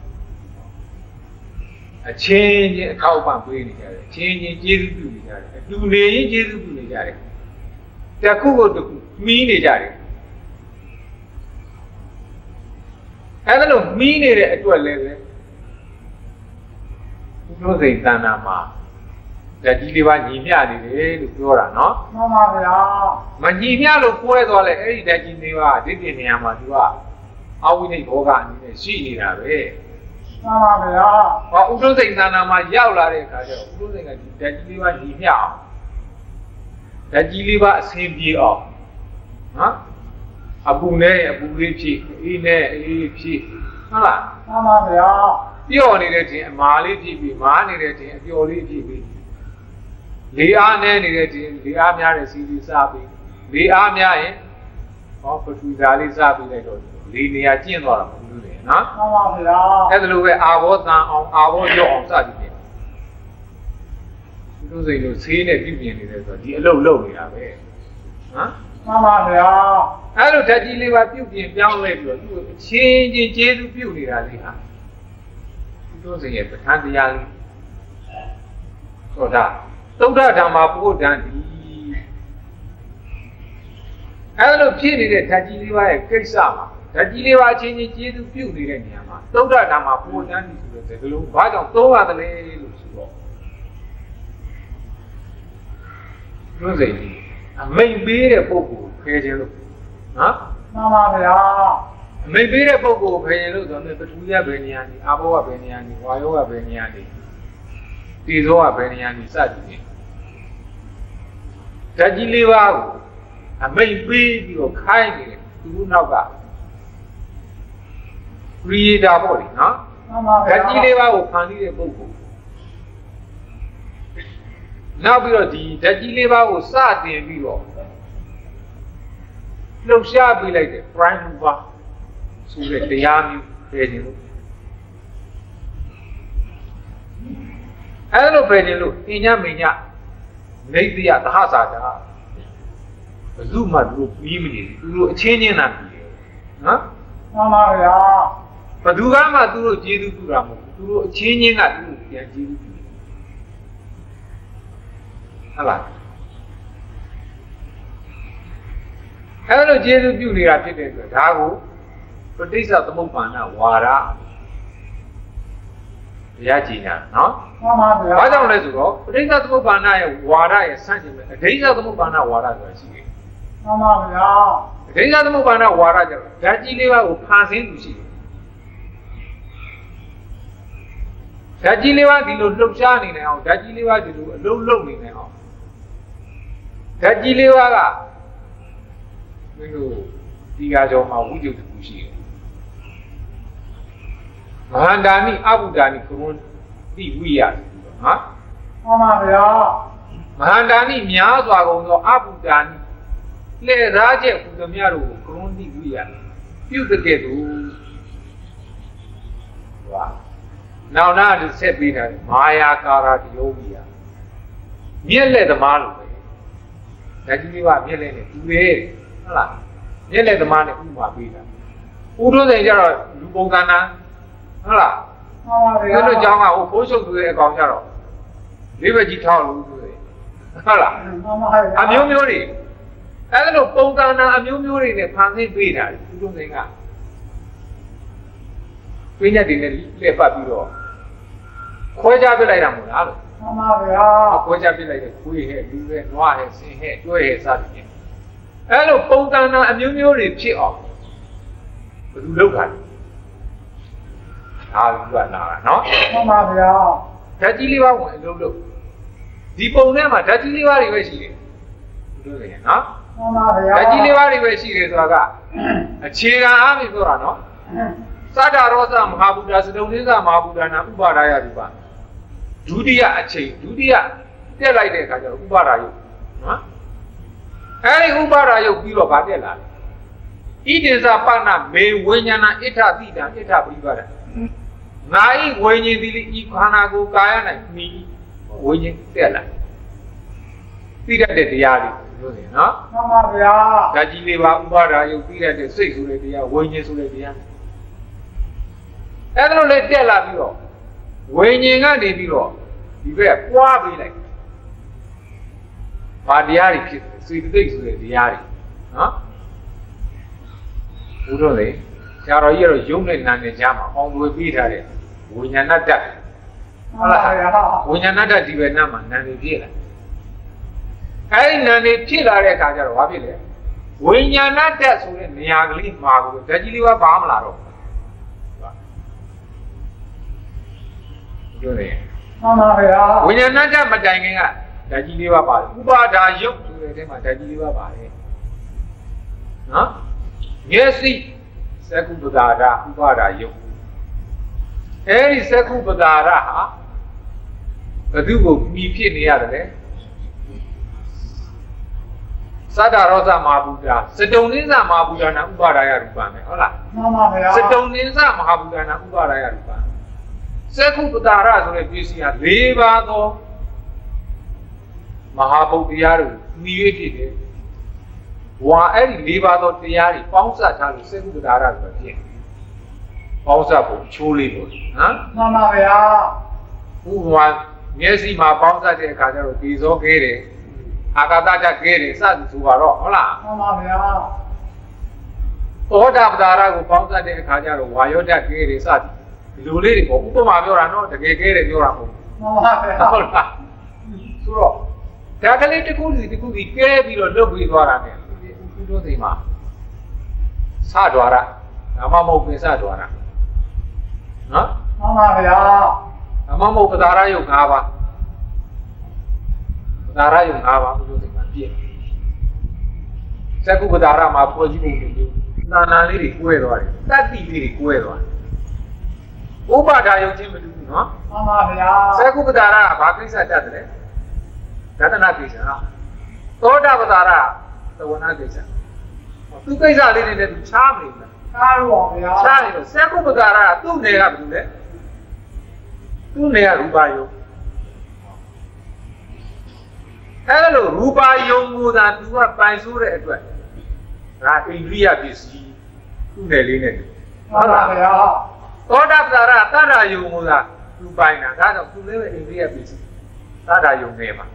အချင်းချင်းအထောက်ပံ့ပေးနေကြတယ်အချင်းချင်းကျေးဇူးပြုနေကြတယ်အတူနေရင်ကျေးဇူးပြုနေကြတယ်တခုကိုတခုမှီးနေကြတယ်အဲ့ဒါလို့မှီးနေတဲ့အတွက်လည်းပဲဘုရားစိတ်တဏ္ဍာမှာဓာတ်ကြီးလေးပါညီမျှနေတယ်လို့ပြောတာနော်မှန်ပါဗျာမညီမျှလို့ကိုယ်ရဲသွားလဲအဲ့ဒီဓာတ်ကြီးလေးပါဒီတင်နေရာမှာသူကအဝိနိဘောဂအနေနဲ့ရှိနေတာပဲမှန်ပါဗျာဟောဥဒ္ဓစိတ်သဏ္ဍာန်မှာရောက်လာတဲ့အခါကျတော့ဥဒ္ဓစိတ်ကဒီဓာတ်ကြီးလေးပါညီမျှအောင်ဓာတ်ကြီးလေးပါအဆင်ပြေအောင်နော်အပူနဲ့အပူလေးဖြစ်အေးနဲ့အေးဖြစ်ဟုတ်လားမှန်ပါဗျာပျော့နေတဲ့ချိန်အမာလေးဖြစ်ပြီးမားနေတဲ့ချိန်အပျော်လေးဖြစ်ပြီးလေအားနဲ့နေတဲ့ချိန်လေအားများတဲ့စီးလေးစားပြီးလေအားများရင်ဟောပထဝီဓာတ်လေးစားပြီးလိုက်တော့လေနေရာကျင့်သွားတာမဟုတ်ဘူးလေနော်မှန်ပါဗျာအဲ့ဒါလိုပဲအာဘောတန်အောင်အာဘောရော့အောင်စသည်ဖြင့်သူတို့စိတ်လို့ဆေးနဲ့ပြုပြင်နေတယ်ဆိုတော့ဒီအလုပ်လုပ်နေတာပဲနော်မှန်ပါဗျာအဲ့လိုဓာတ်ကြီးလေးပါပြုပြင်ပြောင်းလဲပြီးတော့သူ့အချင်းချင်းကျေးဇူးပြုနေတာလေးဟာသူတို့စိတ်ရဲ့ပဋ္ဌာန်းတရားလေးဆိုတော့သုဒ္ဓဓမ္မပုဂ္ဂံဒီအဲ့လိုဖြစ်နေတဲ့ဓာတ်ကြီးလေးပါရဲ့ကိစ္စမှာဓာတ်ကြီးလေးပါအချင်းချင်းကျေးဇူးပြုနေတဲ့နေရာမှာသုဒ္ဓဓမ္မပုဂ္ဂံဒီဆိုတဲ့ဒီလိုဘာကြောင့်သုံးရတယ်လဲလို့ဆိုတော့သူတို့စိတ်ကြီးအမိန်ပေးတဲ့ပုဂ္ဂိုလ်ဖယ်ခြင်းလို့နော်မှန်ပါဗျာအမိန်ပေးတဲ့ပုဂ္ဂိုလ်ဖယ်ခြင်းလို့ဆိုတော့ပထဝီကဘယ်နေရာနေအာဘောကဘယ်နေရာနေဝါယောကဘယ်နေရာနေတေဇောကဘယ်နေရာနေစသည်ဖြင့်ဓာတ်ကြီးလေးပါးကိုအမိန်ပေးပြီးတော့ခိုင်းနေတယ်သူတို့နောက်ကခရီးတာပေါ့လေနော်မှန်ပါဗျာဓာတ်ကြီးလေးပါးကိုဖန်တီးတဲ့ပုဂ္ဂိုလ်နောက်ပြီးတော့ဒီဓာတ်ကြီးလေးပါးကိုစတင်ပြီးတော့လှုပ်ရှားပေးလိုက်တဲ့ prime mover ဆိုတဲ့တရားမျိုးဖယ်ခြင်းလို့အဲ့လိုဖယ်ခြင်းလို့အညမညနေတရသဟစာတာဘယ်သူမှသူတို့ပြီးမနေဘူးသူတို့အချင်းချင်းသာပြီးတယ်နော်မှန်ပါဗျာဘယ်သူကမှသူတို့ကျေးဇူးပြုတာမဟုတ်ဘူးသူတို့အချင်းချင်းကသူတို့ပြန်ကျေးဇူးပြုတယ်ဟုတ်လားအဲ့လိုကျေးဇူးပြုနေတာဖြစ်တဲ့အတွက်ဒါကိုပဋိစ္စသမုပ္ပါဏဝါဒတရားကြည်ညာနော်မှန်ပါဗျာဘာကြောင့်လဲဆိုတော့ပဋိစ္စသမုပ္ပါဏရဲ့ဝါဒရဲ့ဆန့်ကျင်မဲ့အဓိစ္စသမုပ္ပါဏဝါဒဆိုတာရှိတယ်မှန်ပါဗျာအဓိစ္စသမုပ္ပါဏဝါဒကျတော့ဓာတ်ကြီးလေးပါးကိုဖန်ဆင်းသူရှိတယ်ဓာတ်ကြီးလေးပါးဒီလိုလှုပ်ရှားနေနိုင်အောင်ဓာတ်ကြီးလေးပါးဒီလိုအလုံးလုံးနေနိုင်အောင်ဓာတ်ကြီးလေးပါးကမင်းတို့ဒီကကြောမှာဝိတုတခုရှိတယ်မဟာန္တာနိအဘုဒ္ဓာနိခရုံးတိဝိယနော်မှန်ပါဗျာမဟာန္တာနိများစွာကုန်သောအဘုဒ္ဓာနိလေရာကျက်ဟူသည်များတို့ကိုခရုံးတိဝိယပြုတ်တဲ့သူဟာနောက်နာဆက်ပြီးတာမာယာကာရတယောဂီယာမြက်လက်သမားလို့ပဲဓာတ်ကြီးလေးကမြက်လက်နဲ့တူတယ်ဟုတ်လားမြက်လက်သမားနဲ့ဥမာပေးတာဥဒုစိန်ကျတော့လူပုံသဏ္ဍာန်ဟုတ်လားမှန်ပါဗျာတို့ကြောင်းကဟိုဖိုးချုပ်သူရဲ့အကောင်ကျတော့လေးဘက်ကြီးထောက်လို့ဆိုတယ်ဟုတ်လားမှန်ပါဗျာအမျိုးမျိုးတွေအဲ့ဒါလို့ပုံသဏ္ဍာန်အမျိုးမျိုးတွေနဲ့ဖန်ဆင်းပေးတာဥဒုစိန်ကပြည့်ညက်တွေနဲ့လက်ပတ်ပြီးတော့ခွဲခြားပြလိုက်တာမဟုတ်လားလို့မှန်ပါဗျာခွဲခြားပြလိုက်တဲ့ခွေးဟဲ့လူဟဲ့နွားဟဲ့ဆင်ဟဲ့ကျွဲဟဲ့စသဖြင့်အဲ့လိုပုံသဏ္ဍာန်အမျိုးမျိုးတွေဖြစ်အောင်ဘယ်သူလုပ်တာလဲဒါကလာတာနော်မှန်ပါဗျာဓာတ်ကြီးလေးပါဝင်အလုပ်လုပ်ဒီပုံထဲမှာဓာတ်ကြီးလေးပါတွေပဲရှိတယ်တို့တယ်နော်မှန်ပါဗျာဓာတ်ကြီးလေးပါတွေပဲရှိတယ်ဆိုတာကအခြေခံအားဖြင့်ပြောတာနော်သတ္တရောသမဟာဗုဒ္ဓစတုံသစ္စာမဟာဗုဒ္ဓနာဥပါဒာယရူပဒုတိယအချိန်ဒုတိယတက်လိုက်တဲ့အခါကျတော့ဥပါဒာယုတ်နော်အဲဒီဥပါဒာယုတ်ပြီးတော့ဗာတက်လာတယ်ဣတိဇပနမေဝိညာဏဣဋ္ဌတိတံဣဋ္ဌပရိပါဒငါဤဝိညာဉ်တိဤခန္ဓာကိုယ်ကာယ၌မိဝိညာဉ်တက်လာပြီးတဲ့တရားတွေလို့ဆိုရင်နော်မှန်ပါဗျာဓာတ်ကြီးလေးပါဥပါဒာယုတ်ပြီးတဲ့စိတ်ဆိုတဲ့တရားဝိညာဉ်ဆိုတဲ့တရားအဲ့ဒါလို့လည်းတက်လာပြီးတော့ဝိညာဉ်ကနေပြီးတော့ဒီဘက်ပွားပေးလိုက်ဗာတရားတွေဖြစ်တယ်စေတသိက်ဆိုတဲ့တရားတွေနော်ဘုရားလေဆရာတော်ကြီးကတော့ယုံနဲ့နာနဲ့ကြားမှာအောင်သွေးပြီးထားတဲ့ဝိညာဏတ္တဟုတ်လားဝိညာဏတ္တဒီဘက်နာမှာနာနေဖြစ်လာအဲ့ဒီနာနေဖြစ်လာတဲ့အခါကျတော့ဘာဖြစ်လဲဝိညာဏတ္တဆိုတဲ့နေရာကလေးမှာကိုဓာတ်ကြီးလေးပါမလာတော့ပြောတယ်မှန်ပါဗျာဝိညာဏတ္တမတိုင်ခင်ကဓာတ်ကြီးလေးပါပါတယ်ဥပါဒါယုတ်ဆိုတဲ့အထဲမှာဓာတ်ကြီးလေးပါပါတယ်နော်မျက်စိသက္ကုပ္ပဒါရဥပါဒါယုတ်အဲဒီသက္ကုပ္ပဒါရဟာဘယ်သူကိုမှီဖြစ်နေရတယ်လဲသတ္တရောသမဟာဗုဒ္ဓစတုံနိစ္စမဟာဗုဒ္ဓနာဥပါဒါယရူပမယ်ဟုတ်လားမှန်ပါဗျာစတုံနိစ္စမဟာဗုဒ္ဓနာဥပါဒါယရူပသက္ကုပ္ပဒါရဆိုတဲ့ပစ္စည်းဟာ၄ပါးသောမဟာဗုဒ္ဓတရားတို့မှီ၍ဖြစ်တယ်။ဝါအဲ့ဒီ၄ပါးသောတရားတွေပေါင်းစပ်ထားလို့သက္ကုပ္ပဒါရဆိုဖြစ်။ပေါင်းစပ်ဖို့ချိုးလေးပေါ့နော်။မှန်ပါဗျာ။ဥပမာမျက်စိမှာပေါင်းစပ်တဲ့အခါကျတော့ဒီဇောကဲတယ်။အာကာသဓာတ်ကဲတယ်စသည်ဆိုတော့ဟုတ်လား။မှန်ပါဗျာ။သောတာပ္ပဒါရကိုပေါင်းစပ်တဲ့အခါကျတော့ဝါယောဓာတ်ကဲတယ်စသည်ဒီလိုလေးတွေပေါ့ဥပမာပြောတာနော်တကယ်ကဲတယ်ပြောတာမဟုတ်ဘူးမှန်ပါဗျာဟုတ်လားဆိုတော့ဒါကလေးတစ်ခုစီကဲပြီးတော့လွတ်ပြီးသွားတာ ਨੇ ဥဒ္ဒသိမှာစဒွာရဒါမှမဟုတ်ပင်စဒွာရနော်မှန်ပါဗျာဒါမှမဟုတ်ပဒါရယုတ်၅ပါးပဒါရယုတ်၅ပါးဥဒ္ဒသိမှာပြည့်သက္ကုပ္ပဒါရမှာပေါ်ကြီးပုံတွေနာနာလေးတွေကွဲသွားတယ်တတ္တိလေးတွေကွဲသွားတယ်ဥပါဒါယုတ်ချင်းမတူဘူးနော်မှန်ပါဗျာသက္ကုပ္ပဒါရကဘာကိစ္စတတ်တယ်ဒသနာကိစ္စသောတာပ္ပဒါရသဝနာကိစ္စသူကိစ္စလေးတွေနဲ့သူချားမနေဘူးချားတော့ဗျာချားနေတော့သက္ကုပ္ပဒါရကသူ့နယ်ကဘယ်လိုလဲသူ့နယ်ကရူပါယုတ်အဲ့လိုရူပါယုတ်ကိုသာသူကပိုင်ဆိုးတဲ့အတွက်ဒါအိန္ဒိယပစ္စည်းသူ့နယ်လေးနဲ့မှန်ပါဗျာသောတာပ္ပဒါရသတ္တယုံကိုသာသူပိုင်တာဒါကြောင့်သူလည်းပဲအိန္ဒိယပစ္စည်းသတ္တယုံနေမှာ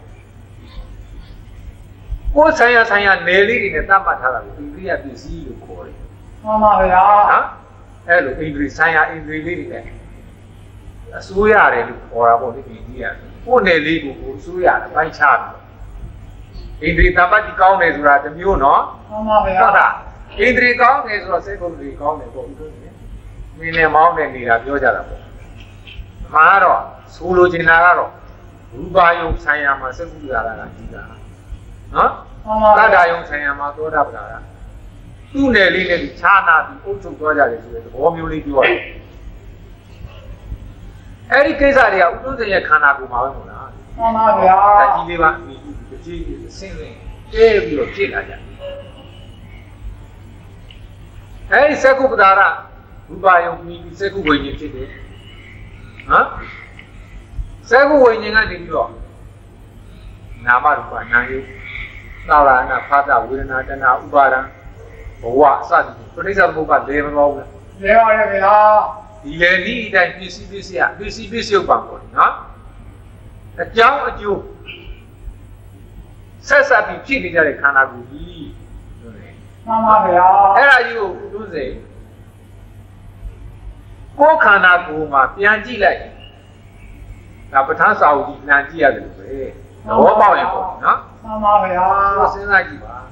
ကိုယ်ဆိုင်ရာနယ်လေးတွေနဲ့သတ်မှတ်ထားတာကိုအိန္ဒိယပစ္စည်းလို့ခေါ်တယ်မှန်ပါဗျာနော်အဲ့လိုအိန္ဒိဆိုင်ရာအိန္ဒိလေးတွေနဲ့အစိုးရတယ်လို့ခေါ်တာပေါ့ဒီအိန္ဒိယကိုယ်နယ်လေးကိုအစိုးရတယ်ပိုင်းခြားပြီးအိန္ဒိတပတ်တိကောင်းတယ်ဆိုတာတစ်မျိုးနော်မှန်ပါဗျာဟုတ်လားအိန္ဒိကောင်းတယ်ဆိုတော့စိတ်ကိုယ်တွေကောင်းတယ်ပေါ့ဒီလိုမင်းနဲ့မောင်းနဲ့နေတာပြောကြတာပေါ့။မှာတော့ဆိုလိုချင်တာကတော့ရူပါယုံဆိုင်ရာမှာစက္ကုပ္ပဒါရကကြီးတာ။နော်။သတ္တယုံဆိုင်ရာမှာသောတာပ္ပဒါရ။သူ့နယ်လေးနဲ့ခြားနာပြီးအုပ်ချုပ်သွားကြတယ်ဆိုတဲ့သဘောမျိုးလေးပြောရတယ်အဲ့ဒီကိစ္စတွေကဥဒ္ဒဇင်ရဲ့ခန္ဓာကိုယ်မှာပဲမဟုတ်လားမှန်ပါဗျာတကြီးလေးပါဒီကြီးဆင်းဆင်းတဲပြီးတော့ဖြစ်လာကြအဲ့ဒီသက္ကုပ္ပဒါရရူပယုံပြီးသက္ကုဝိညာဉ်ဖြစ်တယ်ဟမ်သက္ကုဝိညာဉ်ကနေပြီးတော့နာမရူပနာယုသာရဏဖာသဝေဒနာတဏှာဥပါဒံဘဝအစသည်ပဋိစ္စသမုပ္ပါလဲမလို့ဘူးလဲပါရဲ့ဗျာဒီလေဒီအတိုင်းပစ္စည်းပစ္စည်းပံပေါ့နော်အကြောင်းအကျိုးဆက်ဆက်ပြီးဖြစ်နေကြတဲ့ခန္ဓာကိုယ်ကြီးမှန်ပါဗျာအဲ့ဒါကြီးကိုဥဒ္ဒဇင်ကိုယ်ခန္ဓာကိုယ်မှာပြန်ကြည့်လိုက်ဒါပဋ္ဌာန်းစာအုပ်ကြီးပြန်ကြည့်ရတယ်လို့ပဲသဘောပေါက်ရင်ပေါ့နော်မှန်ပါဗျာစဉ်းစားကြည့်ပါ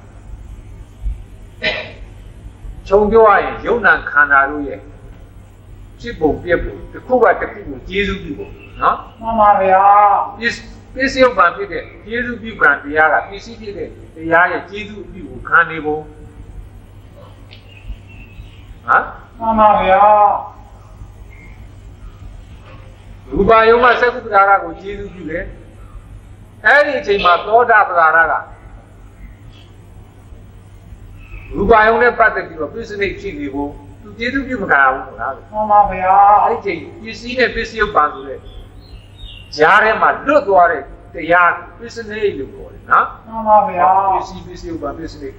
ခြုံပြောရရင်ယုံနာခန္ဓာတို့ရဲ့ဖြစ်ပုံပြက်ပုံတစ်ခုကတစ်ခုကိုကျေစုပြုပုံနော်မှန်ပါဗျာပစ္စည်းဥပ္ပံဖြစ်တဲ့ကျေစုပြုကံတရားကပစ္စည်းဖြစ်တဲ့တရားရဲ့ကျေစုပြုကိုခံနေပုံမှန်ပါဗျာရူပယုံမှာသက္ကုပ္ပဒါရကိုကျေစုပြုတယ်အဲ့ဒီအချိန်မှာသောတာပဒါရကရူပယုံနဲ့ပတ်သက်ပြီးတော့ပြစ္ဆနိဖြစ်နေဖို့သူကျေစုပြုမခံဘူးဟုတ်လားမှန်ပါဗျာအဲ့ဒီချိန်ပစ္စည်းနဲ့ပစ္စည်းဥပ္ပံဆိုတဲ့ကြားထဲမှာလွတ်သွားတဲ့တရားပစ္စနိလို့ခေါ်တယ်နော်မှန်ပါဗျာပစ္စည်းဥပ္ပံပစ္စနိ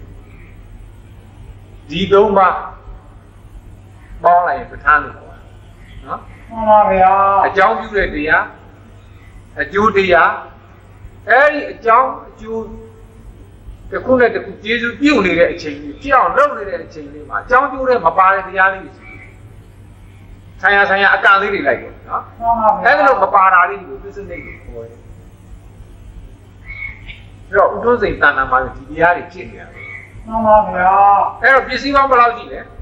ဒီသုံးပါပေါင်းလိုက်ရင်ပဋ္ဌာန်းလို့ခေါ်တယ်နော်မှန်ပါဗျာအကြောင်းပြုတဲ့တရားအကျိုးတရားအဲ့ဒီအကြောင်းအကျိုးတစ်ခုနဲ့တစ်ခုကျေစုပြုတ်နေတဲ့အချိန်ကြီးဖြစ်အောင်လုပ်နေတဲ့အချိန်လေးမှာအကြောင်းကျိုးတဲ့မပါတဲ့တရားလေးတွေဆိုင်ရာအကန့်လေးတွေလိုက်ပေါ့နော်အဲ့ဒါလို့မပါတာလေးကိုပြည့်စုံနေကိုခေါ်တယ်အဲ့တော့ဥဒ္ဒဇိန်တဏ္ဍာမှာဒီတရားတွေဖြစ်နေတာပဲမှန်ပါဗျာအဲ့တော့ပစ္စည်းပေါင်းဘယ်လောက်ရှိလဲ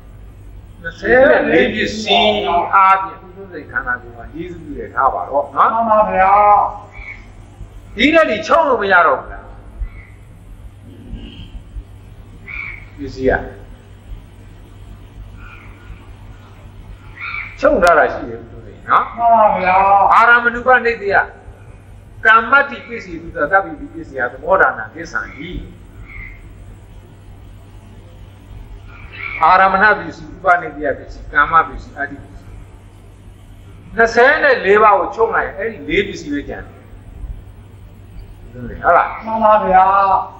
24ပစ္စည်းအားဖြင့်ဥဒ္ဒဇိန်ခန္ဓာကိုယ်မှာကျေစုပြုရထားပါတော့နော်မှန်ပါဗျာဒီနဲ့ဒီချုပ်လို့မရတော့ဘူးလားပစ္စည်းချုပ်ထားတာရှိတယ်ဘုရားနော်မှန်ပါဗျာအာရမဏုပနိတ္တိယကမ္မတိပစ္စည်းသူသဗ္ဗိပစ္စည်းသမောဒနာကိစ္ဆံဤအာရမဏပစ္စည်းဥပနိတ္တိယပစ္စည်းကာမပစ္စည်းအတ္တိပစ္စည်း24ပါးကိုချုပ်လိုက်အဲ့ဒီ4ပစ္စည်းပဲကျန်တယ်ဟုတ်လားမှန်ပါဗျာ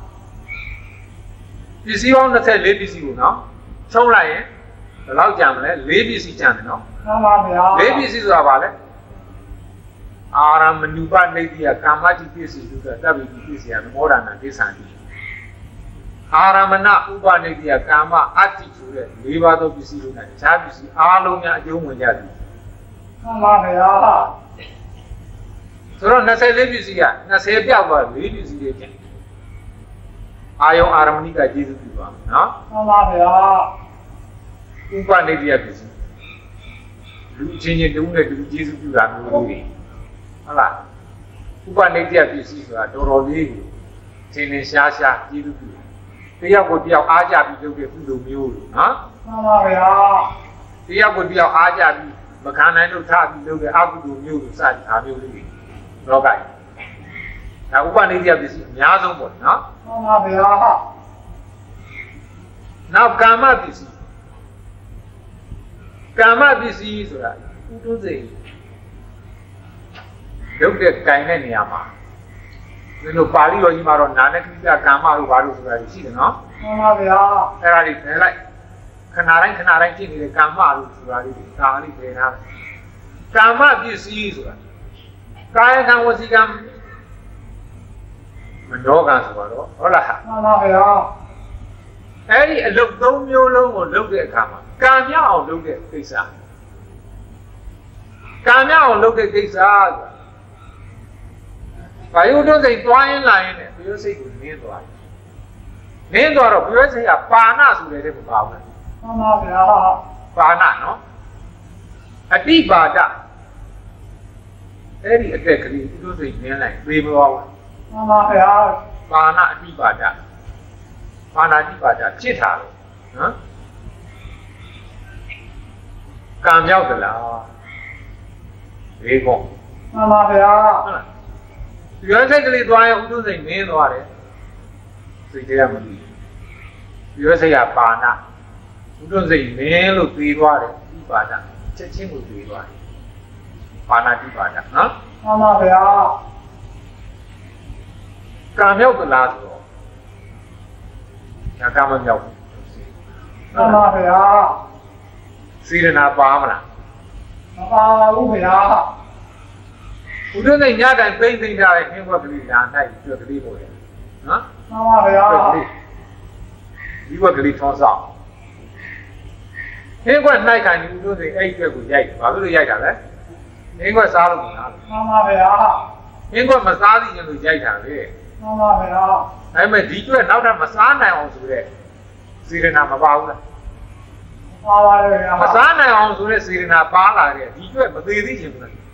ပစ္စည်းပေါင်း24ပစ္စည်းကိုနော်ချုပ်လိုက်ရင်ဘယ်လောက်ကျန်မလဲ4ပစ္စည်းကျန်တယ်နော်မှန်ပါဗျာ 4ပစ္စည်းဆိုတာဘာလဲအာရမဏုပနိတ္တိယကာမတိပစ္စည်းသူကသဗ္ဗိပစ္စည်းသမောဒနာကိစ္ဆံဤအာရမဏဥပနိတ္တိယကာမအတ္တိဆိုတဲ့၄ပါးသောပစ္စည်းတို့နဲ့တခြားပစ္စည်းအားလုံးများအကျုံးဝင်ကြသည်မှန်ပါဗျာဆိုတော့24ပစ္စည်းက20ပြောက်သွား4ပစ္စည်းတွေကျန်အာယုံအာရမဏိကကျေစုပြုပါမယ်နော်မှန်ပါဗျာဥပနိတ္တိယပစ္စည်းလူချင်းချင်းတူနဲ့တူကျေစုပြုတာမျိုးတွေဟုတ်လားဥပနိတ္တိယပစ္စည်းဆိုတာတော်တော်လေးကိုသင်္နေရှားကျေစုပြုတယောက်ကိုတယောက်အားကြပြီးလုပ်တဲ့ကုသိုလ်မျိုးလို့နော်မှန်ပါဗျာတယောက်ကိုတယောက်အားကြပြီးမခံနိုင်လို့ထားပြီးလုပ်တဲ့အကုသိုလ်မျိုးလို့စသည်အားမျိုးလေးတွေလောကကြီးဒါဥပနိတ္တိယပစ္စည်းအများဆုံးပေါ့နော်မှန်ပါဗျာနောက်ကာမပစ္စည်းဆိုတာဥဒ္ဒဇိန်ရုပ်တဲ့ကင်တဲ့နေရာမှာဒီလိုပါဠိတော်ကြီးမှာတော့နာနကိစ္စကာမတို့ဘာလို့ဆိုတာရှိတယ်နော်မှန်ပါဗျာအဲ့ဒါတွေဖယ်လိုက်ခဏတိုင်းဖြစ်နေတဲ့ကာမတို့ဆိုတာလေးဒါလေးဖယ်ထားတယ်ကာမပစ္စည်းဆိုတာကာယကံဝစီကံမနောကံဆိုတော့ဟုတ်လားမှန်ပါဗျာအဲ့ဒီအလုပ်၃မျိုးလုံးကိုလုပ်တဲ့အခါမှာကံမြောက်အောင်လုပ်တဲ့ကိစ္စဘာယုဒ္ဓစိတ်သွားရင်လာရင်လည်းဘုရားစိတ်ကိုနင်းသွားတော့ဘုရားစိတ်ကပါဏဆိုတဲ့တဲ့မပါဘူးမှန်ပါဗျာပါဏနော်အတိပါဒအဲ့ဒီအတက်ကလေးဘုရားစိတ်နင်းလိုက်ပြေမသွားဘူးမှန်ပါဗျာပါဏအတိပါဒဖြစ်တာလို့နော်ကံမြောက်သလားဒီကောမှန်ပါဗျာဟုတ်လားဒီရစိတ်ကလေးသွားရင်ဥဒ္ဒစိတ်နင်းသွားတယ်စိတ်တရားမပြီးဒီရစိတ်ကပါဏဥဒ္ဒစိတ်နင်းလို့ပြီးသွားတယ်ဒီပါဏချက်ချင်းကိုပြီးသွားတယ်ပါဏတိပါဏနော်မှန်ပါဗျာကံမြောက်သလားဆိုတော့ကံမမြောက်ဘူးမှန်ပါဗျာစေရနာပါမလားမပါဘူးဗျာဥဒ္ဒစိတ်ညတိုင်းသိမ့်သိမ့်ထားတဲ့ခင်းဘက်ကလေးလာနိုင်ပြကလေးပေါ်တယ်နော်မှန်ပါဗျာဒီဘက်ကလေးထောင်းဆောင်ခင်းဘက်နိုင်ခံဒီဥဒ္ဒစိတ်အဲ့ဒီဘက်ကိုရိုက်ဘာလို့ရိုက်တာလဲခင်းဘက်စားလို့မလားမှန်ပါဗျာခင်းဘက်မစားသေးရင်လို့ရိုက်တာလေမှန်ပါဗျာအဲ့မဲ့ဒီကျွဲ့နောက်ထပ်မစားနိုင်အောင်ဆိုတဲ့စေရနာမပါဘူးလားပါပါတယ်ဗျာမစားနိုင်အောင်ဆိုတဲ့စေရနာပါလာတဲ့ဒီကျွဲ့မသေးသေးချင်ဘူးလားဟမ်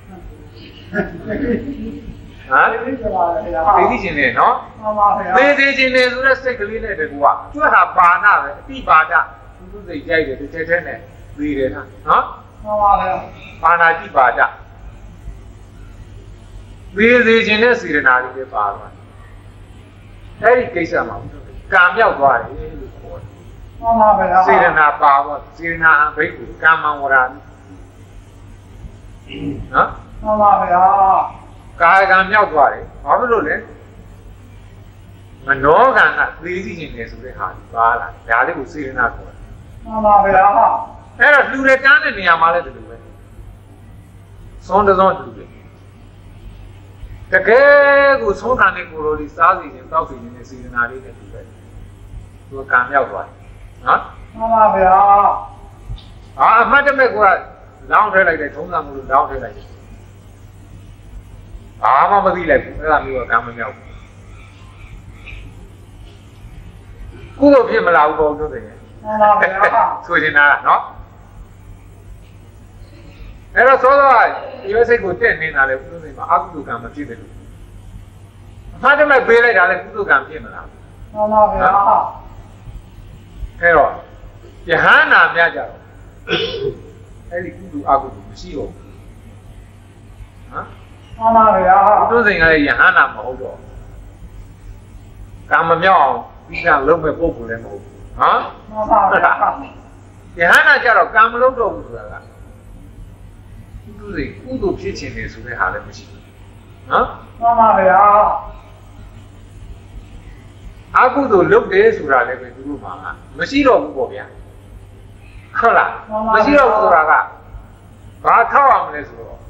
သိချင်ပါတယ်ဗျာသိချင်တယ်နော်မှန်ပါဗျာသိချင်တယ်ဆိုတဲ့စိတ်ကလေးနဲ့တကူကကျွဲ့ဟာပါဏပဲအတိပါဒသူစိတ်ကြိုက်တယ်တစ်ချက်တည်းနဲ့သိတယ်နော်မှန်ပါဗျာပါဏတိပါဒသိချင်တဲ့စေရနာလေးပဲပါသွားအဲ့ဒီကိစ္စမှာကံမြောက်သွားတယ်လို့ခေါ်တယ်မှန်ပါဗျာစေရနာပါတော့စေရနာဘိက္ခုကမ္မံဝရာနော်မှန်ပါဗျာကာယကံမြောက်သွားတယ်ဘာဖြစ်လို့လဲမနောကံကသိသိချင်းနေဆိုတဲ့ဟာပါလာဒါလေးကိုစေရနာခေါ်တယ်မှန်ပါဗျာအဲ့တော့လူတွေတန်းတဲ့နေရာမှာလည်းဒီလိုပဲသွန်းသွန်းတူတယ်တကယ်ကိုသုံးခံတဲ့ကိုယ်တော်လေးစားစီခြင်းတောက်စီခြင်းနဲ့စေရနာလေးနဲ့တူပဲသူကံမြောက်သွားတယ်နော်မှန်ပါဗျာအမှတ်တမဲ့ကလောင်းထည့်လိုက်တယ်ထုံးစံမှုလို့လောင်းထည့်လိုက်တယ်ဘာမှမသိလိုက်ဘူးအဲ့ဒါမျိုးကကံမမြောက်ဘူးကုသိုလ်ဖြစ်မလာဘူးပေါ့တို့တယ်မှန်ပါဗျာဆိုချင်တာနော်အဲ့တော့သောသောဒီစိတ်ကိုတက်နေတာလေကုသိုလ်စိတ်မှာအကုသိုလ်ကံမဖြစ်တယ်လို့အမှတ်တမဲ့ပေးလိုက်တာလေကုသိုလ်ကံဖြစ်မလားမှန်ပါဗျာအဲ့တော့ယဟန္တာများကြတော့အဲ့ဒီကုသိုလ်အကုသိုလ်မရှိတော့ဘူးမှန်ပါဗျာကုသိုလ်စိတ်ကလည်းယဟန္တာမဟုတ်တော့ကံမမြောက်အောင်ပြီးကလုံးမဲ့ပုံကိုလည်းမဟုတ်ဘူးမှန်ပါဗျာယဟန္တာကြတော့ကံမလုံးတော့ဘူးဆိုတာကကုသိုလ်ဖြစ်ခြင်းနေဆိုတဲ့ဟာလည်းမရှိဘူးနော်မှန်ပါဗျာအကုသိုလ်လုပ်တယ်ဆိုတာလည်းပဲသူတို့မှာမရှိတော့ဘူးပေါ့ဗျာဟုတ်လားမရှိတော့ဘူးဆိုတာကဘာထောက်ရမလဲဆိုတော့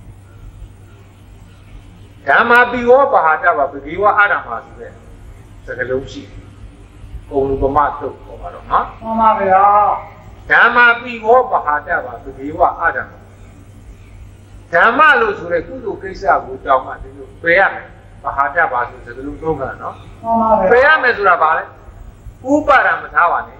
ဓမ္မာပိဝောပဟာတဗပဂေဝအာရမဆိုတဲ့စကားလုံးရှိပုံလူပမတုတ်ပေါ်ပါတော့နော်မှန်ပါဗျာဓမ္မာပိဝောပဟာတဗပဂေဝအာရမဓမ္မလို့ဆိုတဲ့ကုသိုလ်ကိစ္စကိုတောင်းမှဒီလိုပယ်ရမယ်ပဟာတဗဆိုတဲ့စကားလုံးသုံးခါနော်မှန်ပါဗျာပယ်ရမယ်ဆိုတာဘာလဲဥပါဒံမထားပါနဲ့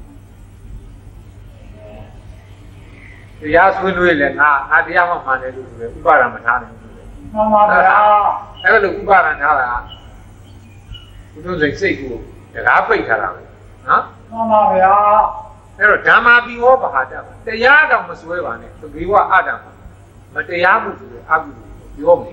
တရားဆွေးနွေးလဲငါတရားမှမှန်တယ်လို့ဆိုတယ်ဥပါဒံမထားနဲ့မှန်ပါဗျာအဲ့လိုဥပါဒံထားတာဘုဒ္ဓစိတ်ကိုတရားပိတ်ထားတာပဲနော်မှန်ပါဗျာအဲ့တော့ဓမ္မာပိဝောပဟာတဗတရားတော့မစွဲပါနဲ့ဘဂေဝအတ္တမတရားမှုဆိုတဲ့အကုသိုလ်ကိုပြောမယ်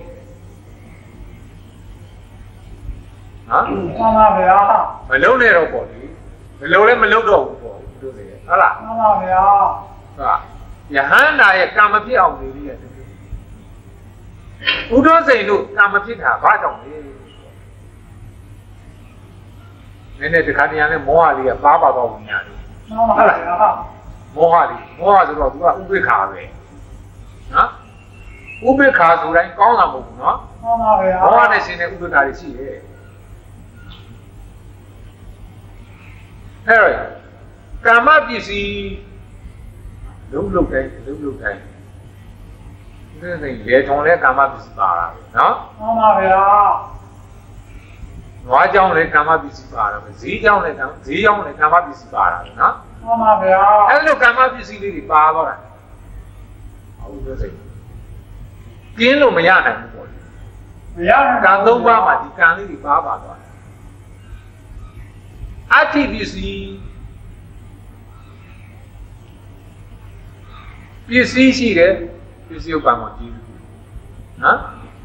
နော်မှန်ပါဗျာမလုံးနဲ့တော့ပေါ့လေမလုံးလည်းမလုံးတော့ဘူးပေါ့တို့တယ်ဟုတ်လားမှန်ပါဗျာဟုတ်ယဟန္တာရဲ့ကံမဖြစ်အောင်နေရတဲ့ဥဒ္ဓစိန်တို့ကံမဖြစ်တာဘာကြောင့်လဲနည်းနည်းတခါတည်းရလဲမောဟလေးကပါတော့ဝင်ရတယ်မှန်ပါဗျာမောဟဆိုတော့သူကဥပိ္ပခာပဲနော်ဥပိ္ပခာဆိုတိုင်းကောင်းတာမဟုတ်ဘူးနော်မှန်ပါဗျာမောဟနဲ့ရှင်တဲ့ဥပိ္ပခာတွေရှိတယ်အဲ့တော့ကာမပစ္စည်းလုံးတိုင်းဒီလေထုံလဲကာမပစ္စည်းပါတာပဲနော်မှန်ပါဗျာနွားကြောင်းလဲကာမပစ္စည်းပါတာပဲဈေးကြောင်းလဲကာမပစ္စည်းပါတာပဲနော်မှန်ပါဗျာအဲ့လိုကာမပစ္စည်းလေးတွေပါသွားတာဟုတ်လို့စိတ်ကျင်းလို့မရနိုင်ဘူးပေါ့မရနိုင်ကံသုံးပါးမှာဒီကံလေးတွေပါသွားတယ်အဋ္ဌိပစ္စည်းပစ္စည်းရှိတယ်ပစ္စည်းဥပ္ပံမှာကျေးဇူးနော်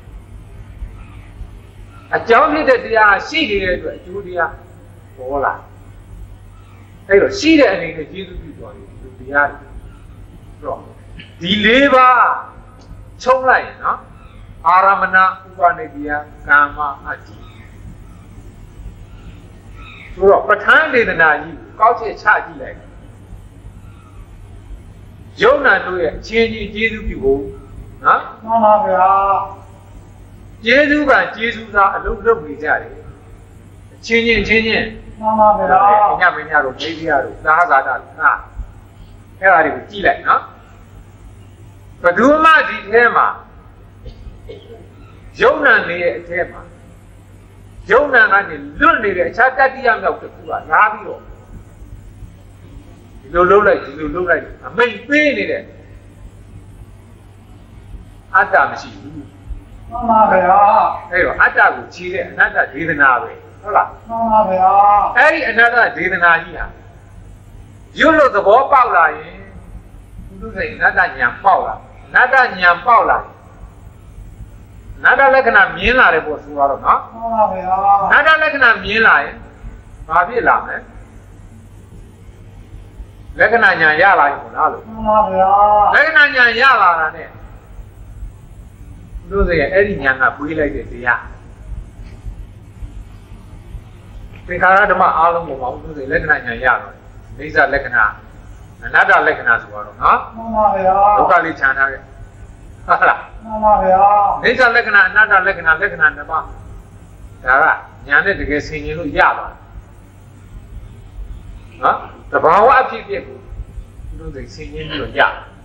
အကြောင်းဖြစ်တဲ့တရားရှိနေတဲ့အတွက်အကျိုးတရားပေါ်လာအဲ့တော့ရှိတဲ့အနေနဲ့ကျေးဇူးပြုသွားတယ်ဒီတရားတွေတော့ဒီ၄ပါးချုံးလိုက်နော်အာရမဏဥပနိဒေယကာမအတ္တိဆိုတော့ပဋ္ဌာန်းဒေသနာကြီးကောက်ချက်ချကြည့်လိုက်ယုံနာတို့ရဲ့အချင်းချင်းကျေးဇူးပြုဖို့နော်မှန်ပါဗျာကျေးဇူးကကျေးဇူးသားအလုံးလုံးနေကြတယ်အချင်းချင်းချင်းချင်းမှန်ပါဗျာညမင်းညတို့မိဖုရားတို့သာသာတာဟာအဲ့ဒါတွေကိုကြည့်လိုက်နော်ဘယ်သူမှဒီထဲမှာယုံနာနေရဲ့အထဲမှာယုံနာကနေလွတ်နေတဲ့အခြားတတိယမြောက်တစ်ခုကလာပြီးတော့ဒီလိုလုံးလိုက်ဒီလိုလုံးလိုက်အမိတ်ပေးနေတဲ့အတ္တမရှိဘူးမှန်ပါဗျာအဲ့တော့အတ္တကိုခြေတဲ့အနတ္တဒေသနာပဲဟုတ်လားမှန်ပါဗျာအဲ့ဒီအနတ္တဒေသနာကြီးဟာရွတ်လို့သဘောပေါက်လာရင်သူတို့စိတ်အနတ္တဉာဏ်ပေါက်လာအနတ္တဉာဏ်ပေါက်လာအနတ္တလက္ခဏာမြင်လာတယ်ပေါ့ဆိုတော့နော်မှန်ပါဗျာအနတ္တလက္ခဏာမြင်လာရင်ဘာဖြစ်လာမလဲလက္ခဏာဉာဏ်ရလာပြီပေါ့လားလို့မှန်ပါဗျာလက္ခဏာဉာဏ်ရလာတာနဲ့တို့စိတ်အဲ့ဒီဉာဏ်ကပွေးလိုက်တဲ့တရားသင်္ခါရဓမ္မအားလုံးပေါ်မှာတို့စိတ်လက္ခဏာဉာဏ်ရတော့အိဋ္ဌလက္ခဏာအနတ္တလက္ခဏာဆိုတော့နော်မှန်ပါဗျာဒုက္ခလေးခြံထားခဲ့ဟုတ်လားမှန်ပါဗျာအိဋ္ဌလက္ခဏာအနတ္တလက္ခဏာလက္ခဏာနှစ်ပါးဒါကဉာဏ်နဲ့တကယ်ဆင်ခြင်လို့ရပါတယ်နော်တဘာဝအဖြစ်ဖြစ်ကိုတို့စိတ်ဆင်ခြင်ပြီးတော့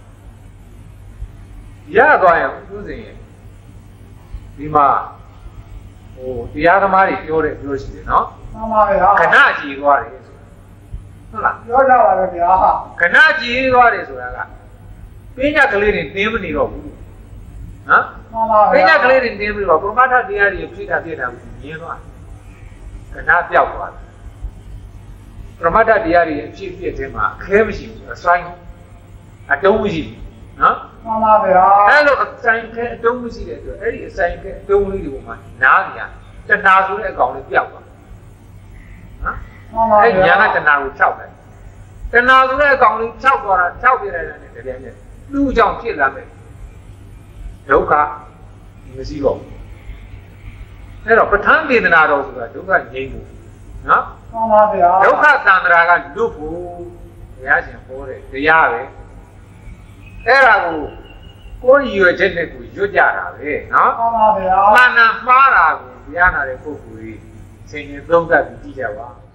ရသွားရင်တို့စိတ်ရဲ့ဒီမှာဟိုတရားသမားတွေပြောတယ်ပြောရှိတယ်နော်မှန်ပါဗျာခဏကြည်သွားတယ်ဟုတ်လားပြောကြပါတော့ဗျာခဏကြည်သွားတယ်ဆိုတာကပညာကလေးတွေတင်းမနေတော့ဘူးနော်မှန်ပါဗျာပညာကလေးတွေတင်းပြီးတော့ပရမတ္ထတရားတွေဖြစ်တာမြင်သွားခဏပြောက်သွားတယ်ပရမတ္ထတရားတွေအဖြစ်တဲ့မှာအခဲမရှိဘူးအဆိုင်အတုံးမရှိဘူးနော်မှန်ပါဗျာအဲ့လိုအဆိုင်ခဲအတုံးမရှိတဲ့အတွက်အဲ့ဒီအဆိုင်ခဲအတုံးလေးတွေပေါ်မှာနားကြတဏှာဆိုတဲ့အကောင်လေးပြောက်သွားနော်မှန်ပါဗျာအဲ့ညာကတဏှာကိုဖြောက်တယ်တဏှာဆိုတဲ့အကောင်လေးဖြောက်သွားတာဖြောက်ပြလိုက်တယ်တကယ်နဲ့သူ့ကြောင့်ဖြစ်လာမယ်ဒုက္ခမရှိတော့ဘူးအဲ့တော့ပဋ္ဌာန်းဒေသနာတော်ဆိုတာဒုက္ခငြိမ်းဖို့နော်မှန်ပါဗျာဒုက္ခသံဃာကလွတ်ဖို့ဘုရားရှင်ဟောတဲ့တရားပဲအဲ့ဒါကိုကိုယ်ရည်ရွယ်ချက်နဲ့ကိုရွတ်ကြတာပဲနော်မှန်ပါဗျာမှန်တာမှားတာကိုဘုရားနာတဲ့ပုဂ္ဂိုလ်ကြီးဆင်ញင်သုံးသပ်ပြီးကြည့်ကြပါ